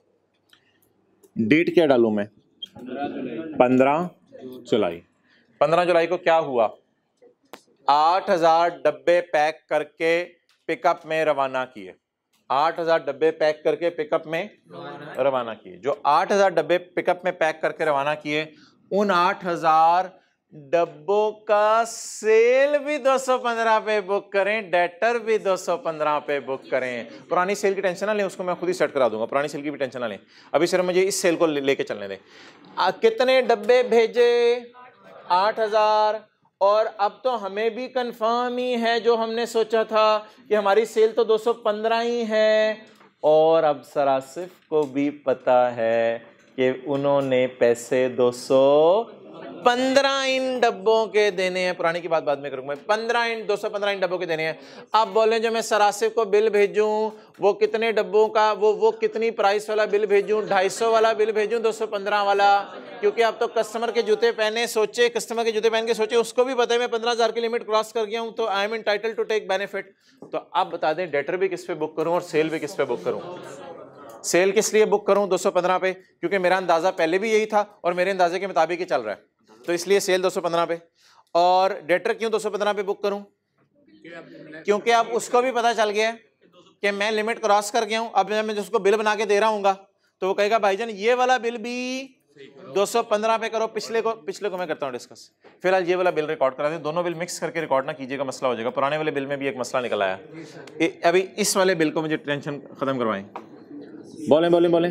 डेट क्या डालूं मैं? पंद्रह जुलाई। पंद्रह जुलाई को क्या हुआ? आठ हजार डब्बे पैक करके पिकअप में रवाना किए। आठ हजार डब्बे पैक करके पिकअप में रवाना किए। जो आठ हजार डब्बे पिकअप में पैक करके रवाना किए उन आठ हजार डब्बों का सेल भी दो सौ पंद्रह पे बुक करें, डेटर भी दो सौ पंद्रह पे बुक करें। पुरानी सेल की टेंशन ना लें, उसको मैं खुद ही सेट करा दूंगा। पुरानी सेल की भी टेंशन ना लें, अभी सिर्फ मुझे इस सेल को लेके चलने दें। आ, कितने डब्बे भेजे? आठ हजार। और अब तो हमें भी कंफर्म ही है जो हमने सोचा था कि हमारी सेल तो दो सौ पंद्रह ही है। और अब सरासिफ को भी पता है कि उन्होंने पैसे दो सौ पंद्रह इन डब्बों के देने हैं। पुरानी की बात बाद में करूंगा। पंद्रह इन दो सौ पंद्रह इन डब्बों के देने हैं। अब बोले जो मैं सरासिफ को बिल भेजूं वो कितने डब्बों का, वो वो कितनी प्राइस वाला बिल भेजूं? ढाई सौ वाला बिल भेजूं, दो सौ पंद्रह वाला? क्योंकि अब तो कस्टमर के जूते पहने सोचे, कस्टमर के जूते पहन के सोचे, उसको भी पता है मैं पंद्रह हजार की लिमिट क्रॉस कर गया हूं तो I am entitled to take benefit. तो अब बता दें डेटर भी किस पे बुक करूं और सेल भी किस पे बुक करूं? सेल किस लिए बुक करूं दो सौ पंद्रह पे? क्योंकि मेरा अंदाजा पहले भी यही था और मेरे अंदाजे के मुताबिक ही चल रहा है, तो इसलिए सेल दो सौ पंद्रह पे। और डेटर क्यों दो सौ पंद्रह पे बुक करूं? क्योंकि अब उसको भी पता चल गया कि मैं लिमिट क्रॉस कर गया हूं। अब मैं जिसको बिल बना के दे रहा हूँ तो वो कहेगा भाईजान ये वाला बिल भी दो सौ पंद्रह पे करो। पिछले को पिछले को मैं करता हूँ डिस्कस। फिलहाल ये वाला बिल रिकॉर्ड करा दें। दोनों बिल मिक्स करके रिकॉर्ड ना कीजिएगा, मसला हो जाएगा। पुराने वाले बिल में भी एक मसला निकल आया। अभी इस वाले बिल को मुझे टेंशन खत्म करवाएं। बोलें बोलें बोलें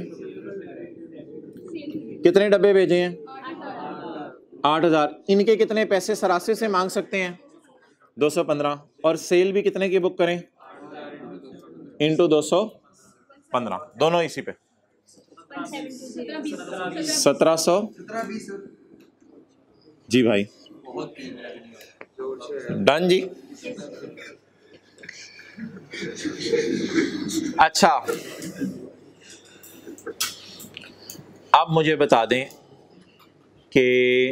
कितने डब्बे भेजे हैं? आठ हजार। इनके कितने पैसे सरासर से मांग सकते हैं? दो सौ पंद्रह। और सेल भी कितने की बुक करें? इंटू दो सौ पंद्रह, दोनों इसी पे सत्रह सौ। जी भाई डन जी। अच्छा अब मुझे बता दें कि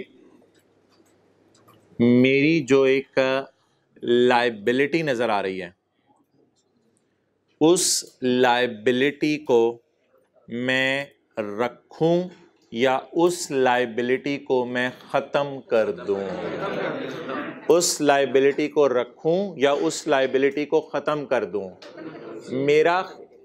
मेरी जो एक लायबिलिटी नजर आ रही है उस लायबिलिटी को मैं रखूं या उस लायबिलिटी को मैं खत्म कर दूं? उस लायबिलिटी को रखूं या उस लायबिलिटी को खत्म कर दूं? मेरा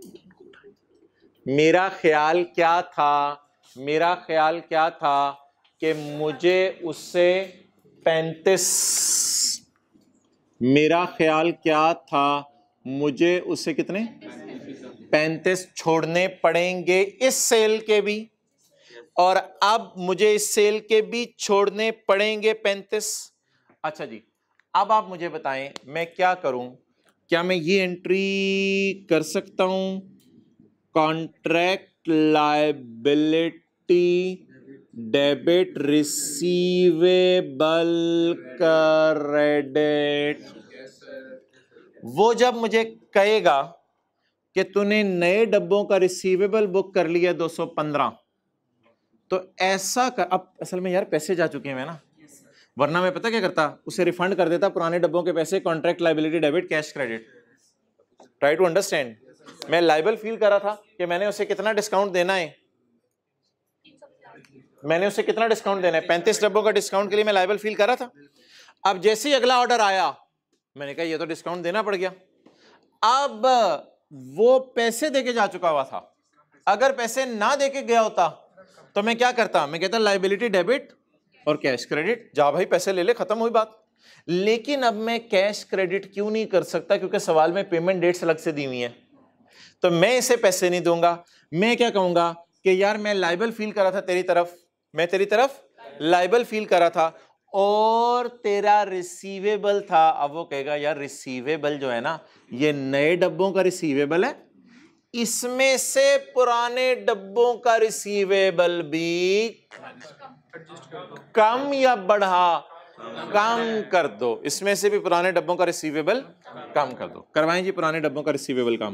मेरा ख्याल क्या था मेरा ख्याल क्या था कि मुझे उससे पैंतीस मेरा ख्याल क्या था मुझे उससे कितने पैंतीस छोड़ने पड़ेंगे इस सेल के भी, और अब मुझे इस सेल के भी छोड़ने पड़ेंगे पैंतीस। अच्छा जी अब आप मुझे बताएं मैं क्या करूं? क्या मैं ये एंट्री कर सकता हूं contract liability debit receivable credit. वो जब मुझे कहेगा कि तूने नए डब्बों का रिसीवेबल बुक कर लिया दो सौ पंद्रह, तो ऐसा कर, अब असल में यार पैसे जा चुके हैं ना, वरना मैं पता क्या करता, उसे रिफंड कर देता पुराने डब्बों के पैसे, contract liability debit cash credit. Try to understand. मैं लायबल फील कर रहा था कि मैंने उसे कितना डिस्काउंट देना है, मैंने उसे कितना डिस्काउंट देना है, पैंतीस डब्बों का डिस्काउंट के लिए मैं लायबल फील कर रहा था। अब जैसे ही अगला ऑर्डर आया, मैंने कहा ये तो डिस्काउंट देना पड़ गया। अब वो पैसे देके जा चुका हुआ था, अगर पैसे ना देके गया होता तो मैं क्या करता, मैं कहता लायबिलिटी डेबिट और कैश क्रेडिट, जा भाई पैसे ले ले, खत्म हुई बात। लेकिन अब मैं कैश क्रेडिट क्यों नहीं कर सकता, क्योंकि सवाल में पेमेंट डेट्स अलग से दी हुई है, तो मैं इसे पैसे नहीं दूंगा। मैं क्या कहूंगा कि यार मैं लायबल फील कर रहा था तेरी तरफ, मैं तेरी तरफ लायबल फील कर रहा था और तेरा रिसीवेबल था। अब वो कहेगा यार रिसीवेबल जो है ना, ये नए डब्बों का रिसीवेबल है, इसमें से पुराने डब्बों का रिसीवेबल भी कम या बढ़ा, कम कर दो, इसमें से भी पुराने डब्बों का रिसीवेबल कम कर दो। करवाएं जी पुराने डब्बों का रिसीवेबल कम,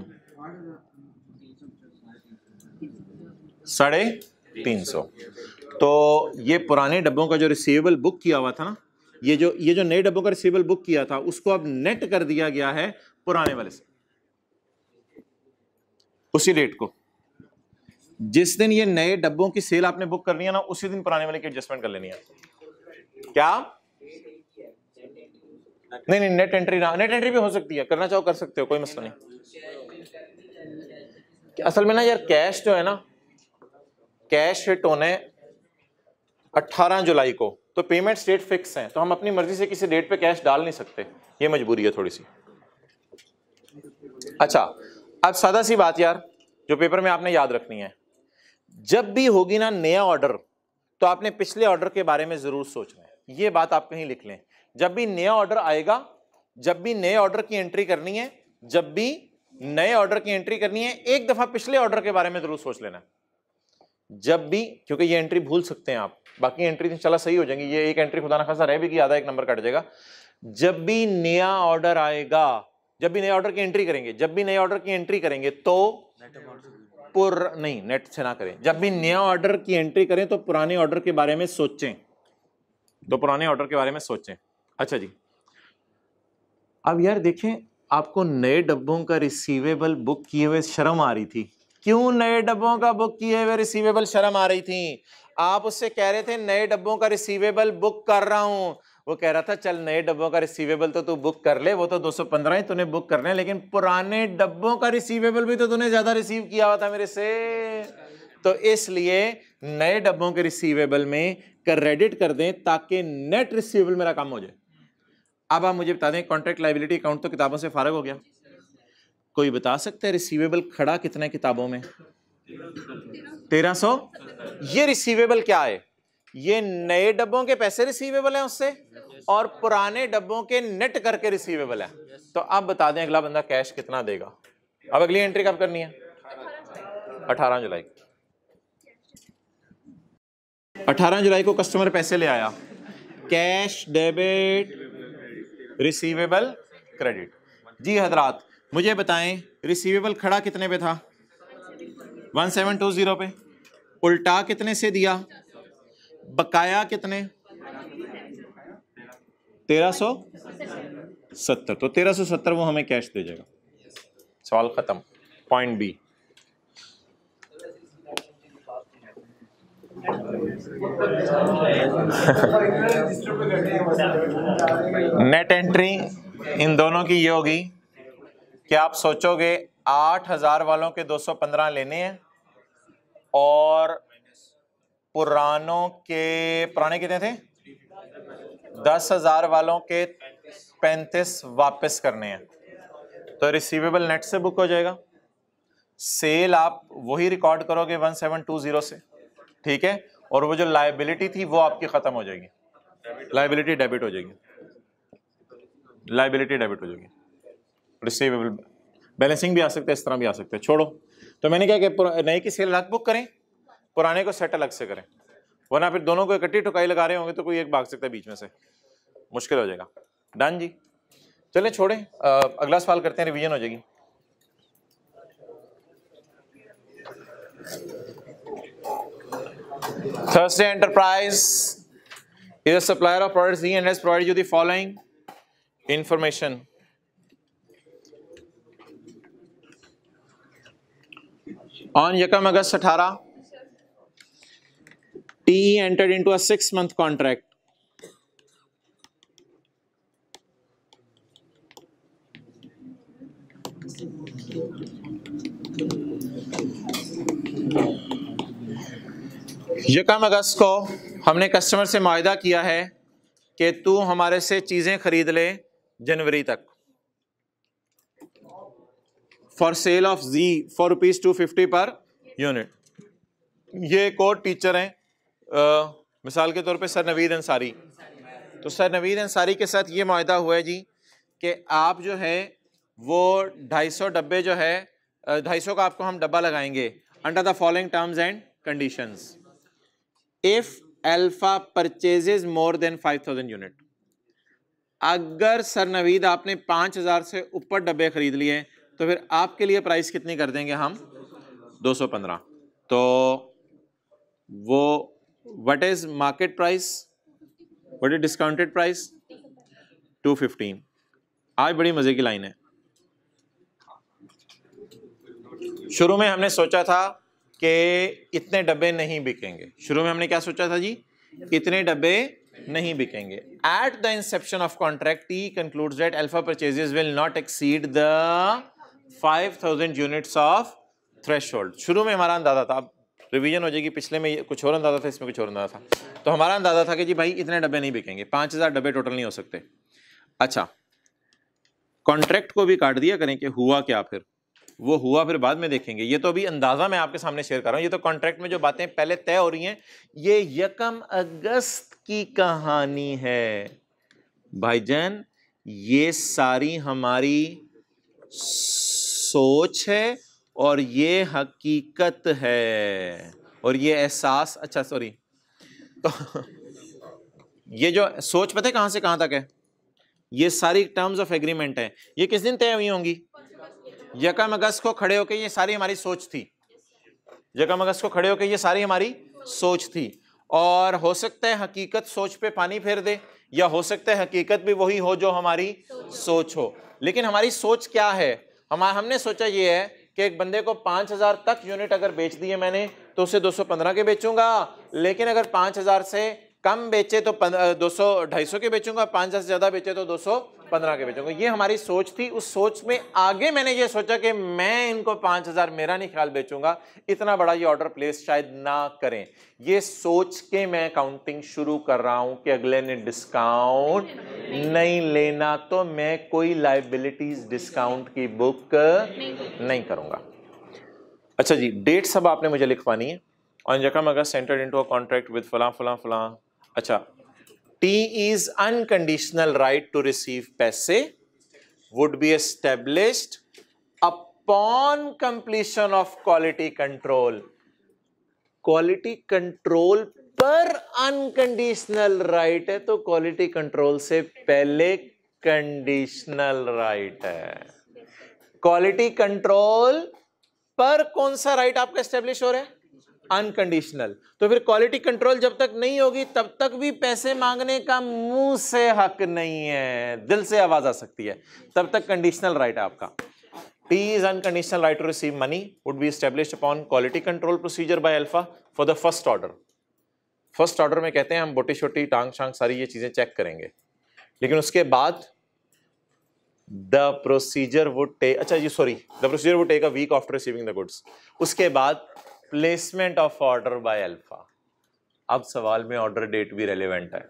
साढ़े तीन सौ। तो ये पुराने डब्बों का जो रिसीवेबल बुक किया हुआ था ना, ये जो ये जो नए डब्बों का रिसीवेबल बुक किया था, उसको अब नेट कर दिया गया है पुराने वाले से, उसी रेट को। जिस दिन ये नए डब्बों की सेल आपने बुक करनी है ना, उसी दिन पुराने वाले की एडजस्टमेंट कर लेनी है। क्या? नहीं नहीं, नेट एंट्री ना, नेट एंट्री भी हो सकती है, करना चाहो कर सकते हो, कोई मसला नहीं। असल में ना यार कैश जो है ना, कैश हिट होने अठारह जुलाई को, तो पेमेंट डेट फिक्स है, तो हम अपनी मर्जी से किसी डेट पे कैश डाल नहीं सकते, ये मजबूरी है थोड़ी सी। अच्छा, अब सादा सी बात यार जो पेपर में आपने याद रखनी है, जब भी होगी ना नया ऑर्डर, तो आपने पिछले ऑर्डर के बारे में जरूर सोचना है। ये बात आप कहीं लिख लें, जब भी नया ऑर्डर आएगा, जब भी नए ऑर्डर की एंट्री करनी है, जब भी नए ऑर्डर की एंट्री करनी है, एक दफा पिछले ऑर्डर के बारे में जरूर सोच लेना। जब भी, क्योंकि ये एंट्री भूल सकते हैं आप, बाकी एंट्री इंशाल्लाह सही हो जाएंगी, ये एक एंट्री खुदा ना खासा रह भी कि आधा एक नंबर कट जाएगा। जब भी नया ऑर्डर आएगा, जब भी नए ऑर्डर की एंट्री करेंगे, जब भी नए ऑर्डर की एंट्री करेंगे तो पुर नहीं, नेट से ना करें। जब भी नया ऑर्डर की एंट्री करें तो पुराने ऑर्डर के बारे में सोचें, तो पुराने ऑर्डर के बारे में सोचें। अच्छा जी, अब यार देखें, आपको नए डब्बों का रिसीवेबल बुक किए हुए शर्म आ रही थी। क्यों नए डब्बों का बुक किए हुए रिसीवेबल शर्म आ रही थी? आप उससे कह रहे थे नए डब्बों का रिसीवेबल बुक कर रहा हूं, वो कह रहा था चल नए डब्बों का रिसीवेबल तो तू बुक कर ले, वो तो दो सौ पंद्रह ही तूने बुक करने, लेकिन पुराने डब्बों का रिसीवेबल भी तो तूने ज्यादा रिसीव किया हुआ था मेरे से, तो इसलिए नए डब्बों के रिसीवेबल में क्रेडिट कर दें ताकि नेट रिसीवेबल मेरा कम हो जाए। अब आप मुझे बता दें, कॉन्ट्रैक्ट लायबिलिटी अकाउंट तो किताबों से फारग हो गया, कोई बता सकता है रिसीवेबल खड़ा कितने किताबों में? तेरह सौ। ये रिसीवेबल क्या है? ये नए डब्बों के पैसे रिसीवेबल हैं उससे, और पुराने डब्बों के नेट करके रिसीवेबल है। तो अब बता दें अगला बंदा कैश कितना देगा। अब अगली एंट्री कब करनी है? अठारह जुलाई। अठारह जुलाई को कस्टमर पैसे ले आया, कैश डेबिट रिसीवेबल क्रेडिट। जी हजरात मुझे बताएं रिसीवेबल खड़ा कितने पे था? वन सेवन टू जीरो पे। उल्टा कितने से दिया? बकाया कितने? तेरह सौ सत्तर। तो तेरह सौ सत्तर वो हमें कैश दे जाएगा। सवाल खत्म। Point B. नेट एंट्री इन दोनों की ये होगी कि आप सोचोगे आठ हजार वालों के दो सौ पंद्रह लेने हैं और पुरानों के, पुराने कितने थे? दस हजार वालों के पैंतीस वापस करने हैं, तो रिसीवेबल नेट से बुक हो जाएगा। सेल आप वही रिकॉर्ड करोगे वन सेवन टू जीरो से, ठीक है, और वो जो लायबिलिटी थी वो आपकी खत्म हो जाएगी, लायबिलिटी डेबिट हो जाएगी, लायबिलिटी डेबिट हो जाएगी। रिसीवेबल बैलेंसिंग भी आ सकता है, इस तरह भी आ सकता है, छोड़ो। तो मैंने क्या कि नए की सेल अलग बुक करें, पुराने को सेट अलग से करें, वरना फिर दोनों को इकट्ठी ठुकाई लगा रहे होंगे तो कोई एक भाग सकता है बीच में से, मुश्किल हो जाएगा। डन जी, चलें छोड़ें, अगला सवाल करते हैं, रिवीजन हो जाएगी। Thursday Enterprise is a supplier of products Z and has provided you the following information. On Yakam August अठारह, T E entered into a six-month contract. यकम अगस्त को हमने कस्टमर से मुआहदा किया है कि तू हमारे से चीजें खरीद ले जनवरी तक, for sale of G for rupees two fifty per unit. ये एक और टीचर हैं, आ, मिसाल के तौर पे सर नवीद अंसारी। तो सर नवीद अंसारी के साथ ये मुआहदा हुआ है जी कि आप जो है वो ढाई सौ डब्बे जो है ढाई सौ का आपको हम डब्बा लगाएंगे under the following terms and conditions. If Alpha purchases more than five thousand unit, अगर सर नवीद आपने पाँच हज़ार से ऊपर डब्बे खरीद लिए तो फिर आपके लिए प्राइस कितनी कर देंगे हम, दो सौ पंद्रह। तो वो what is market price, what is discounted price, two fifteen. आज बड़ी मजे की लाइन है। शुरू में हमने सोचा था कि इतने डब्बे नहीं बिकेंगे, शुरू में हमने क्या सोचा था जी, इतने डब्बे नहीं बिकेंगे। At the inception of contract T concludes that Alpha purchases will not exceed the five thousand units of threshold. शुरू में हमारा अंदाजा था, अब रिवीजन हो जाएगी, पिछले में कुछ और अंदाजा था, इसमें कुछ और अंदाजा था। तो हमारा अंदाजा था कि जी भाई इतने डब्बे नहीं बिकेंगे, पाँच हज़ार डब्बे टोटल नहीं हो सकते। अच्छा, कॉन्ट्रैक्ट को भी काट दिया करें कि हुआ क्या, फिर वो हुआ फिर बाद में देखेंगे। ये तो अभी अंदाजा मैं आपके सामने शेयर कर रहा हूं, ये तो कॉन्ट्रैक्ट में जो बातें पहले तय हो रही हैं, ये यकम अगस्त की कहानी है भाईजान। ये सारी हमारी सोच है और ये हकीकत है और ये एहसास। अच्छा सॉरी, तो ये जो सोच पता है कहां से कहां तक है, ये सारी टर्म्स ऑफ एग्रीमेंट है। ये किस दिन तय हुई होंगी, यकम अगस्त को खड़े होकर ये सारी हमारी सोच थी, यकम अगस्त को खड़े होकर ये सारी हमारी सोच थी। और हो सकता है हकीकत सोच पे पानी फेर दे, या हो सकता है हकीकत भी वही हो जो हमारी सोच हो। लेकिन हमारी सोच क्या है, हम हमने सोचा ये है कि एक बंदे को पांच हजार तक यूनिट अगर बेच दिए मैंने तो उसे दो सौ पंद्रह के बेचूंगा, लेकिन अगर पांच हजार से कम बेचे तो दो सौ ढाई सौ के बेचूंगा, पांच हजार से ज्यादा बेचे तो दो सौ पंद्रह के बेचूंगा। ये हमारी सोच थी। उस सोच में आगे मैंने ये सोचा कि मैं इनको पांच हजार मेरा नहीं ख्याल बेचूंगा, इतना बड़ा ये ऑर्डर प्लेस शायद ना करें। ये सोच के मैं काउंटिंग शुरू कर रहा हूं कि अगले ने डिस्काउंट नहीं लेना तो मैं कोई लायबिलिटीज डिस्काउंट की बुक नहीं करूंगा। अच्छा जी, डेट सब आपने मुझे लिखवानी है। ऑन यकम अगस्त entered into a contract with फलां फलां फलां। अच्छा, T is unconditional right to receive पैसे would be established upon completion of quality control. Quality control पर unconditional right है तो quality control से पहले conditional right है। Quality control पर कौन सा right आपका establish हो रहा है, अनकंडीशनल। तो फिर क्वालिटी कंट्रोल जब तक नहीं होगी तब तक भी पैसे मांगने का मुंह से हक नहीं है, दिल से आवाज आ सकती है, तब तक कंडीशनल राइट है आपका। T is unconditional right to receive money would be established upon quality control procedure by Alpha for the first order. First order में कहते हैं हम बोटी छोटी टांग शांग सारी ये चीजें चेक करेंगे, लेकिन उसके बाद द प्रोसीजर वुड टेक, अच्छा जी sorry, the procedure would take a week after receiving the goods. उसके बाद placement of order by Alpha. अब सवाल में ऑर्डर डेट भी रेलेवेंट है।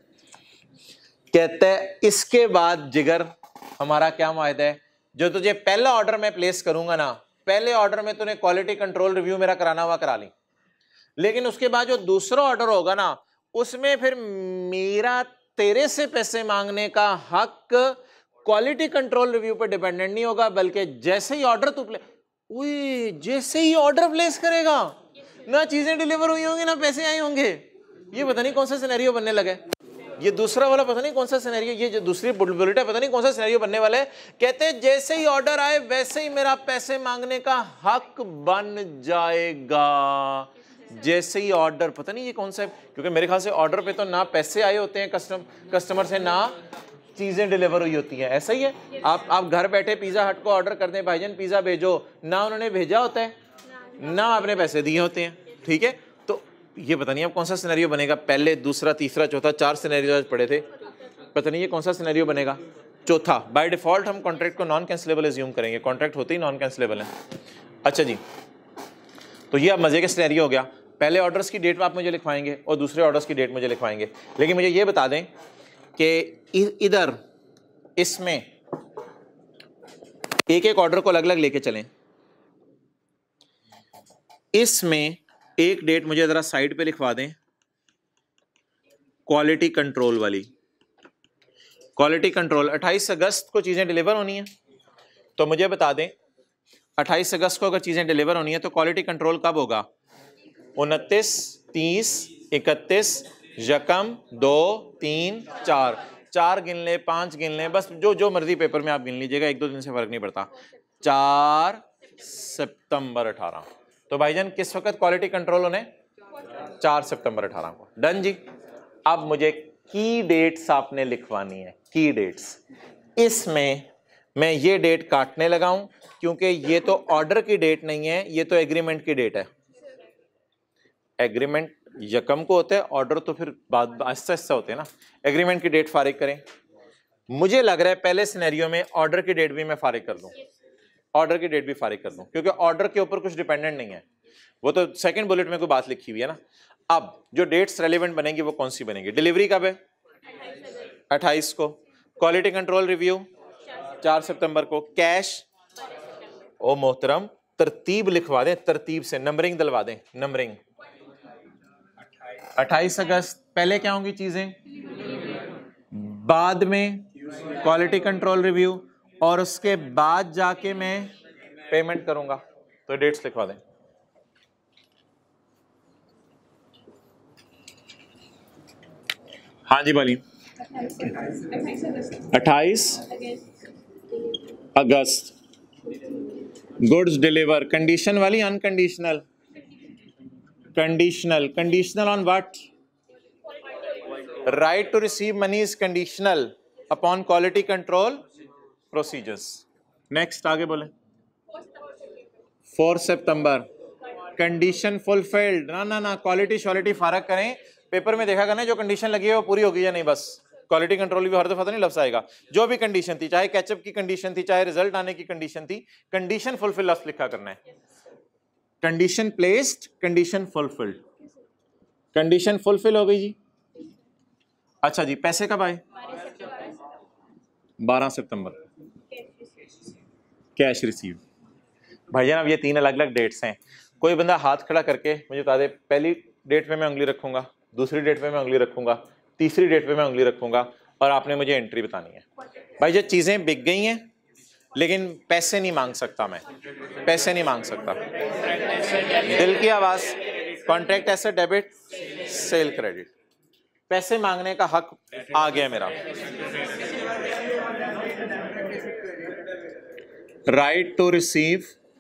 कहते हैं इसके बाद जिगर हमारा क्या मुआहदा है, जो तुझे पहला ऑर्डर मैं प्लेस करूंगा ना, पहले ऑर्डर में तूने क्वालिटी कंट्रोल रिव्यू मेरा कराना हुआ करा ली, लेकिन उसके बाद जो दूसरा ऑर्डर होगा ना उसमें फिर मेरा तेरे से पैसे मांगने का हक क्वालिटी कंट्रोल रिव्यू पे डिपेंडेंट नहीं होगा, बल्कि जैसे ही ऑर्डर तू प्ले उई जैसे ही ऑर्डर प्लेस करेगा ना चीजें डिलीवर हुई होंगी ना पैसे आए होंगे। ये पता नहीं कौन सा सिनेरियो बनने लगा है। ये दूसरा वाला पता नहीं कौन सा सिनेरियो, ये जो दूसरी बुलेट है पता नहीं कौन सा सिनेरियो बनने वाला है। कहते हैं जैसे ही ऑर्डर आए वैसे ही मेरा पैसे मांगने का हक बन जाएगा। जैसे ही ऑर्डर, पता नहीं ये कौन सा है, क्योंकि मेरे ख्याल से ऑर्डर पे तो ना पैसे आए होते हैं कस्टम कस्टमर से, ना चीजें डिलीवर हुई होती हैं। ऐसा ही है, आप आप घर बैठे पिज्जा हट को ऑर्डर करते हैं, भाईजान पिज्जा भेजो, ना उन्होंने भेजा होता है ना आपने पैसे दिए होते हैं। ठीक है, तो ये पता नहीं अब कौन सा सिनेरियो बनेगा। पहले, दूसरा, तीसरा, चौथा, चार सिनेरियो पढ़े थे, पता नहीं ये कौन सा सिनेरियो बनेगा चौथा। बाय डिफॉल्ट हम कॉन्ट्रैक्ट को नॉन कैंसिलेबल एज्यूम करेंगे, कॉन्ट्रैक्ट होते ही नॉन कैंसिलेबल है। अच्छा जी, तो ये अब मजे के सिनेरियो हो गया। पहले ऑर्डर्स की डेट आप मुझे लिखवाएंगे और दूसरे ऑर्डर्स की डेट मुझे लिखवाएंगे। लेकिन मुझे ये बता दें कि इधर इसमें एक एक ऑर्डर को अलग अलग लेके चलें। इसमें एक डेट मुझे जरा साइड पे लिखवा दें, क्वालिटी कंट्रोल वाली। क्वालिटी कंट्रोल अट्ठाईस अगस्त को चीजें डिलीवर होनी है, तो मुझे बता दें अट्ठाईस अगस्त को अगर चीजें डिलीवर होनी है तो क्वालिटी कंट्रोल कब होगा? उनतीस, तीस, इकतीस, यकम, दो, तीन, चार, चार गिन ले, पांच गिन ले, बस जो जो मर्जी पेपर में आप गिन लीजिएगा, एक दो दिन से फर्क नहीं पड़ता। चार सितंबर अठारह। तो भाईजान किस वक्त क्वालिटी कंट्रोल होने? चार सितंबर अठारह को। डन जी। अब मुझे की डेट्स आपने लिखवानी है, की डेट्स। इसमें मैं ये डेट काटने लगा हूं क्योंकि ये तो ऑर्डर की डेट नहीं है, ये तो एग्रीमेंट की डेट है। एग्रीमेंट यकम को होता है, ऑर्डर तो फिर बाद आहिस्ता आहिस्ता होते हैं ना। एग्रीमेंट की डेट फारिग करें। मुझे लग रहा है पहले सिनेरियो में ऑर्डर की डेट भी मैं फारिग कर दूं, ऑर्डर की डेट भी फारिग कर दूं, क्योंकि ऑर्डर के ऊपर कुछ डिपेंडेंट नहीं है, वो तो सेकंड बुलेट में कोई बात लिखी हुई है ना। अब जो डेट्स रेलेवेंट बनेंगी वो कौन सी बनेगी? डिलीवरी कब है? अट्ठाईस को। क्वालिटी कंट्रोल रिव्यू चार सितंबर को। कैश, ओ मोहतरम तरतीब लिखवा दें, तरतीब से नंबरिंग दिलवा दें, नंबरिंग। अट्ठाईस अगस्त पहले क्या होंगी चीजें? बाद में क्वालिटी कंट्रोल रिव्यू, और उसके बाद जाके मैं पेमेंट करूंगा। तो डेट्स लिखवा दें। हाँ जी बोलिए। अट्ठाईस अगस्त गुड्स डिलीवर। कंडीशन वाली unconditional? Conditional. Conditional on what? Right to receive money is conditional upon quality control procedures. Next आगे बोले। Four September condition fulfilled. ना ना ना, क्वालिटी शॉलिटी फारक करें। पेपर में देखा करना जो कंडीशन लगी है वो पूरी होगी या नहीं, बस। क्वालिटी कंट्रोल भी हर दफा तो नहीं लफ्ज आएगा। जो भी कंडीशन थी, चाहे कैचअप की कंडीशन थी, चाहे रिजल्ट आने की कंडीशन थी, कंडीशन फुलफिल लफ्ज लिखा करना है। Condition placed, condition fulfilled. Condition fulfil हो गई जी। अच्छा जी, पैसे कब आए? बारह सितंबर। Cash receive. भाईजान अब ये तीन अलग अलग डेट्स हैं। कोई बंदा हाथ खड़ा करके मुझे बता दे, पहली डेट पे मैं उंगली रखूंगा, दूसरी डेट पे मैं उंगली रखूंगा, तीसरी डेट पे मैं उंगली रखूंगा, और आपने मुझे एंट्री बतानी है। भाई जो चीजें बिक गई हैं लेकिन पैसे नहीं मांग सकता, मैं पैसे नहीं मांग सकता। दिल की आवाज। Contract asset debit, sale credit. पैसे मांगने का हक आ गया मेरा। राइट टू रिसीव,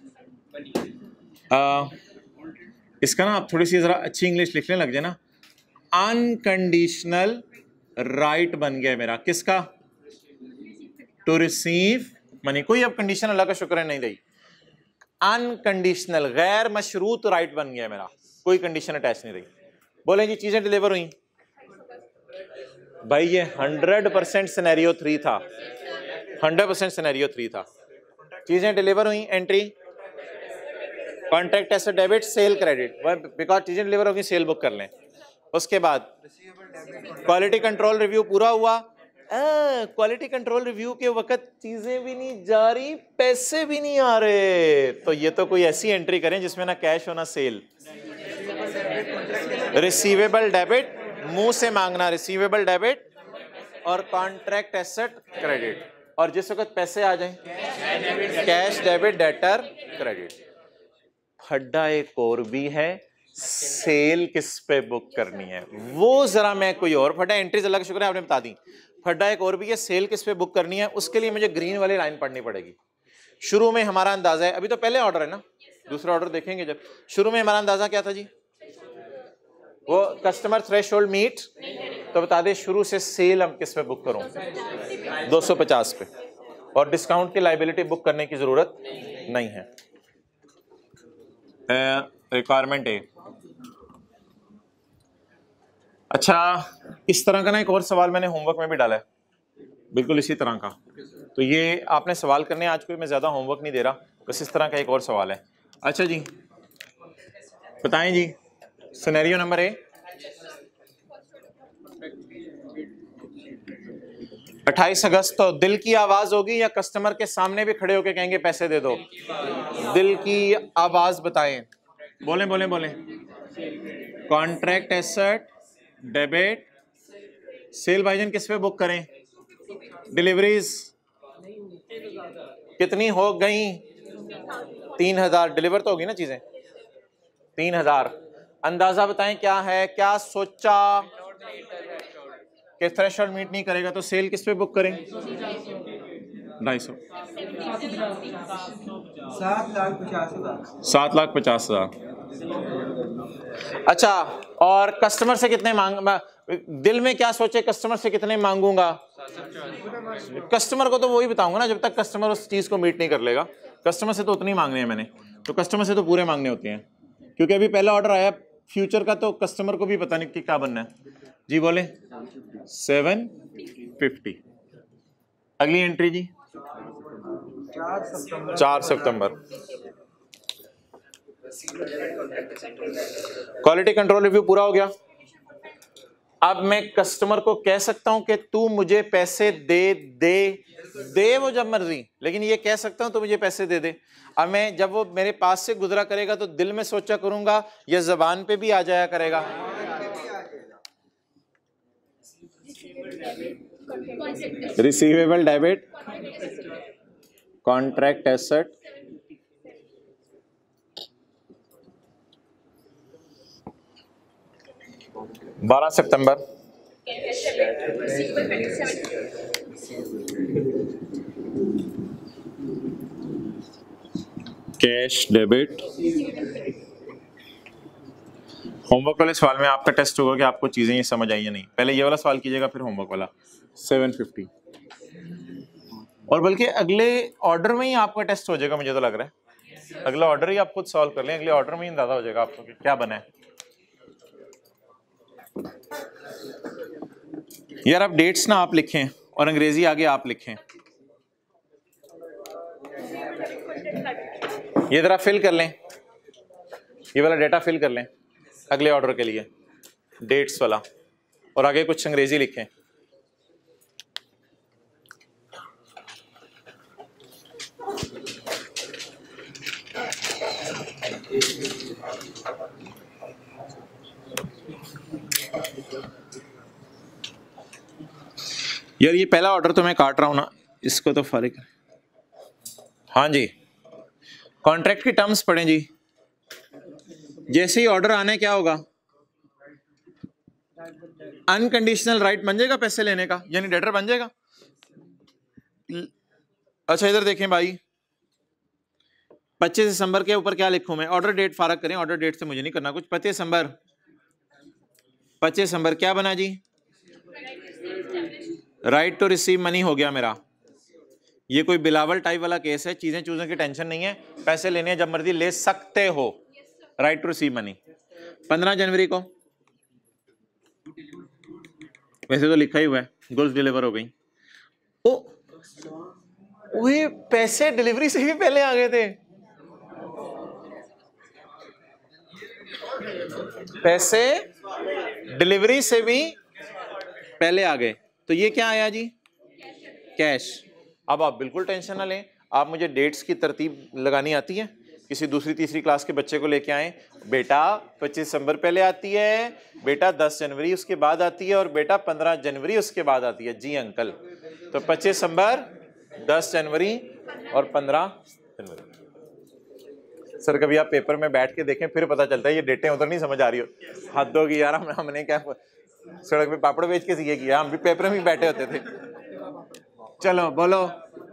इसका ना आप थोड़ी सी जरा अच्छी इंग्लिश लिखने लग जाए ना। अनकंडीशनल राइट बन गया मेरा। किसका? To receive money. कोई अब कंडीशन अल्लाह का शुक्र है नहीं रही। अनकंडीशनल गैर मशरूत राइट बन गया मेरा, कोई कंडीशन अटैच नहीं रही। बोले जी चीजें डिलीवर हुई। भाई ये हंड्रेड परसेंट सिनेरियो थ्री था, हंड्रेड परसेंट सिनेरियो थ्री था। चीजें डिलीवर हुई, entry contract asset debit, sale credit, because चीजें डिलीवर होगी सेल बुक कर लें। उसके बाद क्वालिटी कंट्रोल रिव्यू पूरा हुआ। क्वालिटी कंट्रोल रिव्यू के वक्त चीजें भी नहीं जा रही, पैसे भी नहीं आ रहे, तो ये तो कोई ऐसी एंट्री करें जिसमें ना कैश हो ना सेल। रिसीवेबल डेबिट, मुंह से मांगना रिसीवेबल डेबिट, और कॉन्ट्रैक्ट एसेट क्रेडिट। और जिस वक्त पैसे आ जाएं कैश डेबिट डेटर क्रेडिट। फड्डा एक और भी है, सेल किस पे बुक करनी है वो जरा मैं कोई और, फड्डा एंट्रीज अलग, शुक्र है आपने बता दी। फड्डा एक और भी है, सेल किस पे बुक करनी है, उसके लिए मुझे ग्रीन वाली लाइन पढ़नी पड़ेगी। शुरू में हमारा अंदाजा है, अभी तो पहले ऑर्डर है ना, दूसरा ऑर्डर देखेंगे जब। शुरू में हमारा अंदाजा क्या था जी, वो कस्टमर थ्रेशोल्ड मीट, तो बता दे शुरू से सेल हम किस पे बुक करूं, दो सौ पचास पे, और डिस्काउंट की लायबिलिटी बुक करने की जरूरत नहीं है। Requirement A. अच्छा, इस तरह का ना एक और सवाल मैंने होमवर्क में भी डाला है, बिल्कुल इसी तरह का। तो ये आपने सवाल करने, आज कोई मैं ज्यादा होमवर्क नहीं दे रहा, बस इस तरह का एक और सवाल है। अच्छा जी बताएं जी, सिनेरियो नंबर ए, अट्ठाईस अगस्त तो दिल की आवाज होगी या कस्टमर के सामने भी खड़े होके कहेंगे पैसे दे दो? दिल की आवाज बताएं, बोलें बोलें बोलें। कॉन्ट्रैक्ट एसेट डेबिट सेल भाईजान किस पे बुक करें? डिलीवरीज कितनी हो गई? तीन हजार डिलीवर तो होगी ना चीजें, तीन हजार। अंदाजा बताएं क्या है, क्या सोचा कि थ्रेशोल्ड मीट नहीं करेगा तो सेल किस पे बुक करें? ढाई सौ, सात लाख पचास हजार सात लाख पचास हजार। अच्छा, और कस्टमर से कितने मांग, दिल में क्या सोचे कस्टमर से कितने मांगूंगा? कस्टमर को तो वही बताऊंगा ना जब तक कस्टमर उस चीज को मीट नहीं कर लेगा। कस्टमर से तो उतनी मांगने हैं मैंने, तो कस्टमर से तो पूरे मांगने होते हैं, क्योंकि अभी पहला ऑर्डर आया फ्यूचर का, तो कस्टमर को भी पता नहीं कि क्या बनना है। जी बोले सेवन फिफ्टी। अगली एंट्री जी चार सितंबर। क्वालिटी कंट्रोल रिव्यू पूरा हो गया। अब मैं कस्टमर को कह सकता हूं कि तू मुझे पैसे दे दे दे वो जब मर्जी, लेकिन ये कह सकता हूं तो मुझे पैसे दे दे। अब मैं जब वो मेरे पास से गुजरा करेगा तो दिल में सोचा करूंगा या जबान पे भी आ जाया करेगा? रिसीवेबल डेबिट कॉन्ट्रैक्ट एसेट बारह सितंबर। Cash debit. होमवर्क वाले सवाल में आपका टेस्ट होगा कि आपको चीजें ये समझ आई या नहीं। पहले ये वाला सवाल कीजिएगा फिर होमवर्क वाला। सेवन फिफ्टी, और बल्कि अगले ऑर्डर में ही आपका टेस्ट हो जाएगा, मुझे तो लग रहा है अगला ऑर्डर ही आप खुद सॉल्व कर लें, अगले ऑर्डर में ही अंदाजा हो जाएगा आपको कि क्या बना है। यार आप डेट्स ना आप लिखें और अंग्रेजी आगे आप लिखें। ये जरा फिल कर लें, ये वाला डेटा फिल कर लें अगले ऑर्डर के लिए, डेट्स वाला, और आगे कुछ अंग्रेजी लिखें। यार ये पहला ऑर्डर तो मैं काट रहा हूं ना, इसको तो फर्क। हाँ जी, कॉन्ट्रैक्ट की टर्म्स पढ़ें जी। जैसे ही ऑर्डर आने क्या होगा, अनकंडीशनल राइट बन जाएगा पैसे लेने का, यानी डेटर बन जाएगा। अच्छा इधर देखें भाई, पच्चीस दिसंबर के ऊपर क्या लिखूं मैं? ऑर्डर डेट फारग करें, ऑर्डर डेट से मुझे नहीं करना कुछ। पच्चीस दिसंबर, पच्चीस दिसंबर क्या बना जी? राइट टू रिसीव मनी हो गया मेरा। ये कोई बिलावल टाइप वाला केस है, चीजें चूजें की टेंशन नहीं है, पैसे लेने हैं जब मर्जी ले सकते हो। Right to receive money. पंद्रह जनवरी को वैसे तो लिखा ही हुआ है, गुड्स डिलीवर हो गई। ओ वे पैसे डिलीवरी से भी पहले आ गए थे, पैसे डिलीवरी से भी पहले आ गए। तो ये क्या आया जी? कैश। अब आप बिल्कुल टेंशन ना लें, आप मुझे डेट्स की तरतीब लगानी आती है। किसी दूसरी तीसरी क्लास के बच्चे को लेके आए, बेटा पच्चीस दिसंबर पहले आती है, बेटा दस जनवरी उसके बाद आती है, और बेटा पंद्रह जनवरी उसके बाद आती है। जी अंकल, तो पच्चीस दिसंबर दस जनवरी और पंद्रह जनवरी। सर कभी आप पेपर में बैठ के देखें फिर पता चलता है ये डेटें उधर नहीं समझ आ रही हो। हद होगी यार, हम हमने क्या सड़क पे पापड़ बेच के सीखे किया, हम भी पेपर में बैठे होते थे। चलो बोलो,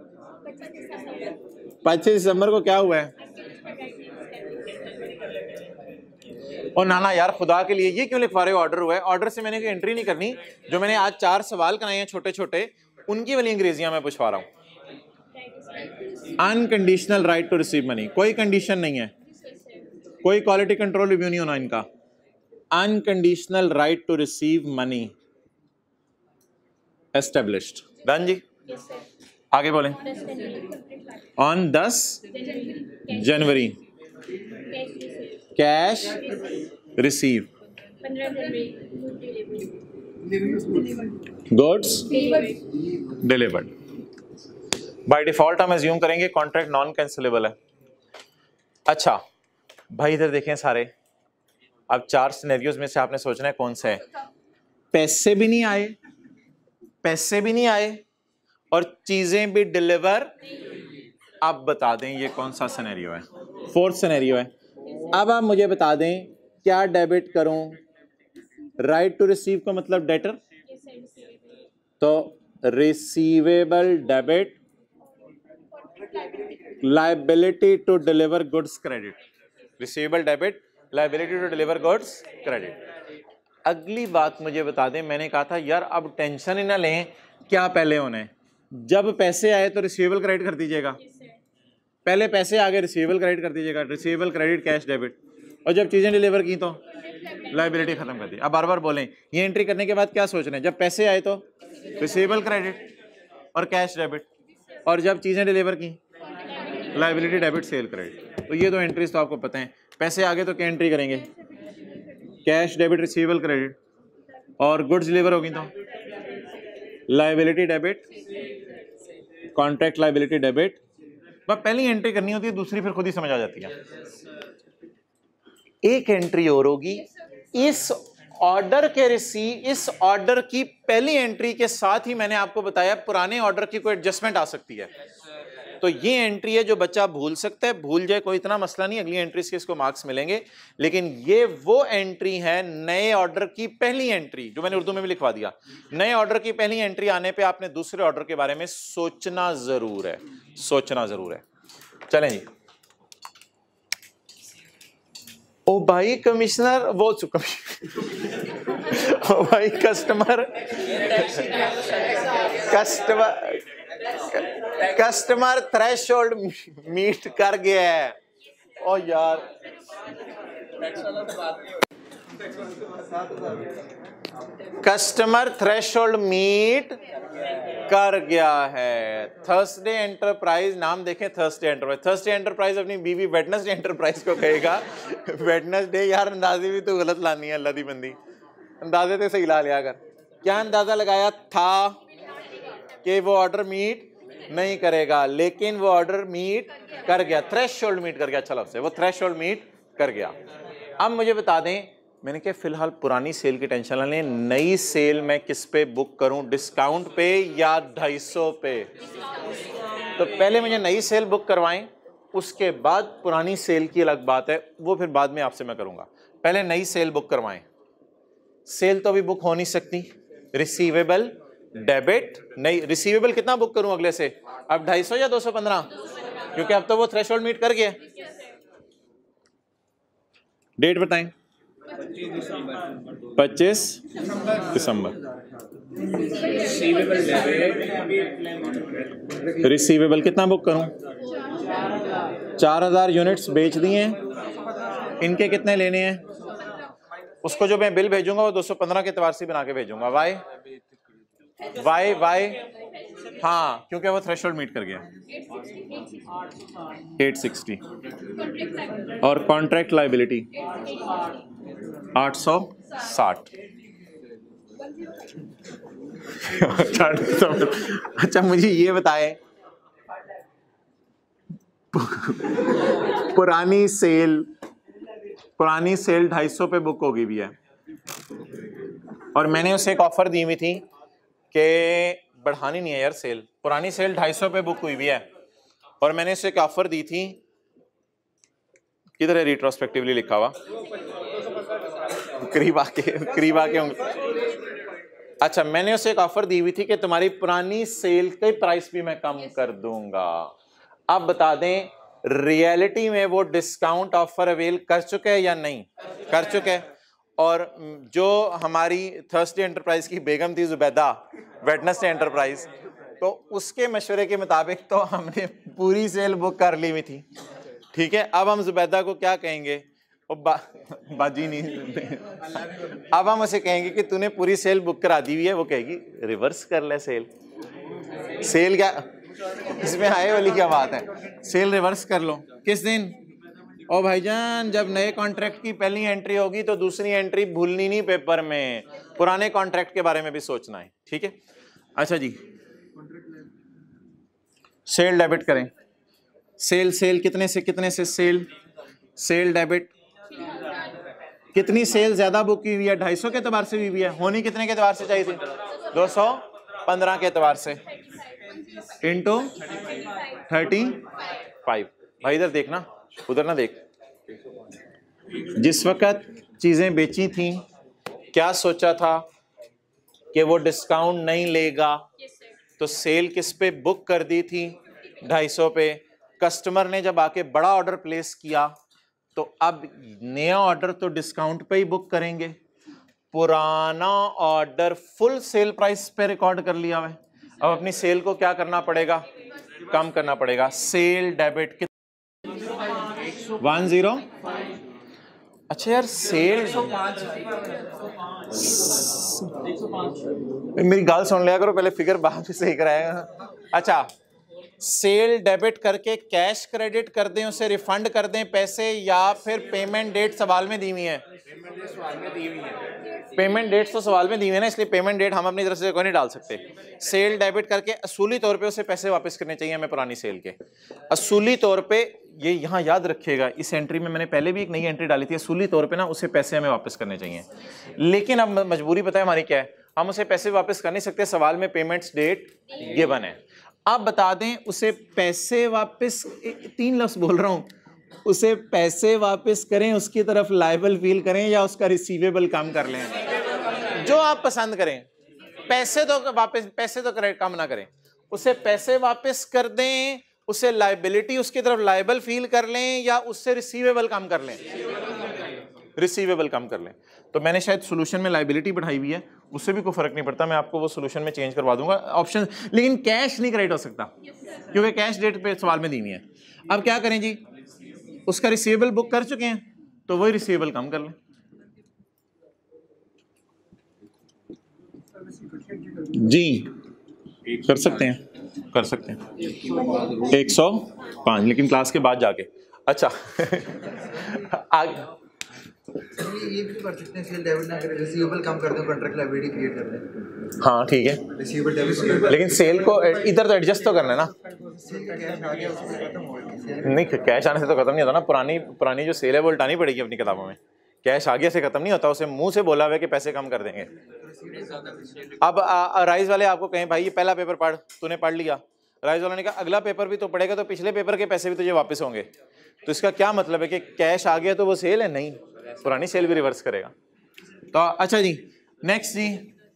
पच्चीस दिसंबर को क्या हुआ है? और नाना यार खुदा के लिए ये क्यों लिखवा रहे हो ऑर्डर हुआ है? ऑर्डर से मैंने कोई एंट्री नहीं करनी। जो मैंने आज चार सवाल कराए हैं छोटे छोटे, उनकी वाली अंग्रेजियां मैं पूछवा रहा हूं। Unconditional right to receive money, कोई कंडीशन नहीं है, कोई क्वालिटी कंट्रोल रिव्यू नहीं होना इनका। Unconditional right to receive money established. Done जी, आगे बोलें। ऑन दस जनवरी cash receive, goods delivered. By default हम एज्यूम करेंगे कॉन्ट्रैक्ट नॉन कैंसिलेबल है। अच्छा भाई इधर देखें सारे, अब चार सिनेरियोज में से आपने सोचना है कौन सा है। पैसे भी नहीं आए, पैसे भी नहीं आए और चीजें भी डिलीवर। आप बता दें ये कौन सा सिनेरियो है? फोर्थ सिनेरियो है। अब आप मुझे बता दें क्या डेबिट करूं? राइट टू रिसीव का मतलब डेटर, तो receivable debit, liability to deliver goods credit. Receivable debit, liability to deliver goods credit. अगली बात मुझे बता दें, मैंने कहा था यार अब टेंशन ही ना लें, क्या पहले होना है? जब पैसे आए तो रिसीवेबल क्रेडिट कर दीजिएगा, पहले पैसे आ गए रिसीवेबल क्रेडिट कर दीजिएगा, रिसीवेबल क्रेडिट कैश डेबिट। और जब चीजें डिलीवर की तो लाइबिलिटी खत्म कर दी। अब बार बार बोलें, ये एंट्री करने के बाद क्या सोच रहे हैं? जब पैसे आए तो रिसीवेबल क्रेडिट और कैश डेबिट, और जब चीजें डिलीवर की लाइबिलिटी डेबिट सेल क्रेडिट। तो ये दो एंट्रीज तो आपको पता है। पैसे आगे तो क्या एंट्री करेंगे? कैश डेबिट रिसीवेबल क्रेडिट, और गुड्स डिलीवर होगी तो liability debit contract liability debit. बस पहली एंट्री करनी होती है, दूसरी फिर खुद ही समझ आ जाती है। एक एंट्री और होगी इस ऑर्डर के रिसीव, इस ऑर्डर की पहली एंट्री के साथ ही मैंने आपको बताया पुराने ऑर्डर की कोई एडजस्टमेंट आ सकती है। तो ये एंट्री है जो बच्चा भूल सकता है, भूल जाए कोई इतना मसला नहीं, अगली एंट्रीज के इसको मार्क्स मिलेंगे। लेकिन ये वो एंट्री है नए ऑर्डर की पहली एंट्री, जो मैंने उर्दू में भी लिखवा दिया। नए ऑर्डर की पहली एंट्री आने पे आपने दूसरे ऑर्डर के बारे में सोचना जरूर है, सोचना जरूर है। चलें जी। ओ भाई कमिश्नर, वो ओ भाई customer customer customer threshold meet कर गया है। ओ यार कस्टमर थ्रेशोल्ड मीट कर गया है। थर्सडे एंटरप्राइज, नाम देखें थर्सडे एंटरप्राइज। थर्सडे एंटरप्राइज अपनी बीवी वेडनेसडे एंटरप्राइज को कहेगा वेडनेसडे। यार अंदाजे भी तो गलत लानी है, अल्लाह दी बंदी, अंदाजे तो सही ला लिया कर। क्या अंदाजा लगाया था कि वो ऑर्डर मीट नहीं करेगा, लेकिन वो ऑर्डर मीट कर गया, थ्रेशोल्ड मीट कर गया। अच्छा लफ्ज़ है, वो थ्रेशोल्ड मीट कर गया। अब मुझे बता दें, मैंने कहा फिलहाल पुरानी सेल की टेंशन ना लें, नई सेल मैं किस पे बुक करूं, डिस्काउंट पे या ढाई सौ पे? तो पहले मुझे नई सेल बुक करवाएं, उसके बाद पुरानी सेल की अलग बात है, वो फिर बाद में आपसे मैं करूंगा। पहले नई सेल बुक करवाएं। सेल तो अभी बुक हो नहीं सकती। रिसीवेबल डेबिट, नई रिसीवेबल कितना बुक करूं अगले से? अब ढाई सौ या दो सौ पंद्रह, क्योंकि अब तो वो थ्रेशोल्ड मीट कर गया। डेट बताएं। पच्चीस दिसंबर। रिसीवेबल कितना बुक करूं? चार हजार यूनिट्स बेच दिए। इनके कितने लेने हैं? उसको जो मैं बिल भेजूंगा वो दो सौ पंद्रह के एतबार से बना के भेजूंगा। वाई वाई वाई हाँ, क्योंकि वो थ्रेशोल्ड मीट कर गया। आठ सौ साठ और कॉन्ट्रैक्ट लायबिलिटी आठ सौ साठ। अच्छा मुझे ये बताएं, पुरानी सेल पुरानी सेल ढाई सौ पे बुक हो गई भी है, और मैंने उसे एक ऑफर दी हुई थी कि बढ़ानी नहीं है यार सेल। पुरानी सेल ढाई सौ पे बुक हुई भी है और मैंने इसे एक ऑफर दी थी, किधर है रिट्रोस्पेक्टिवली लिखा हुआ, करीब आके करीब आके होंगे। अच्छा, मैंने उसे एक ऑफर दी हुई थी कि तुम्हारी पुरानी सेल के प्राइस भी मैं कम कर दूंगा। अब बता दें रियलिटी में वो डिस्काउंट ऑफर अवेल कर चुके हैं या नहीं कर चुके हैं। और जो हमारी थर्सडे एंटरप्राइज की बेगम थी जुबैदा, वेडनेसडे एंटरप्राइज, तो उसके मशवरे के मुताबिक तो हमने पूरी सेल बुक कर ली हुई थी, ठीक है। अब हम जुबैदा को क्या कहेंगे, ओ बा, बाजी नहीं अब हम उसे कहेंगे कि तूने पूरी सेल बुक करा दी हुई है, वो कहेगी रिवर्स कर ले सेल। सेल क्या इसमें आए वाली क्या बात है, सेल रिवर्स कर लो। किस दिन, ओ भाईजान जब नए कॉन्ट्रैक्ट की पहली एंट्री होगी तो दूसरी एंट्री भूलनी नहीं पेपर में, पुराने कॉन्ट्रैक्ट के बारे में भी सोचना है, ठीक है। अच्छा जी, सेल डेबिट करें। सेल सेल कितने से कितने से सेल सेल डेबिट, कितनी सेल ज्यादा बुक की हुई है, ढाई सौ के एतबार से हुई है, होनी कितने के एतबार से चाहिए थी, दो सौ पंद्रह के एतबार से, इंटू थर्टी फाइव। भाई इधर देखना, उधर ना देख। जिस वक्त चीजें बेची थी क्या सोचा था कि वो डिस्काउंट नहीं लेगा, तो सेल किस पे बुक कर दी थी, ढाई सौ पे। कस्टमर ने जब आके बड़ा ऑर्डर प्लेस किया तो अब नया ऑर्डर तो डिस्काउंट पे ही बुक करेंगे, पुराना ऑर्डर फुल सेल प्राइस पे रिकॉर्ड कर लिया है। अब अपनी सेल को क्या करना पड़ेगा, कम करना पड़ेगा। सेल डेबिट कितना, वन जीरो। अच्छा यार सेल, मेरी गाल सुन लिया करो पहले, फिगर बाद में सही कराएगा। अच्छा, सेल डेबिट करके कैश क्रेडिट कर दें, उसे रिफंड कर दें पैसे, या फिर पेमेंट डेट सवाल में दी हुई है, पेमेंट डेट तो सवाल में दी हुई है ना, इसलिए पेमेंट डेट हम अपनी तरफ से कोई नहीं डाल सकते। सेल डेबिट करके असूली तौर पे उसे पैसे वापस करने चाहिए हमें पुरानी सेल के, असूली तौर पे। ये यहाँ याद रखिएगा, इस एंट्री में मैंने पहले भी एक नई एंट्री डाली थी, असूली तौर पे ना उसे पैसे हमें वापस करने चाहिए। लेकिन अब मजबूरी पता है हमारी क्या है, हम उसे पैसे वापस कर नहीं सकते, सवाल में पेमेंट्स डेट गिवन है। अब बता दें उसे पैसे वापस, तीन लफ्ज बोल रहा हूं, उसे पैसे वापस करें, उसकी तरफ लायबल फील करें, या उसका रिसीवेबल कम कर लें, जो आप पसंद करें। पैसे तो वापस, पैसे तो कम ना करें, उसे पैसे वापस कर दें, उसे लायबिलिटी उसकी तरफ लायबल फील कर लें, या उससे रिसीवेबल कम कर लें, रिसीवेबल कम कर लें। तो मैंने शायद सोल्यूशन में लायबिलिटी बढ़ाई हुई है, उससे भी कोई फर्क नहीं पड़ता, मैं आपको वो सोल्यूशन में चेंज करवा दूंगा ऑप्शन। लेकिन कैश नहीं क्रेडिट हो सकता क्योंकि कैश डेट पे सवाल में दी हुई है। अब क्या करें जी, उसका रिसीवेबल बुक कर चुके हैं तो वही रिसीवेबल कम कर लें। जी कर सकते हैं, कर सकते हैं एक सौ पाँच, लेकिन क्लास के बाद जाके। अच्छा आगे ये भी कर सकते हैं, सेल डेबिट ना करें, रिसीवेबल कम कर दो, कॉन्ट्रैक्ट लायबिलिटी क्रिएट कर दें। हाँ ठीक है, रिसीवेबल डेबिट, लेकिन सेल को इधर तो एडजस्ट तो करना है ना। सेल का कैश आ गया उसको खत्म हो गया, नहीं, कैश आने से तो खत्म नहीं होता ना, पुरानी पुरानी जो सेल है वो उल्टानी पड़ेगी अपनी किताबों में। कैश आ गया से खत्म नहीं होता, उसे मुंह से बोला हुआ है कि पैसे कम कर देंगे। अब राइज वाले आपको कहें भाई ये पहला पेपर पढ़, तूने पढ़ लिया, राइज वाले ने कहा अगला पेपर भी तो पढ़ेगा तो पिछले पेपर के पैसे भी तुझे वापस होंगे, तो इसका क्या मतलब है कि कैश आ गया तो वो सेल है, नहीं, पुरानी सेल भी रिवर्स करेगा। तो अच्छा जी, नेक्स्ट जी,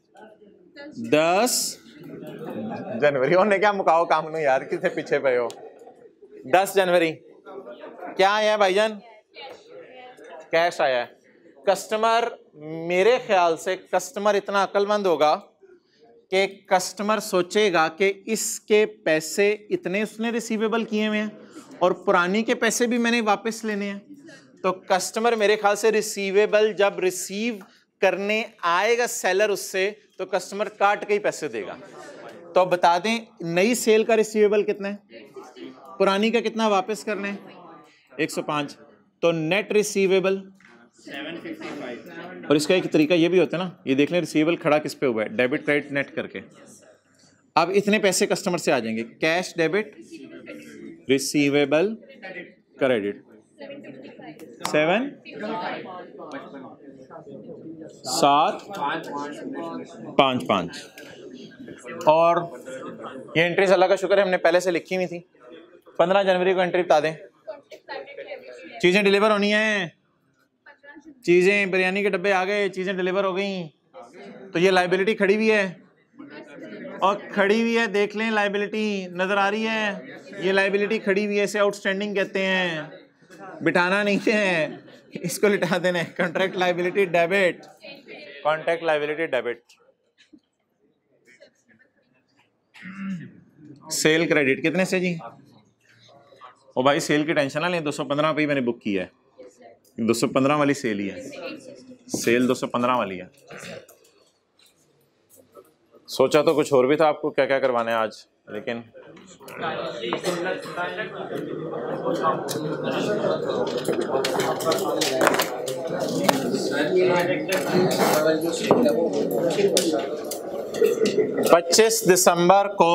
दस जनवरी उन्हें क्या मुकाओ काम नो यार, कितने पीछे पे हो। दस जनवरी क्या आया है भाईजान, कैश आया है। कस्टमर, मेरे ख्याल से कस्टमर इतना अक्लमंद होगा कि कस्टमर सोचेगा कि इसके पैसे इतने उसने रिसीवेबल किए हुए हैं और पुरानी के पैसे भी मैंने वापस लेने हैं, तो कस्टमर मेरे ख्याल से रिसीवेबल जब रिसीव करने आएगा सेलर उससे, तो कस्टमर काट के ही पैसे देगा। तो बता दें नई सेल का रिसीवेबल कितना है, पुरानी का कितना वापस करना है, एक सौ पाँच, तो net receivable seven fifty five. और इसका एक तरीका ये भी होता है ना, ये देख लें रिसीवेबल खड़ा किस पे हुआ है, डेबिट क्रेडिट नेट करके। अब इतने पैसे कस्टमर से आ जाएंगे, cash debit receivable credit seven सात पाँच पाँच, और ये एंट्रीज अल्लाह का शुक्र है हमने पहले से लिखी हुई थी। पंद्रह जनवरी को एंट्री बता दें। चीज़ें डिलीवर होनी हैं, चीज़ें बिरयानी के डब्बे आ गए, चीज़ें डिलीवर हो गई, तो ये लाइबिलिटी खड़ी हुई है और खड़ी हुई है, देख लें लाइबिलिटी नज़र आ रही है, ये लाइबिलिटी खड़ी हुई है, इसे आउटस्टैंडिंग कहते हैं, बिठाना नहीं है, इसको लिटा देना है। Contract liability debit, contract liability debit. Sale credit कितने से जी? ओ भाई सेल की टेंशन ना लें, दो सौ पंद्रह पे ही मैंने बुक किया है, दो सौ पंद्रह वाली सेल ही है, सेल दो सौ पंद्रह वाली है। सोचा तो कुछ और भी था आपको क्या क्या करवाना है आज, लेकिन पच्चीस दिसंबर को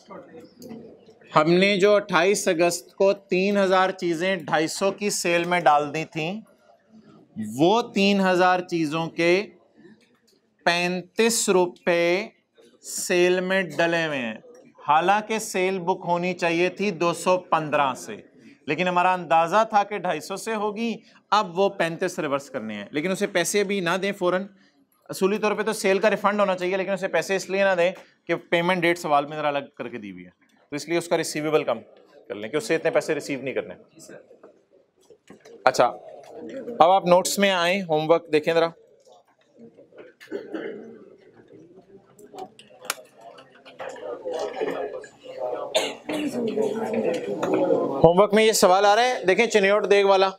हमने जो अट्ठाईस अगस्त को तीन हजार चीजें ढाई सौ की सेल में डाल दी थी, वो तीन हजार चीजों के पैंतीस रुपए सेल में डले हुए हैं। हालांकि सेल बुक होनी चाहिए थी दो सौ पंद्रह से, लेकिन हमारा अंदाजा था कि ढाई सौ से होगी, अब वो पैंतीस रिवर्स करने हैं। लेकिन उसे पैसे भी ना दें फौरन, असूली तौर पे तो सेल का रिफंड होना चाहिए, लेकिन उसे पैसे इसलिए ना दें कि पेमेंट डेट सवाल में जरा अलग करके दी हुई है, तो इसलिए उसका रिसीवेबल कम कर लें कि उससे इतने पैसे रिसीव नहीं करने। अच्छा, अब आप नोट्स में आए, होमवर्क देखें जरा। होमवर्क में ये सवाल आ रहा है, देखें चिन्योट देग वाला,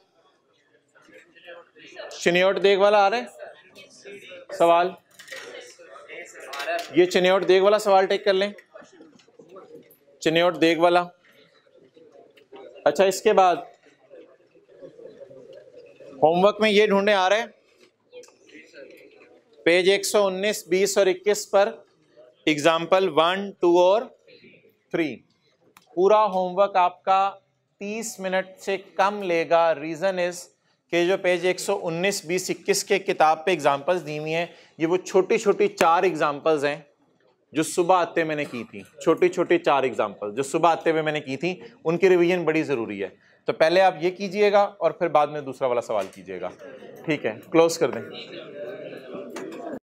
चिन्योट देग वाला आ रहा है सवाल, ये चिन्योट देग वाला सवाल टेक कर लें, चिन्योट देग वाला। अच्छा, इसके बाद होमवर्क में ये ढूंढे आ रहा है पेज एक सौ उन्नीस, बीस और इक्कीस पर एग्जाम्पल वन, टू और थ्री। पूरा होमवर्क आपका तीस मिनट से कम लेगा। रीजन इज कि जो पेज एक सौ उन्नीस, बीस, इक्कीस के किताब पे एग्जाम्पल्स दी हुई हैं, ये वो छोटी छोटी चार एग्जाम्पल्स हैं जो सुबह आते मैंने की थी, छोटी छोटी चार एग्जाम्पल जो सुबह आते हुए मैंने की थी, उनकी रिवीजन बड़ी ज़रूरी है। तो पहले आप ये कीजिएगा और फिर बाद में दूसरा वाला सवाल कीजिएगा, ठीक है? क्लोज कर दें।